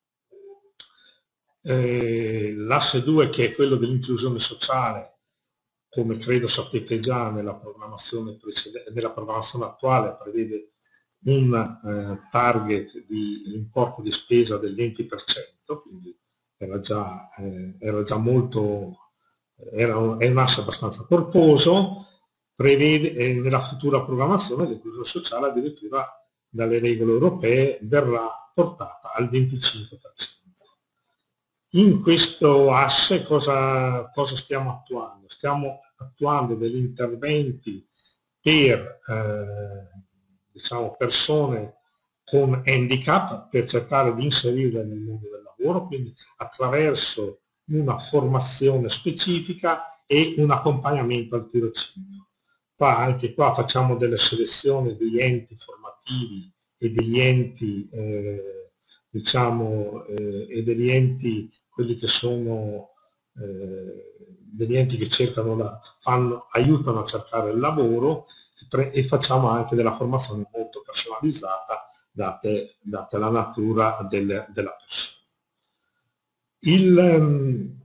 eh, l'asse due che è quello dell'inclusione sociale, come credo sapete già, nella programmazione, precedente, nella programmazione attuale prevede un eh, target di importo di spesa del venti per cento, quindi era già, eh, era già molto, era un, è un asse abbastanza corposo, prevede eh, nella futura programmazione l'inclusione sociale addirittura dalle regole europee verrà portata al venticinque per cento. In questo asse cosa, cosa stiamo attuando? Stiamo attuando degli interventi per eh, diciamo, persone con handicap per cercare di inserirle nel mondo del lavoro, quindi attraverso una formazione specifica e un accompagnamento al tirocinio. Qua, anche qua facciamo delle selezioni degli enti formativi e degli enti, eh, diciamo, eh, e degli enti, quelli che sono eh, degli enti che cercano la, fanno, aiutano a cercare il lavoro e facciamo anche della formazione molto personalizzata date, date la natura del, della persona. Il, um,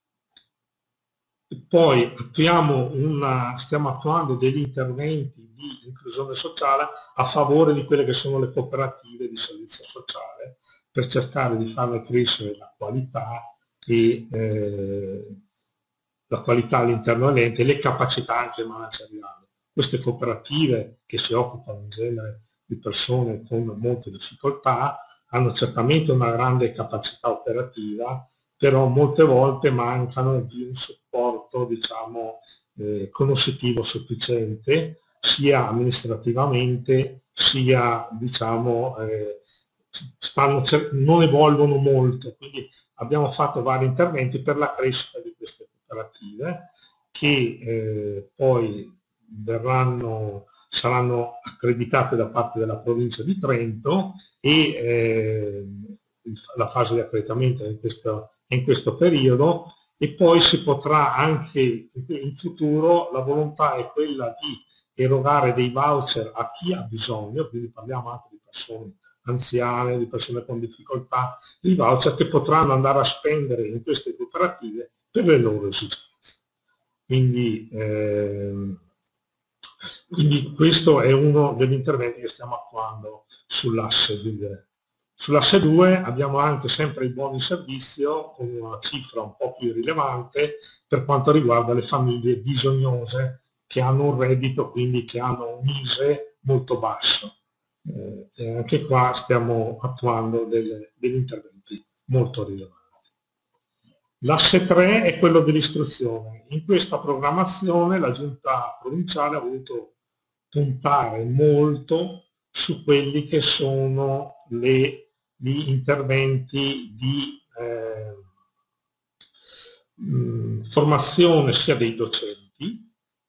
poi attuiamo una, stiamo attuando degli interventi di inclusione sociale a favore di quelle che sono le cooperative di servizio sociale per cercare di farne crescere la qualità e eh, la qualità all'interno dell'ente e le capacità anche manageriali. Queste cooperative che si occupano in genere di persone con molte difficoltà hanno certamente una grande capacità operativa, però molte volte mancano di un supporto, diciamo, eh, conoscitivo sufficiente, sia amministrativamente, sia, diciamo, eh, stanno, non evolvono molto. Quindi abbiamo fatto vari interventi per la crescita di queste cooperative che eh, poi verranno, saranno accreditate da parte della provincia di Trento e eh, la fase di accreditamento è in questo, è in questo periodo e poi si potrà anche in futuro, la volontà è quella di erogare dei voucher a chi ha bisogno, quindi parliamo anche di persone anziane, di persone con difficoltà, di voucher che potranno andare a spendere in queste cooperative per le loro esigenze. Quindi, ehm, quindi questo è uno degli interventi che stiamo attuando sull'asse due. Sull'asse due abbiamo anche sempre i buoni servizio con una cifra un po' più rilevante per quanto riguarda le famiglie bisognose che hanno un reddito, quindi che hanno un I S E E molto basso. Eh, e anche qua stiamo attuando delle, degli interventi molto rilevanti. L'asse tre è quello dell'istruzione. In questa programmazione la Giunta provinciale ha voluto puntare molto su quelli che sono le, gli interventi di eh, mh, formazione sia dei docenti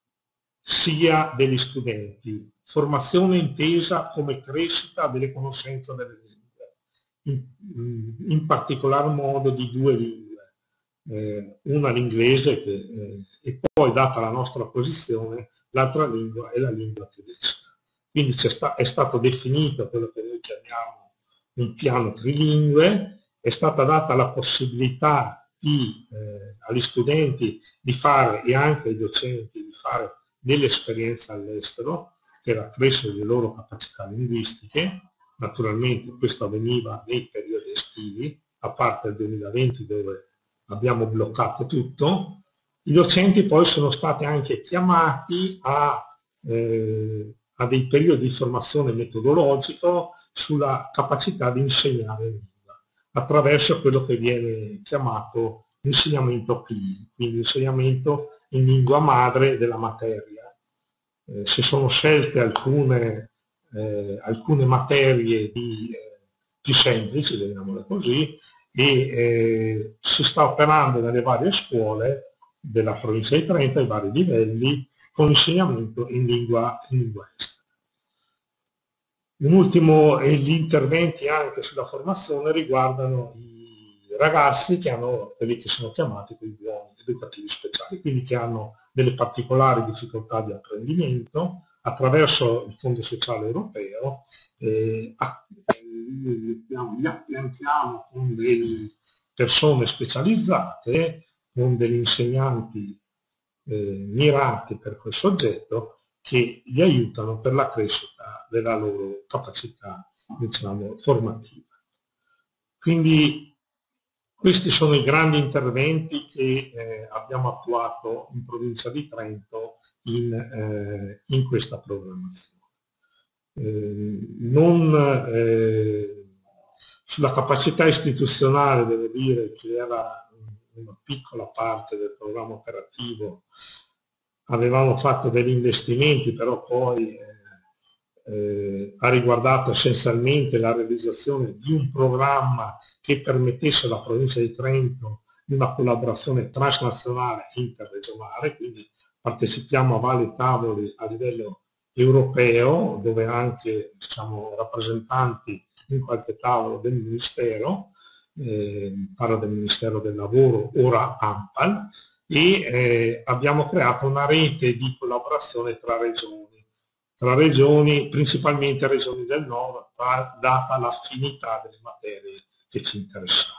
sia degli studenti. Formazione intesa come crescita delle conoscenze delle lingue, in, in particolar modo di due lingue, eh, una l'inglese eh, e poi, data la nostra posizione, l'altra lingua è la lingua tedesca. Quindi sta, è stato definito quello che noi chiamiamo un piano trilingue, è stata data la possibilità di, eh, agli studenti di fare e anche ai docenti di fare delle esperienze all'estero per accrescere le loro capacità linguistiche. Naturalmente questo avveniva nei periodi estivi, a parte il duemilaventi dove abbiamo bloccato tutto. I docenti poi sono stati anche chiamati a, eh, a dei periodi di formazione metodologico sulla capacità di insegnare lingua, attraverso quello che viene chiamato l'insegnamento C L I, quindi l'insegnamento in lingua madre della materia. Eh, si sono scelte alcune, eh, alcune materie di, eh, più semplici, vediamole così, e eh, si sta operando nelle varie scuole della provincia di Trento ai vari livelli con l'insegnamento in lingua, in lingua estera. Un ultimo, e gli interventi anche sulla formazione riguardano i ragazzi che hanno quelli che sono chiamati quei buoni educativi speciali, quindi che hanno delle particolari difficoltà di apprendimento. Attraverso il Fondo Sociale Europeo eh, li affianchiamo con delle persone specializzate, con degli insegnanti eh, mirati per quel soggetto che li aiutano per la crescita della loro capacità, diciamo, formativa. Quindi questi sono i grandi interventi che eh, abbiamo attuato in provincia di Trento in, eh, in questa programmazione. Eh, non, eh, sulla capacità istituzionale devo dire che era una piccola parte del programma operativo, avevamo fatto degli investimenti, però poi eh, eh, ha riguardato essenzialmente la realizzazione di un programma che permettesse alla provincia di Trento una collaborazione transnazionale e interregionale, quindi partecipiamo a vari tavoli a livello europeo, dove anche diciamo, rappresentanti in qualche tavolo del Ministero, eh, parlo del Ministero del Lavoro, ora ANPAL, e eh, abbiamo creato una rete di collaborazione tra regioni, tra regioni, principalmente regioni del nord, data l'affinità delle materie che ci interessavano.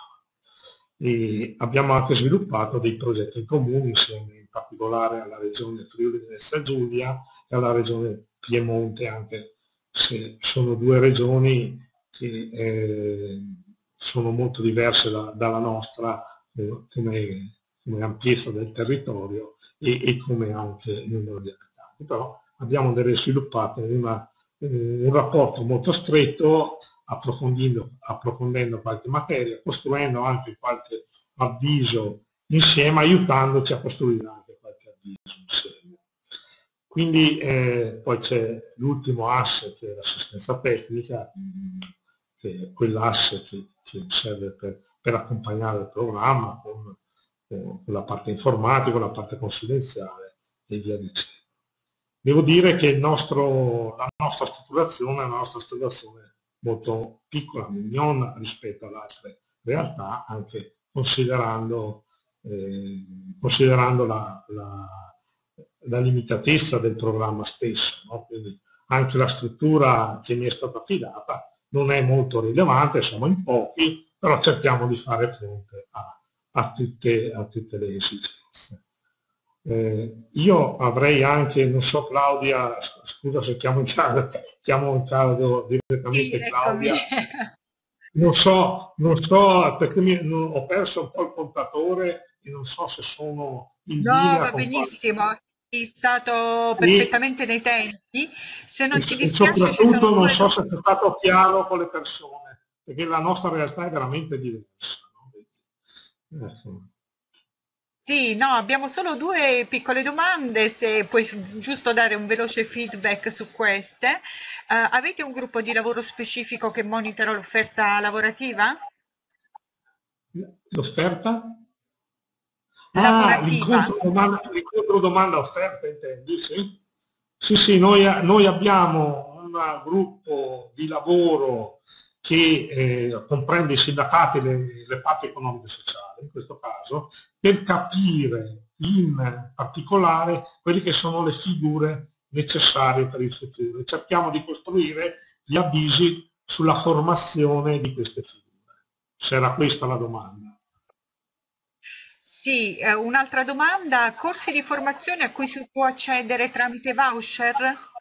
E abbiamo anche sviluppato dei progetti in comune insieme in particolare alla regione Friuli Venezia Giulia e alla regione Piemonte, anche se sono due regioni che eh, sono molto diverse da, dalla nostra eh, come, come ampiezza del territorio e, e come anche numero di abitanti, però abbiamo sviluppato una, un rapporto molto stretto, approfondendo, approfondendo qualche materia, costruendo anche qualche avviso insieme, aiutandoci a costruire anche qualche avviso insieme. Quindi eh, poi c'è l'ultimo asse che è l'assistenza tecnica, che è quell'asse che, che serve per, per accompagnare il programma con, con la parte informatica, la parte consulenziale e via dicendo. Devo dire che il nostro, la nostra strutturazione è una nostra strutturazione molto piccola, mignona rispetto ad altre realtà, anche considerando eh, considerando la, la, la limitatezza del programma stesso, no? Quindi anche la struttura che mi è stata affidata non è molto rilevante, siamo in pochi, però cerchiamo di fare fronte a, a, tutte, a tutte le esigenze. Eh, io avrei anche, non so Claudia, scusa se chiamo in caso, chiamo in caso direttamente Sì, eccomi. Claudia, non so, non so perché mi, non, ho perso un po' il contatore e non so se sono in No, linea va con qualche... benissimo, sei stato E, perfettamente nei tempi. Se e, non ti e dispiace, ci sono soprattutto non due so domande. se è stato chiaro con le persone, perché la nostra realtà è veramente diversa. No? Ecco. Sì, no, abbiamo solo due piccole domande, se puoi giusto dare un veloce feedback su queste. Eh, avete un gruppo di lavoro specifico che monitora l'offerta lavorativa? L'offerta? Ah, Lavorativa? l'incontro domanda, l'incontro domanda offerta, intendi? Sì, sì, sì, noi, noi abbiamo un gruppo di lavoro che eh, comprende i sindacati e le, le parti economiche e sociali, in questo caso, per capire in particolare quelle che sono le figure necessarie per il futuro. E cerchiamo di costruire gli avvisi sulla formazione di queste figure, se era questa la domanda. Sì, eh, un'altra domanda, corsi di formazione a cui si può accedere tramite voucher?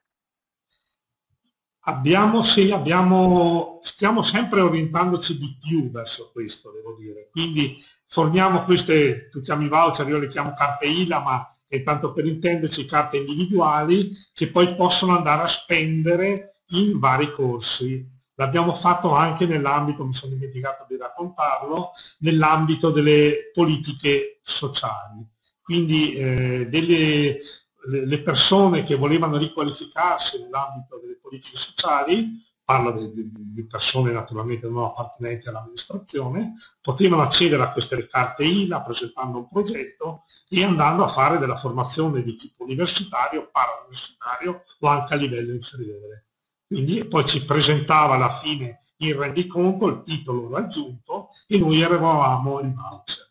Abbiamo, sì, abbiamo, stiamo sempre orientandoci di più verso questo, devo dire. Quindi forniamo queste, tu chiami voucher, io le chiamo carte I L A, ma è tanto per intenderci carte individuali che poi possono andare a spendere in vari corsi. L'abbiamo fatto anche nell'ambito, mi sono dimenticato di raccontarlo, nell'ambito delle politiche sociali. Quindi eh, delle, le persone che volevano riqualificarsi nell'ambito delle politiche sociali, parlo di, di, di persone naturalmente non appartenenti all'amministrazione, potevano accedere a queste carte I L A presentando un progetto e andando a fare della formazione di tipo universitario, parauniversitario o anche a livello inferiore. Quindi poi ci presentava alla fine il rendiconto, il titolo raggiunto e noi eravamo il voucher.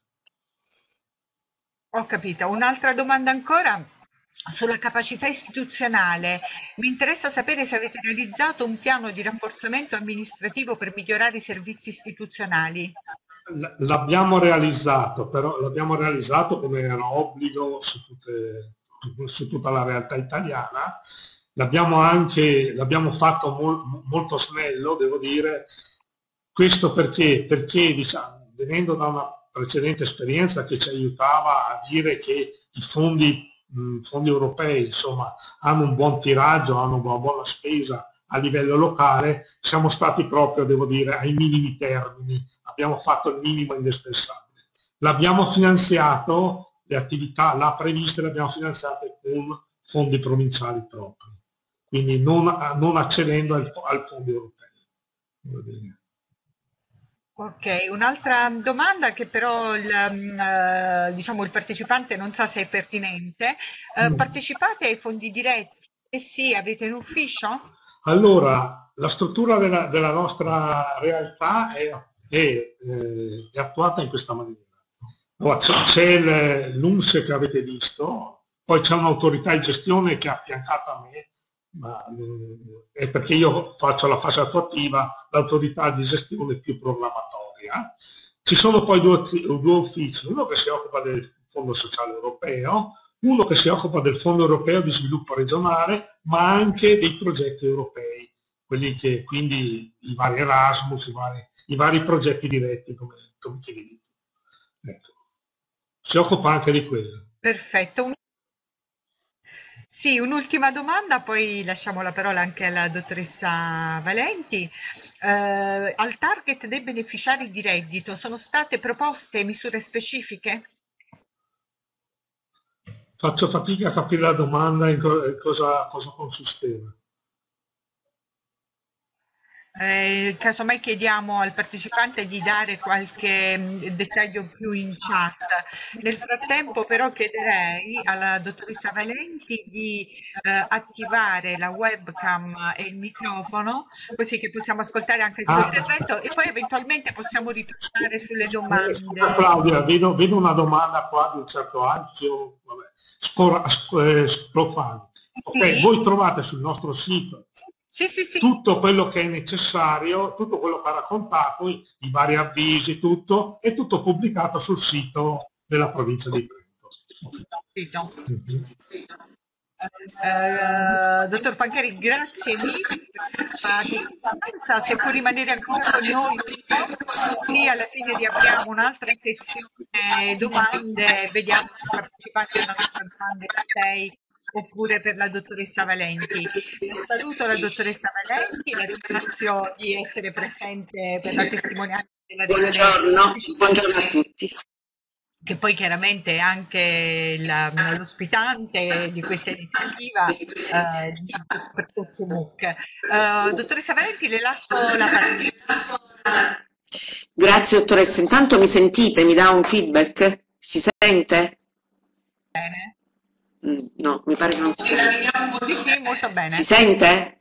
Ho capito. Un'altra domanda ancora sulla capacità istituzionale. Mi interessa sapere se avete realizzato un piano di rafforzamento amministrativo per migliorare i servizi istituzionali. L'abbiamo realizzato, però l'abbiamo realizzato come era obbligo su, tutte, su tutta la realtà italiana. L'abbiamo anche l'abbiamo fatto mol, molto snello, devo dire. Questo perché? Perché diciamo, venendo da una precedente esperienza che ci aiutava a dire che i fondi, mh, fondi europei insomma, hanno un buon tiraggio, hanno una buona spesa a livello locale, siamo stati proprio, devo dire, ai minimi termini, abbiamo fatto il minimo indispensabile. L'abbiamo finanziato, le attività là previste le abbiamo finanziate con fondi provinciali propri, quindi non, non accedendo al, al fondo europeo. Ok, un'altra domanda che però il, mm, eh, diciamo, il partecipante non sa se è pertinente. Eh, partecipate ai fondi diretti? Eh sì, avete un ufficio? Allora, la struttura della, della nostra realtà è, è, eh, è attuata in questa maniera. Allora, c'è l'U N S E che avete visto, poi c'è un'autorità di gestione che è affiancata a me, ma eh, è perché io faccio la fase attuativa, l'autorità di gestione più programmatoria. Ci sono poi due, due uffici, uno che si occupa del Fondo Sociale Europeo, uno che si occupa del Fondo Europeo di Sviluppo Regionale, ma anche dei progetti europei, quelli che quindi i vari Erasmus, i vari, i vari progetti diretti come, come chiedi. Ecco. Si occupa anche di quello. Perfetto. Un- Sì, un'ultima domanda, poi lasciamo la parola anche alla dottoressa Valenti. Eh, al target dei beneficiari di reddito sono state proposte misure specifiche? Faccio fatica a capire la domanda in cosa, cosa consisteva. Eh, casomai chiediamo al partecipante di dare qualche mh, dettaglio più in chat. Nel frattempo però chiederei alla dottoressa Valenti di eh, attivare la webcam e il microfono, così che possiamo ascoltare anche il suo Ah, intervento e poi eventualmente possiamo ritornare sulle scusa domande. Claudia, vedo, vedo una domanda qua di un certo Alfio, vabbè, scora- sc- eh, Scrofani. Ok, Sì, voi trovate sul nostro sito sì, sì, sì. tutto quello che è necessario, tutto quello che ha raccontato, i, i vari avvisi, tutto, è tutto pubblicato sul sito della provincia di Trento. Ok. Capito. Mhm. Eh, dottor Pancheri, grazie mille per questa testimonianza. Se può rimanere ancora con noi un po', sì, alla fine riapriamo un'altra sezione domande, vediamo se i partecipanti hanno ancora domande per lei oppure per la dottoressa Valenti. Saluto la dottoressa Valenti e la ringrazio di essere presente per la testimonianza della regione Buongiorno, Sicilia, buongiorno a tutti. che poi chiaramente è anche la- l'ospitante di questa iniziativa eh, di questo percorso MOOC. Eh, dottoressa Valenti, le lascio la parola. Grazie dottoressa, intanto mi sentite? Mi dà un feedback? Si sente? Bene. Mm, no, mi pare che non si sente. Sì, sì, molto bene. Si sente?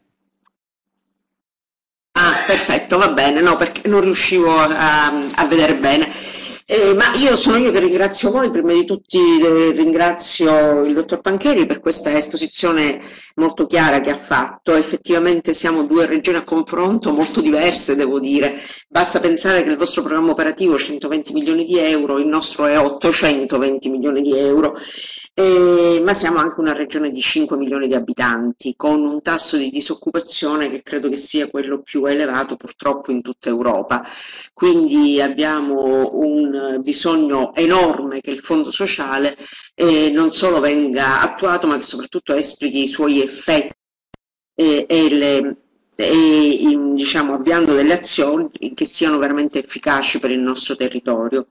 Ah, perfetto, va bene, no, perché non riuscivo a, a vedere bene. Eh, ma io sono io che ringrazio voi, prima di tutti eh, ringrazio il dottor Pancheri per questa esposizione molto chiara che ha fatto. Effettivamente siamo due regioni a confronto molto diverse, devo dire. Basta pensare che il vostro programma operativo è centoventi milioni di euro, il nostro è ottocentoventi milioni di euro, eh, ma siamo anche una regione di cinque milioni di abitanti, con un tasso di disoccupazione che credo che sia quello più elevato purtroppo in tutta Europa. Quindi abbiamo un bisogno enorme che il Fondo Sociale eh, non solo venga attuato, ma che soprattutto esplichi i suoi effetti e, e, le, e in, diciamo, avviando delle azioni che siano veramente efficaci per il nostro territorio.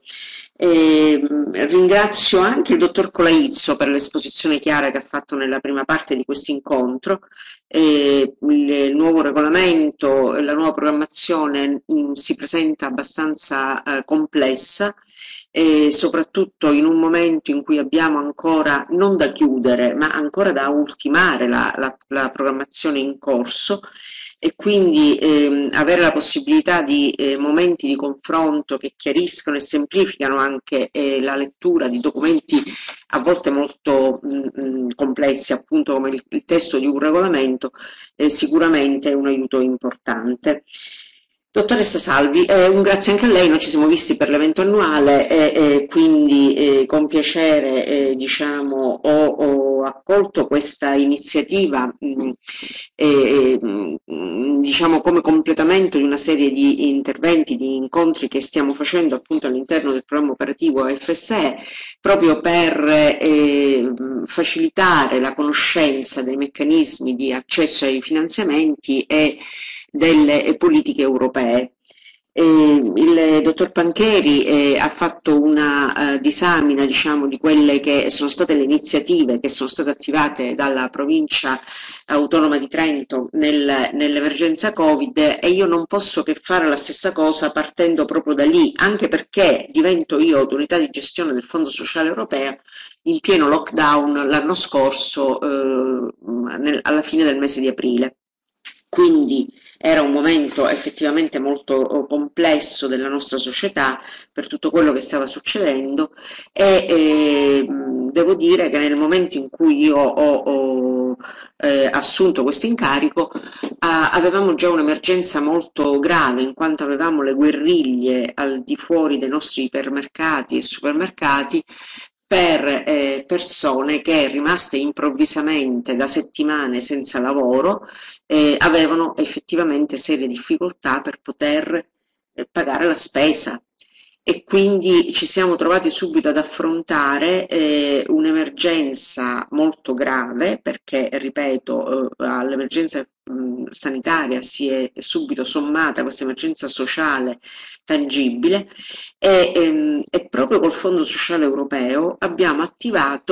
E, ringrazio anche il dottor Colaizzo per l'esposizione chiara che ha fatto nella prima parte di questo incontro. Eh, il, il nuovo regolamento e la nuova programmazione mh, si presenta abbastanza eh, complessa, e soprattutto in un momento in cui abbiamo ancora non da chiudere ma ancora da ultimare la, la, la programmazione in corso, e quindi ehm, avere la possibilità di eh, momenti di confronto che chiariscono e semplificano anche eh, la lettura di documenti a volte molto mh, complessi, appunto come il, il testo di un regolamento, eh, sicuramente è un aiuto importante. Dottoressa Salvi, eh, un grazie anche a lei, noi ci siamo visti per l'evento annuale e, e quindi eh, con piacere eh, diciamo, ho, ho accolto questa iniziativa mh, eh, mh, diciamo, come completamento di una serie di interventi, di incontri che stiamo facendo appunto all'interno del programma operativo F S E, proprio per eh, facilitare la conoscenza dei meccanismi di accesso ai finanziamenti e delle politiche europee. Eh, il dottor Pancheri eh, ha fatto una uh, disamina, diciamo, di quelle che sono state le iniziative che sono state attivate dalla provincia autonoma di Trento nel, nell'emergenza Covid, e io non posso che fare la stessa cosa partendo proprio da lì, anche perché divento io autorità di gestione del Fondo Sociale Europeo in pieno lockdown l'anno scorso eh, nel, alla fine del mese di aprile. Quindi era un momento effettivamente molto complesso della nostra società per tutto quello che stava succedendo, e eh, devo dire che nel momento in cui io ho, ho eh, assunto questo incarico ah, avevamo già un'emergenza molto grave, in quanto avevamo le guerriglie al di fuori dei nostri ipermercati e supermercati per eh, persone che, rimaste improvvisamente da settimane senza lavoro, eh, avevano effettivamente serie difficoltà per poter eh, pagare la spesa. E quindi ci siamo trovati subito ad affrontare eh, un'emergenza molto grave, perché, ripeto, eh, all'emergenza sanitaria si è subito sommata questa emergenza sociale tangibile, e, ehm, e proprio col Fondo Sociale Europeo abbiamo attivato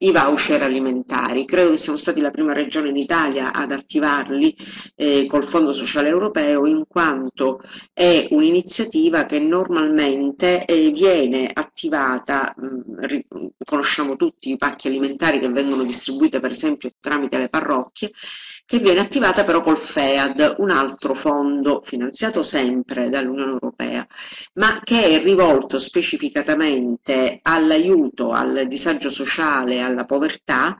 i voucher alimentari. Credo che siamo stati la prima regione in Italia ad attivarli eh, col Fondo Sociale Europeo, in quanto è un'iniziativa che normalmente eh, viene attivata, mh, conosciamo tutti i pacchi alimentari che vengono distribuiti per esempio tramite le parrocchie, che viene attivata però col FEAD, un altro fondo finanziato sempre dall'Unione Europea, ma che è rivolto specificatamente all'aiuto al disagio sociale, alla povertà,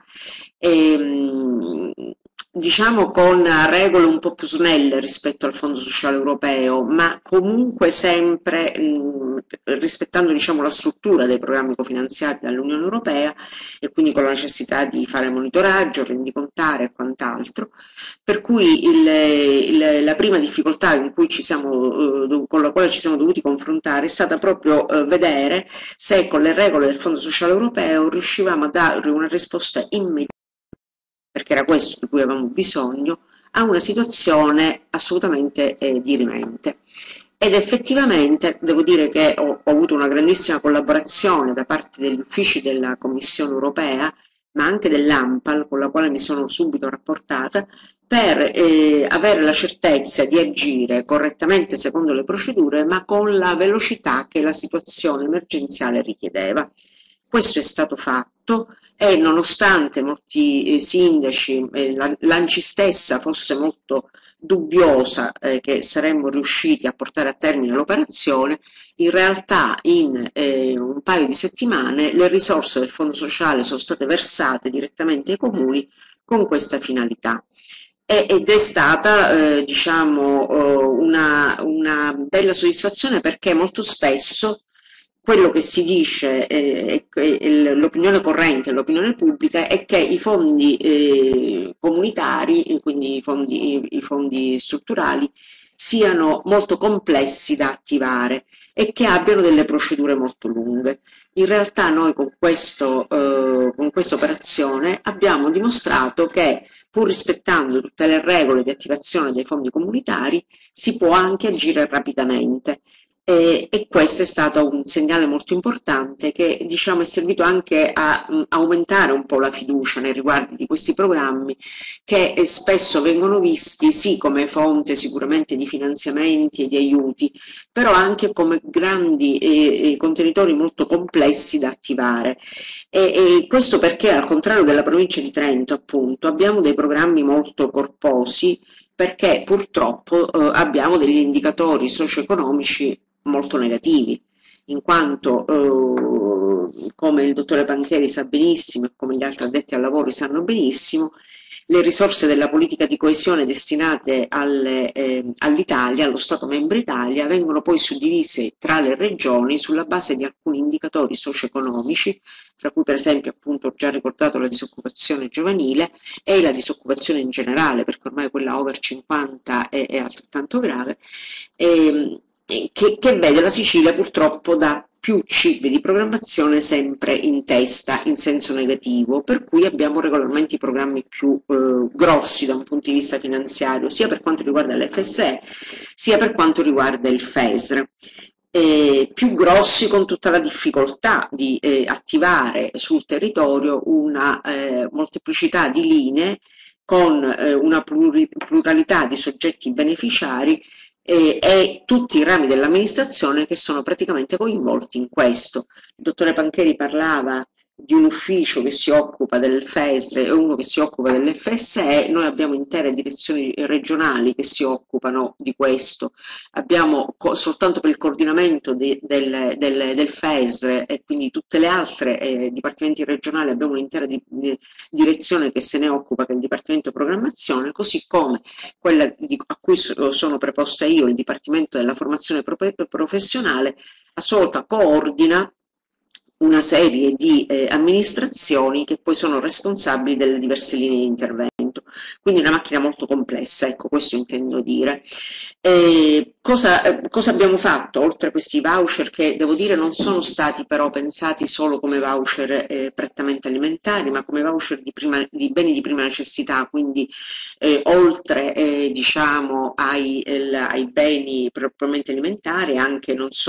ehm, diciamo con regole un po' più snelle rispetto al Fondo Sociale Europeo, ma comunque sempre mh, rispettando, diciamo, la struttura dei programmi cofinanziati dall'Unione Europea, e quindi con la necessità di fare monitoraggio, rendicontare e quant'altro. Per cui il, il, la prima difficoltà in cui ci siamo, eh, con la quale ci siamo dovuti confrontare è stata proprio eh, vedere se con le regole del Fondo Sociale Europeo riuscivamo a dare una risposta immediata, perché era questo di cui avevamo bisogno, a una situazione assolutamente eh, dirimente. Ed effettivamente devo dire che ho, ho avuto una grandissima collaborazione da parte degli uffici della Commissione Europea, ma anche dell'ANPAL, con la quale mi sono subito rapportata, per eh, avere la certezza di agire correttamente secondo le procedure, ma con la velocità che la situazione emergenziale richiedeva. Questo è stato fatto e nonostante molti eh, sindaci, eh, l'A N C I stessa fosse molto dubbiosa eh, che saremmo riusciti a portare a termine l'operazione, in realtà in eh, un paio di settimane le risorse del Fondo Sociale sono state versate direttamente ai comuni con questa finalità. Ed è stata eh, diciamo, una, una bella soddisfazione, perché molto spesso quello che si dice, eh, l'opinione corrente, l'opinione pubblica, è che i fondi eh, comunitari, quindi i fondi, i, i fondi strutturali, siano molto complessi da attivare e che abbiano delle procedure molto lunghe. In realtà noi con, questo, eh, con questa operazione abbiamo dimostrato che, pur rispettando tutte le regole di attivazione dei fondi comunitari, si può anche agire rapidamente. E, e questo è stato un segnale molto importante che, diciamo, è servito anche a um, aumentare un po' la fiducia nei riguardi di questi programmi, che eh, spesso vengono visti sì come fonte sicuramente di finanziamenti e di aiuti, però anche come grandi eh, contenitori molto complessi da attivare. E, e questo perché, al contrario della provincia di Trento, appunto, abbiamo dei programmi molto corposi, perché purtroppo eh, abbiamo degli indicatori socio-economici molto negativi, in quanto eh, come il dottore Pancheri sa benissimo e come gli altri addetti al lavoro sanno benissimo, le risorse della politica di coesione destinate eh, all'Italia, allo Stato membro Italia, vengono poi suddivise tra le regioni sulla base di alcuni indicatori socio-economici, fra cui per esempio, appunto, ho già ricordato la disoccupazione giovanile e la disoccupazione in generale, perché ormai quella over cinquanta è, è altrettanto grave, e, Che, che vede la Sicilia purtroppo da più cicli di programmazione sempre in testa, in senso negativo, per cui abbiamo regolarmente i programmi più eh, grossi da un punto di vista finanziario, sia per quanto riguarda l'F S E, sia per quanto riguarda il FESR. Eh, più grossi, con tutta la difficoltà di eh, attivare sul territorio una eh, molteplicità di linee con eh, una pluralità di soggetti beneficiari E, e tutti i rami dell'amministrazione che sono praticamente coinvolti in questo. Il dottore Pancheri parlava di un ufficio che si occupa del FESR e uno che si occupa dell'F S E, noi abbiamo intere direzioni regionali che si occupano di questo, abbiamo soltanto per il coordinamento de, del, del, del FESR e quindi tutte le altre eh, dipartimenti regionali abbiamo un'intera di, di, direzione che se ne occupa, che è il Dipartimento Programmazione, così come quella di, a cui sono preposta io, il Dipartimento della Formazione Professionale, a sua volta coordina una serie di eh, amministrazioni che poi sono responsabili delle diverse linee di intervento, quindi una macchina molto complessa, ecco, questo intendo dire. Eh, cosa, eh, cosa abbiamo fatto oltre a questi voucher, che devo dire non sono stati però pensati solo come voucher eh, prettamente alimentari, ma come voucher di, prima, di beni di prima necessità, quindi eh, oltre eh, diciamo ai, el, ai beni propriamente alimentari, anche, non so,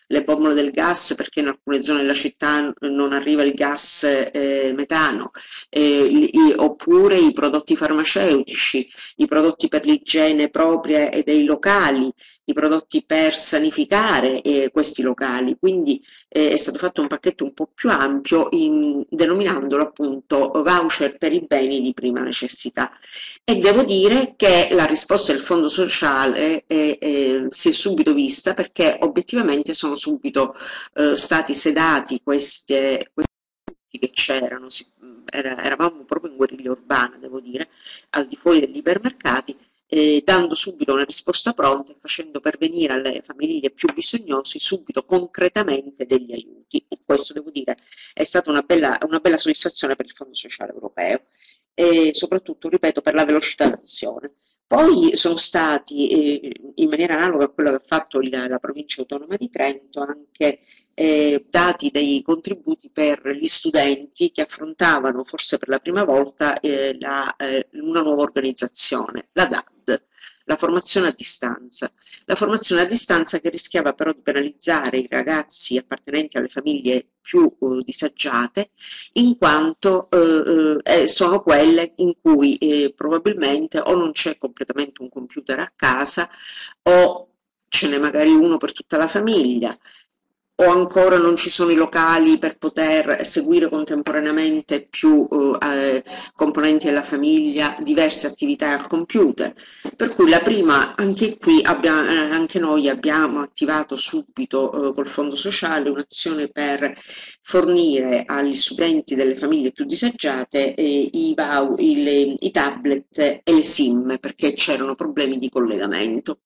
le bombole del gas perché in alcune zone della città non arriva il gas eh, metano, eh, i, oppure i prodotti farmaceutici, i prodotti per l'igiene propria e dei locali, i prodotti per sanificare eh, questi locali. Quindi eh, è stato fatto un pacchetto un po' più ampio in, denominandolo appunto voucher per i beni di prima necessità. E devo dire che la risposta del Fondo Sociale eh, eh, si è subito vista, perché obiettivamente sono subito eh, stati sedati queste, questi che c'erano, era, eravamo proprio in guerriglia urbana, devo dire, al di fuori degli ipermercati, eh, dando subito una risposta pronta e facendo pervenire alle famiglie più bisognose subito concretamente degli aiuti. E questo, devo dire, è stata una bella, una bella soddisfazione per il Fondo Sociale Europeo e soprattutto, ripeto, per la velocità d'azione. Poi sono stati, eh, in maniera analoga a quello che ha fatto il, la provincia autonoma di Trento, anche eh, dati dei contributi per gli studenti che affrontavano forse per la prima volta eh, la, eh, una nuova organizzazione, la D A D, la formazione a distanza. La formazione a distanza che rischiava però di penalizzare i ragazzi appartenenti alle famiglie più eh, disagiate, in quanto eh, eh, sono quelle in cui eh, probabilmente o non c'è completamente un computer a casa, o ce n'è magari uno per tutta la famiglia, o ancora non ci sono i locali per poter seguire contemporaneamente più eh, componenti della famiglia diverse attività al computer. Per cui la prima, anche qui abbiamo, eh, anche noi abbiamo attivato subito eh, col Fondo Sociale un'azione per fornire agli studenti delle famiglie più disagiate eh, i, i, le, i tablet e le SIM, perché c'erano problemi di collegamento.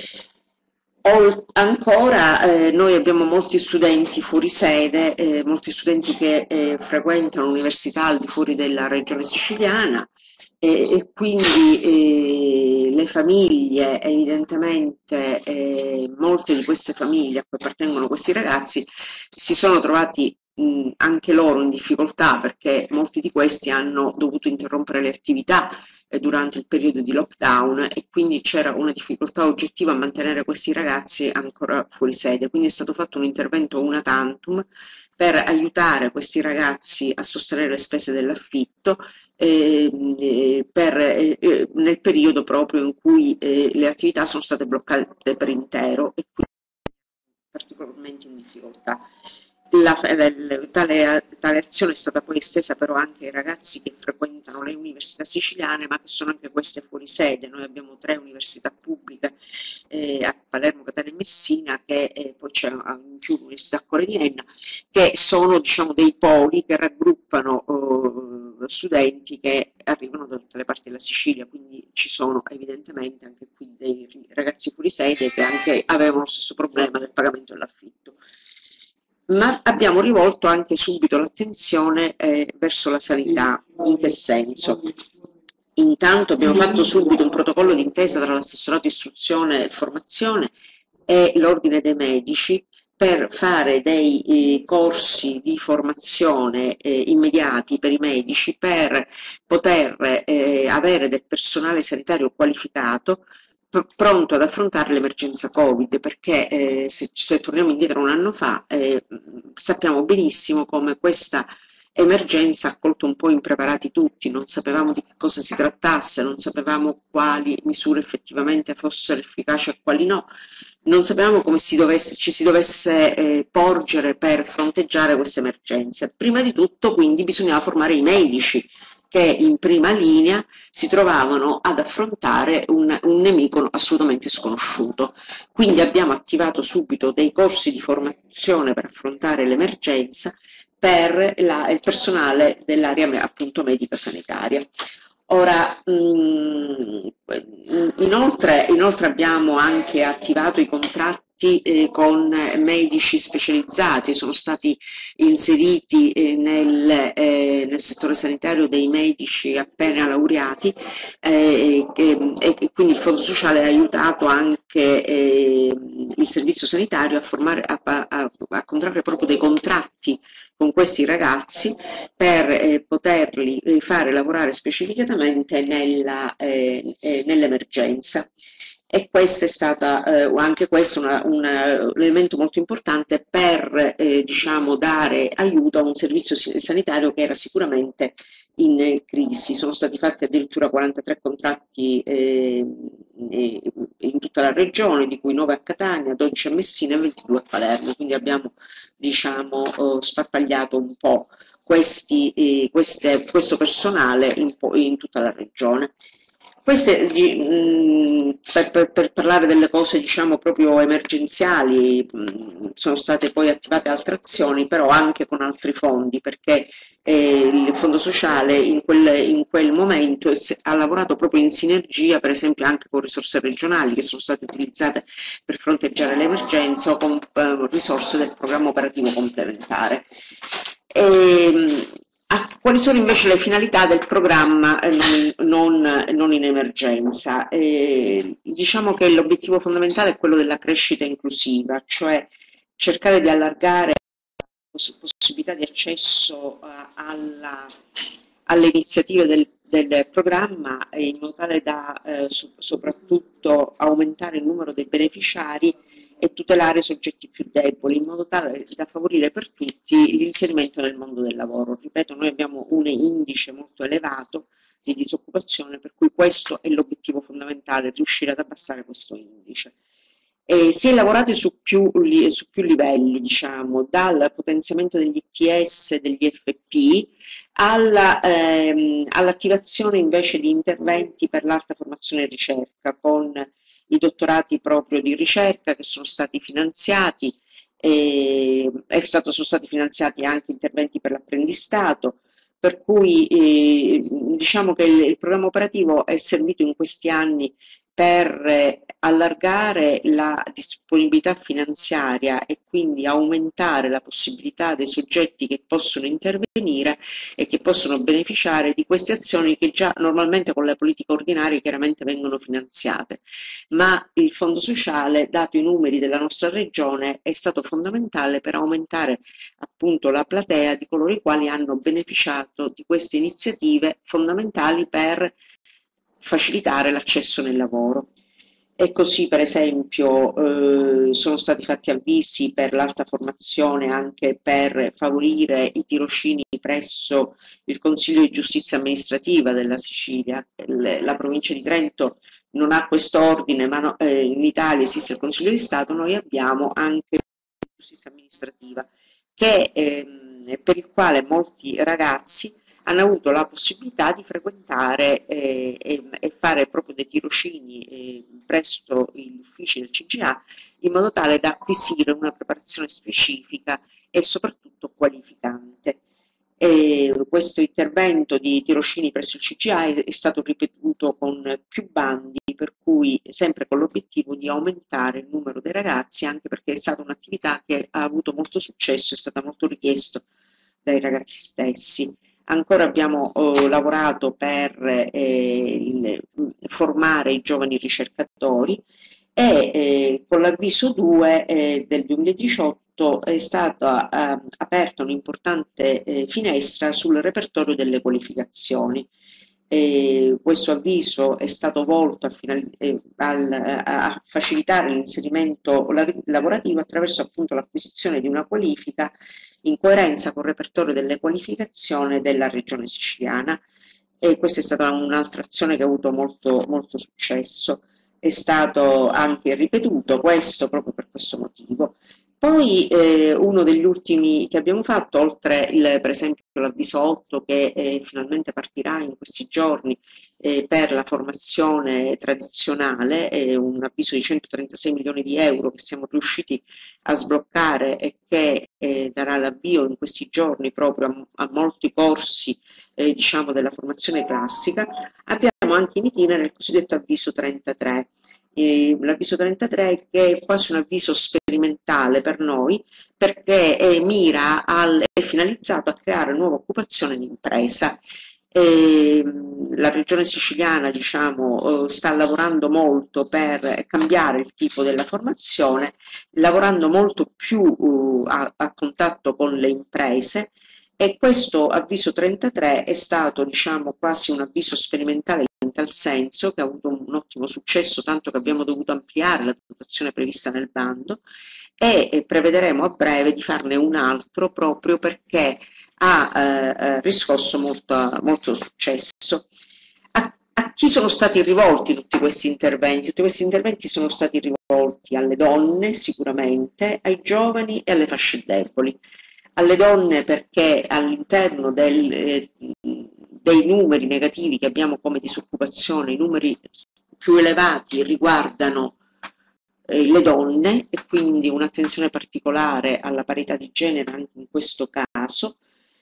Ancora eh, noi abbiamo molti studenti fuori sede, eh, molti studenti che eh, frequentano l'università al di fuori della regione siciliana, eh, e quindi eh, le famiglie, evidentemente eh, molte di queste famiglie a cui appartengono questi ragazzi si sono trovati mh, anche loro in difficoltà, perché molti di questi hanno dovuto interrompere le attività durante il periodo di lockdown, e quindi c'era una difficoltà oggettiva a mantenere questi ragazzi ancora fuori sede. Quindi è stato fatto un intervento una tantum per aiutare questi ragazzi a sostenere le spese dell'affitto eh, per, eh, nel periodo proprio in cui eh, le attività sono state bloccate per intero e quindi particolarmente in difficoltà. La, tale, tale azione è stata poi estesa però anche ai ragazzi che frequentano le università siciliane, ma che sono anche queste fuori sede. Noi abbiamo tre università pubbliche eh, a Palermo, Catania e Messina, che eh, poi c'è in più l'Università Cuore di Enna, che sono, diciamo, dei poli che raggruppano eh, studenti che arrivano da tutte le parti della Sicilia, quindi ci sono evidentemente anche qui dei ragazzi fuori sede che anche avevano lo stesso problema del pagamento dell'affitto. Ma abbiamo rivolto anche subito l'attenzione eh, verso la sanità. In che senso? Intanto abbiamo fatto subito un protocollo d'intesa tra l'assessorato istruzione e formazione e l'ordine dei medici per fare dei eh, corsi di formazione eh, immediati per i medici, per poter eh, avere del personale sanitario qualificato pronto ad affrontare l'emergenza Covid, perché eh, se, se torniamo indietro un anno fa eh, sappiamo benissimo come questa emergenza ha colto un po' impreparati tutti, non sapevamo di che cosa si trattasse, non sapevamo quali misure effettivamente fossero efficaci e quali no, non sapevamo come si dovesse, ci si dovesse eh, porgere per fronteggiare queste emergenze. Prima di tutto quindi bisognava formare i medici, che in prima linea si trovavano ad affrontare un, un nemico assolutamente sconosciuto. Quindi abbiamo attivato subito dei corsi di formazione per affrontare l'emergenza per la, il personale dell'area appunto medica sanitaria. Ora, mh, inoltre, inoltre abbiamo anche attivato i contratti Eh, con medici specializzati, sono stati inseriti eh, nel, eh, nel settore sanitario dei medici appena laureati eh, e, e quindi il Fondo Sociale ha aiutato anche eh, il servizio sanitario a, formare, a, a, a contrarre proprio dei contratti con questi ragazzi per eh, poterli fare lavorare specificatamente nella, eh, eh, nell'emergenza. E questa è stata eh, anche questo una, una, un elemento molto importante per eh, diciamo, dare aiuto a un servizio sanitario che era sicuramente in crisi. Sono stati fatti addirittura quarantatré contratti eh, in tutta la regione, di cui nove a Catania, dodici a Messina e ventidue a Palermo, quindi abbiamo diciamo, eh, sparpagliato un po' questi, eh, queste, questo personale in, in tutta la regione. Queste, mh, per, per, per parlare delle cose diciamo proprio emergenziali, mh, sono state poi attivate altre azioni, però anche con altri fondi, perché eh, il Fondo Sociale in quel, in quel momento ha lavorato proprio in sinergia, per esempio anche con risorse regionali che sono state utilizzate per fronteggiare l'emergenza o con eh, risorse del programma operativo complementare. E, Ah, quali sono invece le finalità del programma non, non, non in emergenza? Eh, diciamo che l'obiettivo fondamentale è quello della crescita inclusiva, cioè cercare di allargare la possibilità di accesso uh, alla, alle iniziative del, del programma in modo tale da eh, so, soprattutto aumentare il numero dei beneficiari e tutelare i soggetti più deboli, in modo tale da favorire per tutti l'inserimento nel mondo del lavoro. Ripeto, noi abbiamo un indice molto elevato di disoccupazione, per cui questo è l'obiettivo fondamentale, riuscire ad abbassare questo indice. E si è lavorato su più, su più livelli, diciamo, dal potenziamento degli I T S e degli F P alla, ehm, all'attivazione invece di interventi per l'alta formazione e ricerca, con i dottorati proprio di ricerca che sono stati finanziati, e è stato, sono stati finanziati anche interventi per l'apprendistato, per cui eh, diciamo che il, il programma operativo è servito in questi anni per eh, allargare la disponibilità finanziaria e quindi aumentare la possibilità dei soggetti che possono intervenire e che possono beneficiare di queste azioni che già normalmente con le politiche ordinarie chiaramente vengono finanziate, ma il Fondo Sociale, dato i numeri della nostra regione, è stato fondamentale per aumentare appunto la platea di coloro i quali hanno beneficiato di queste iniziative fondamentali per facilitare l'accesso nel lavoro. E così per esempio eh, sono stati fatti avvisi per l'alta formazione anche per favorire i tirocini presso il Consiglio di Giustizia Amministrativa della Sicilia. La provincia di Trento non ha questo ordine, ma no, eh, in Italia esiste il Consiglio di Stato, noi abbiamo anche la Giustizia Amministrativa, che, eh, per il quale molti ragazzi hanno avuto la possibilità di frequentare eh, e, e fare proprio dei tirocini eh, presso gli uffici del C G A in modo tale da acquisire una preparazione specifica e soprattutto qualificante. E questo intervento di tirocini presso il C G A è, è stato ripetuto con più bandi, per cui sempre con l'obiettivo di aumentare il numero dei ragazzi, anche perché è stata un'attività che ha avuto molto successo, è stata molto richiesto dai ragazzi stessi. Ancora abbiamo oh, lavorato per eh, il, formare i giovani ricercatori e eh, con l'avviso due eh, del duemiladiciotto è stata eh, aperta un'importante eh, finestra sul repertorio delle qualificazioni. E questo avviso è stato volto a, eh, al, a facilitare l'inserimento lavorativo attraverso appunto l'acquisizione di una qualifica in coerenza con il repertorio delle qualificazioni della regione siciliana, e questa è stata un'altra azione che ha avuto molto, molto successo. È stato anche ripetuto questo proprio per questo motivo. Poi eh, uno degli ultimi che abbiamo fatto, oltre il, per esempio l'avviso otto che eh, finalmente partirà in questi giorni eh, per la formazione tradizionale, è un avviso di centotrentasei milioni di euro che siamo riusciti a sbloccare e che eh, darà l'avvio in questi giorni proprio a, a molti corsi eh, diciamo della formazione classica. Abbiamo anche in itinere il cosiddetto avviso trentatré. L'avviso trentatré che è quasi un avviso sperimentale per noi, perché è, mira al, è finalizzato a creare nuova occupazione di impresa. E la regione siciliana diciamo, sta lavorando molto per cambiare il tipo della formazione, lavorando molto più uh, a, a contatto con le imprese, E questo avviso trentatré è stato, diciamo, quasi un avviso sperimentale in tal senso, che ha avuto un ottimo successo, tanto che abbiamo dovuto ampliare la dotazione prevista nel bando e eh, prevederemo a breve di farne un altro proprio perché ha eh, riscosso molto, molto successo. A, a chi sono stati rivolti tutti questi interventi? Tutti questi interventi sono stati rivolti alle donne sicuramente, ai giovani e alle fasce deboli. Alle donne perché all'interno del, eh, dei numeri negativi che abbiamo come disoccupazione, i numeri più elevati riguardano eh, le donne e quindi un'attenzione particolare alla parità di genere anche in questo caso.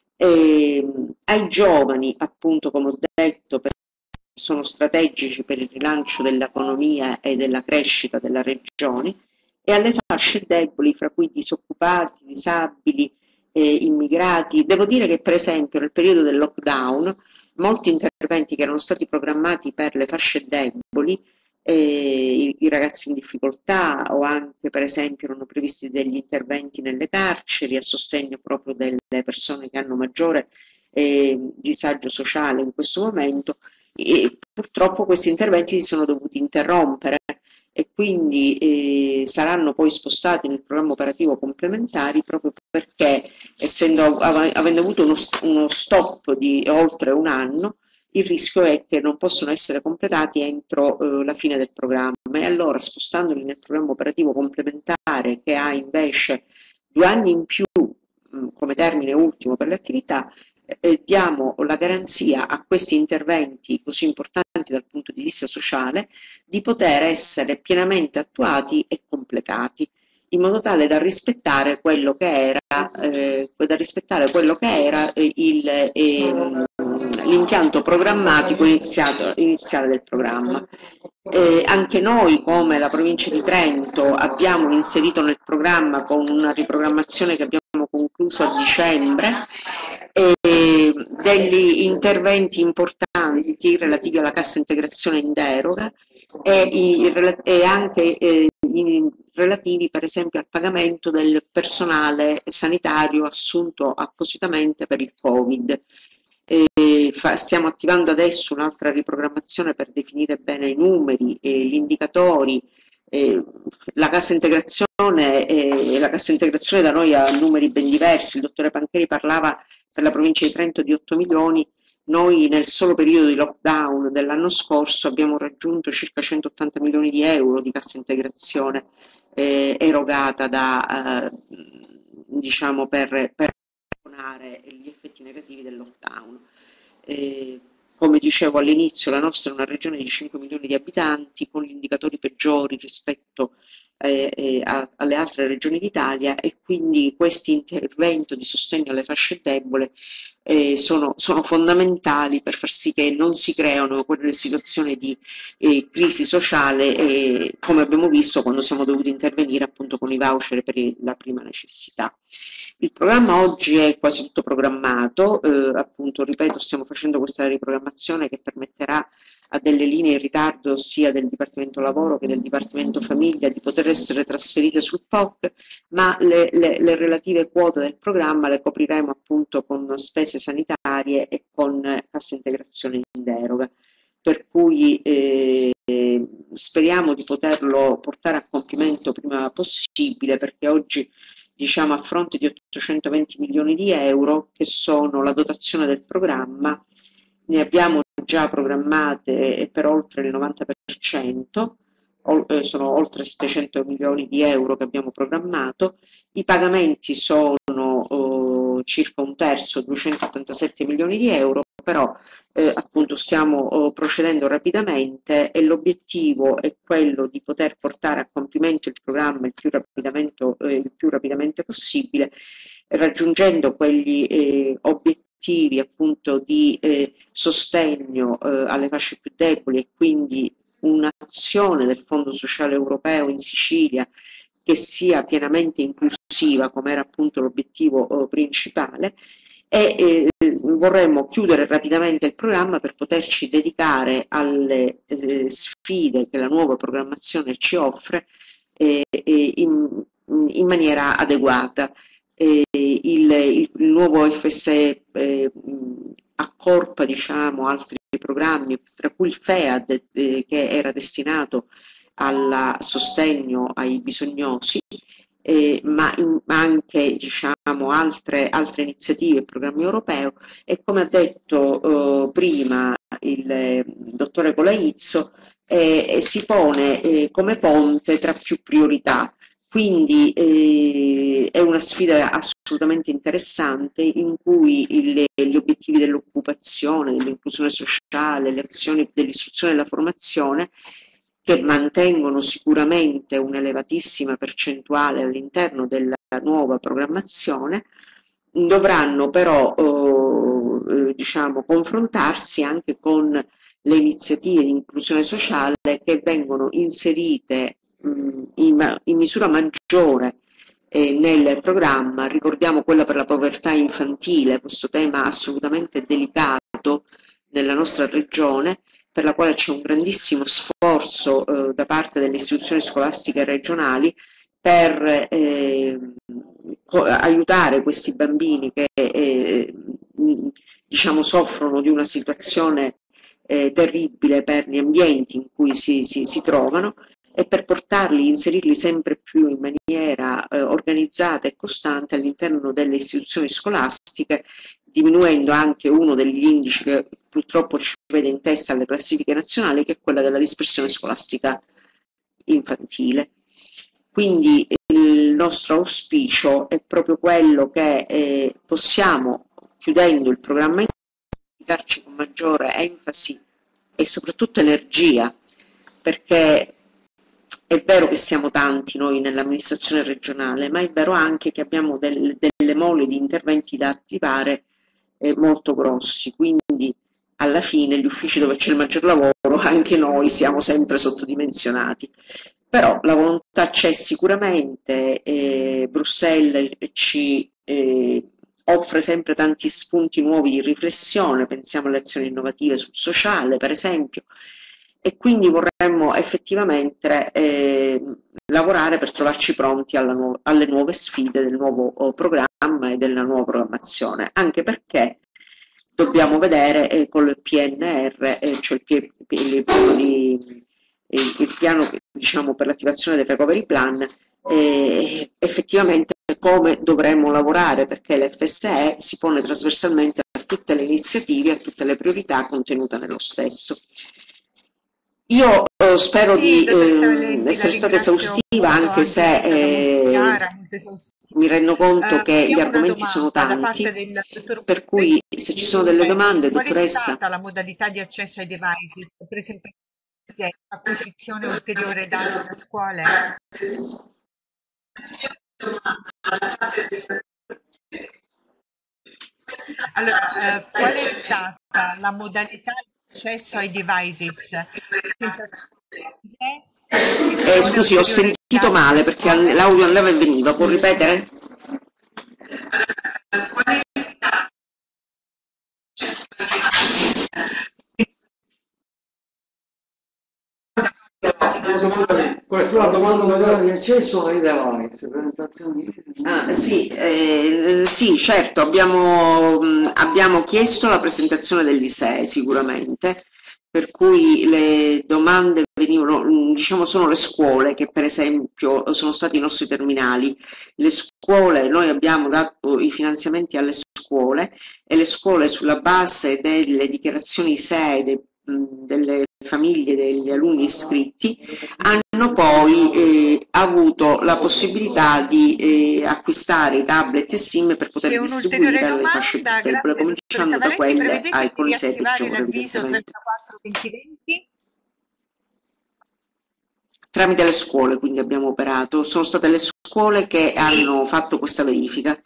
Eh, ai giovani, appunto, come ho detto, perché sono strategici per il rilancio dell'economia e della crescita della regione, e alle fasce deboli, fra cui disoccupati, disabili, eh, immigrati. Devo dire che per esempio nel periodo del lockdown molti interventi che erano stati programmati per le fasce deboli, eh, i, i ragazzi in difficoltà, o anche per esempio erano previsti degli interventi nelle carceri a sostegno proprio delle persone che hanno maggiore eh, disagio sociale in questo momento, e purtroppo questi interventi si sono dovuti interrompere e quindi eh, saranno poi spostati nel programma operativo complementari, proprio perché, essendo, avendo avuto uno, uno stop di oltre un anno, il rischio è che non possono essere completati entro eh, la fine del programma, e allora spostandoli nel programma operativo complementare, che ha invece due anni in più mh, come termine ultimo per le attività, eh, diamo la garanzia a questi interventi così importanti dal punto di vista sociale di poter essere pienamente attuati e completati, in modo tale da rispettare quello che era, eh, da rispettare quello che era eh, il, eh, l'impianto programmatico iniziato, iniziale del programma. Eh, anche noi, come la provincia di Trento, abbiamo inserito nel programma, con una riprogrammazione che abbiamo concluso a dicembre, eh, degli interventi importanti relativi alla cassa integrazione in deroga e, i, e anche eh, i, relativi per esempio al pagamento del personale sanitario assunto appositamente per il Covid. Eh, fa, stiamo attivando adesso un'altra riprogrammazione per definire bene i numeri, eh, gli indicatori. Eh, la cassa integrazione eh, la cassa integrazione da noi ha numeri ben diversi. Il dottore Pancheri parlava per la provincia di Trento di otto milioni. Noi nel solo periodo di lockdown dell'anno scorso abbiamo raggiunto circa centottanta milioni di euro di cassa integrazione eh, erogata da, eh, diciamo per, per gli effetti negativi del lockdown. Eh, come dicevo all'inizio, la nostra è una regione di cinque milioni di abitanti con gli indicatori peggiori rispetto eh, eh, a, alle altre regioni d'Italia, e quindi questi interventi di sostegno alle fasce deboli eh, sono, sono fondamentali per far sì che non si creano quelle situazioni di eh, crisi sociale, eh, come abbiamo visto quando siamo dovuti intervenire appunto con i voucher per la prima necessità. Il programma oggi è quasi tutto programmato, eh, appunto ripeto, stiamo facendo questa riprogrammazione che permetterà a delle linee in ritardo sia del Dipartimento Lavoro che del Dipartimento Famiglia di poter essere trasferite sul P O C, ma le, le, le relative quote del programma le copriremo appunto con spese sanitarie e con cassa integrazione in deroga, per cui eh, speriamo di poterlo portare a compimento prima possibile, perché oggi, diciamo, a fronte di ottocentoventi milioni di euro, che sono la dotazione del programma, ne abbiamo già programmate per oltre il novanta per cento, sono oltre settecento milioni di euro che abbiamo programmato. I pagamenti sono oh, circa un terzo, duecentottantasette milioni di euro, però eh, appunto stiamo oh, procedendo rapidamente, e l'obiettivo è quello di poter portare a compimento il programma il più rapidamente, eh, il più rapidamente possibile, raggiungendo quegli eh, obiettivi appunto di eh, sostegno eh, alle fasce più deboli, e quindi un'azione del Fondo Sociale Europeo in Sicilia che sia pienamente inclusiva, come era appunto l'obiettivo eh, principale, e eh, vorremmo chiudere rapidamente il programma per poterci dedicare alle eh, sfide che la nuova programmazione ci offre eh, in, in maniera adeguata. eh, il, il, il nuovo F S E eh, accorpa, diciamo, altri programmi, tra cui il F E A D, eh, che era destinato al sostegno ai bisognosi, eh, ma in, anche, diciamo, altre, altre iniziative e programmi europei, e come ha detto eh, prima il eh, dottore Colaizzo, eh, si pone eh, come ponte tra più priorità. Quindi eh, è una sfida assolutamente interessante, in cui il, gli obiettivi dell'occupazione, dell'inclusione sociale, le azioni dell'istruzione e della formazione, che mantengono sicuramente un'elevatissima percentuale all'interno della nuova programmazione, dovranno però eh, diciamo, confrontarsi anche con le iniziative di inclusione sociale che vengono inserite mh, in, in misura maggiore eh, nel programma. Ricordiamo quella per la povertà infantile, questo tema assolutamente delicato nella nostra regione, per la quale c'è un grandissimo sforzo eh, da parte delle istituzioni scolastiche regionali per eh, aiutare questi bambini che eh, diciamo, soffrono di una situazione eh, terribile per gli ambienti in cui si, si, si trovano, e per portarli, inserirli sempre più in maniera eh, organizzata e costante all'interno delle istituzioni scolastiche, diminuendo anche uno degli indici che purtroppo ci vede in testa alle classifiche nazionali, che è quella della dispersione scolastica infantile. Quindi il nostro auspicio è proprio quello che eh, possiamo, chiudendo il programma, dedicarci con maggiore enfasi e soprattutto energia, perché è vero che siamo tanti noi nell'amministrazione regionale, ma è vero anche che abbiamo del, delle mole di interventi da attivare eh, molto grossi, quindi alla fine gli uffici dove c'è il maggior lavoro, anche noi siamo sempre sottodimensionati. Però la volontà c'è sicuramente, eh, Bruxelles ci eh, offre sempre tanti spunti nuovi di riflessione, pensiamo alle azioni innovative sul sociale per esempio, e quindi vorremmo effettivamente eh, lavorare per trovarci pronti alla nu alle nuove sfide del nuovo oh, programma e della nuova programmazione, anche perché dobbiamo vedere eh, con il P N R, eh, cioè il, il piano, di, il, il piano diciamo, per l'attivazione del recovery plan, eh, effettivamente come dovremmo lavorare, perché l'F S E si pone trasversalmente a tutte le iniziative, a tutte le priorità contenute nello stesso. Io eh, spero sì, di eh, essere stata esaustiva, anche se eh, chiara, mi rendo conto uh, che gli argomenti sono tanti, per cui se ci sono delle domande, qual dottoressa. Qual è stata la modalità di accesso ai devices? Per esempio, acquisizione ulteriore dati da scuole? Allora, eh, qual è stata la modalità di accesso ai devices? Eh, scusi, ho sentito male perché l'audio andava e veniva, può ripetere? Questa è la domanda di accesso ai device, presentazioni. Ah, sì, eh, sì, certo, abbiamo, abbiamo chiesto la presentazione dell'I S E E sicuramente, per cui le domande venivano, diciamo, sono le scuole che per esempio sono stati i nostri terminali. Le scuole, noi abbiamo dato i finanziamenti alle scuole, e le scuole sulla base delle dichiarazioni I S E E de, delle famiglie degli alunni iscritti hanno poi eh, avuto la possibilità di eh, acquistare i tablet e SIM per poter distribuire alle fasce più deboli, cominciando da quelle ai con i sei peggiori, evidentemente. Tramite le scuole, quindi abbiamo operato, sono state le scuole che hanno fatto questa verifica.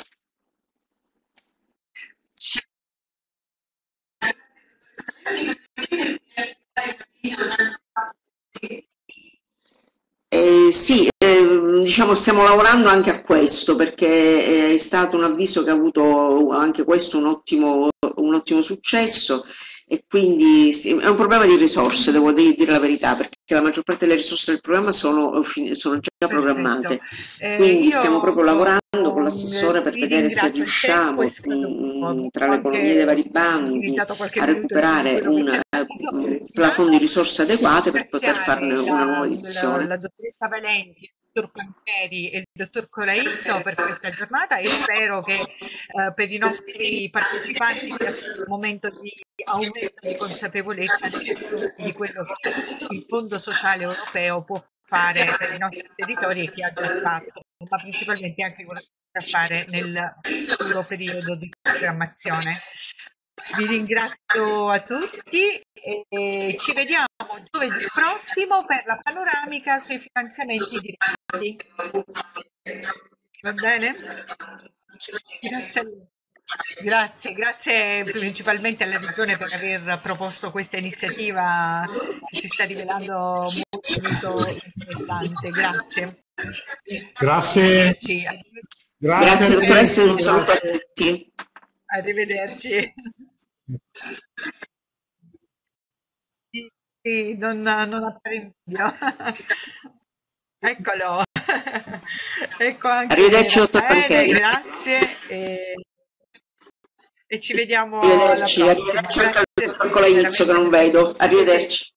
Eh, sì, eh, diciamo stiamo lavorando anche a questo, perché è stato un avviso che ha avuto anche questo un ottimo, un ottimo successo, e quindi sì, è un problema di risorse, devo dire la verità, perché la maggior parte delle risorse del programma sono, sono già programmate, eh, quindi io, stiamo proprio lavorando con um, l'assessore per vi vedere se ringrazio, il tempo riusciamo è scaduto, mh, avevo tra le economie dei anche vari bandi utilizzato qualche a minuto di recuperare quello che un c'era eh, stato. plafond di risorse adeguate per poter Ringraziare farne una nuova la, la, edizione. la dottoressa Valenti, il dottor Pancheri e il dottor Colaizzo per questa giornata, e spero che eh, per i nostri partecipanti sia un momento di aumento di consapevolezza nei confronti di quello che il Fondo Sociale Europeo può fare per i nostri territori e che ha già fatto, ma principalmente anche quello che potrà fare nel futuro periodo di programmazione. Vi ringrazio a tutti e ci vediamo giovedì prossimo per la panoramica sui finanziamenti diretti. Va bene? Grazie a lei. Grazie, grazie principalmente alla Regione per aver proposto questa iniziativa che si sta rivelando molto, molto interessante. Grazie. Grazie. Grazie, grazie dottoressa, un saluto a tutti. Arrivederci. Sì, sì, non, non appare in video. Eccolo. Ecco anche Arrivederci, dottor Raffaele, Pancheri. grazie e, e ci vediamo Arrivederci, alla prossima. arrivederci anche al dottor Colaizzo che non vedo. Arrivederci.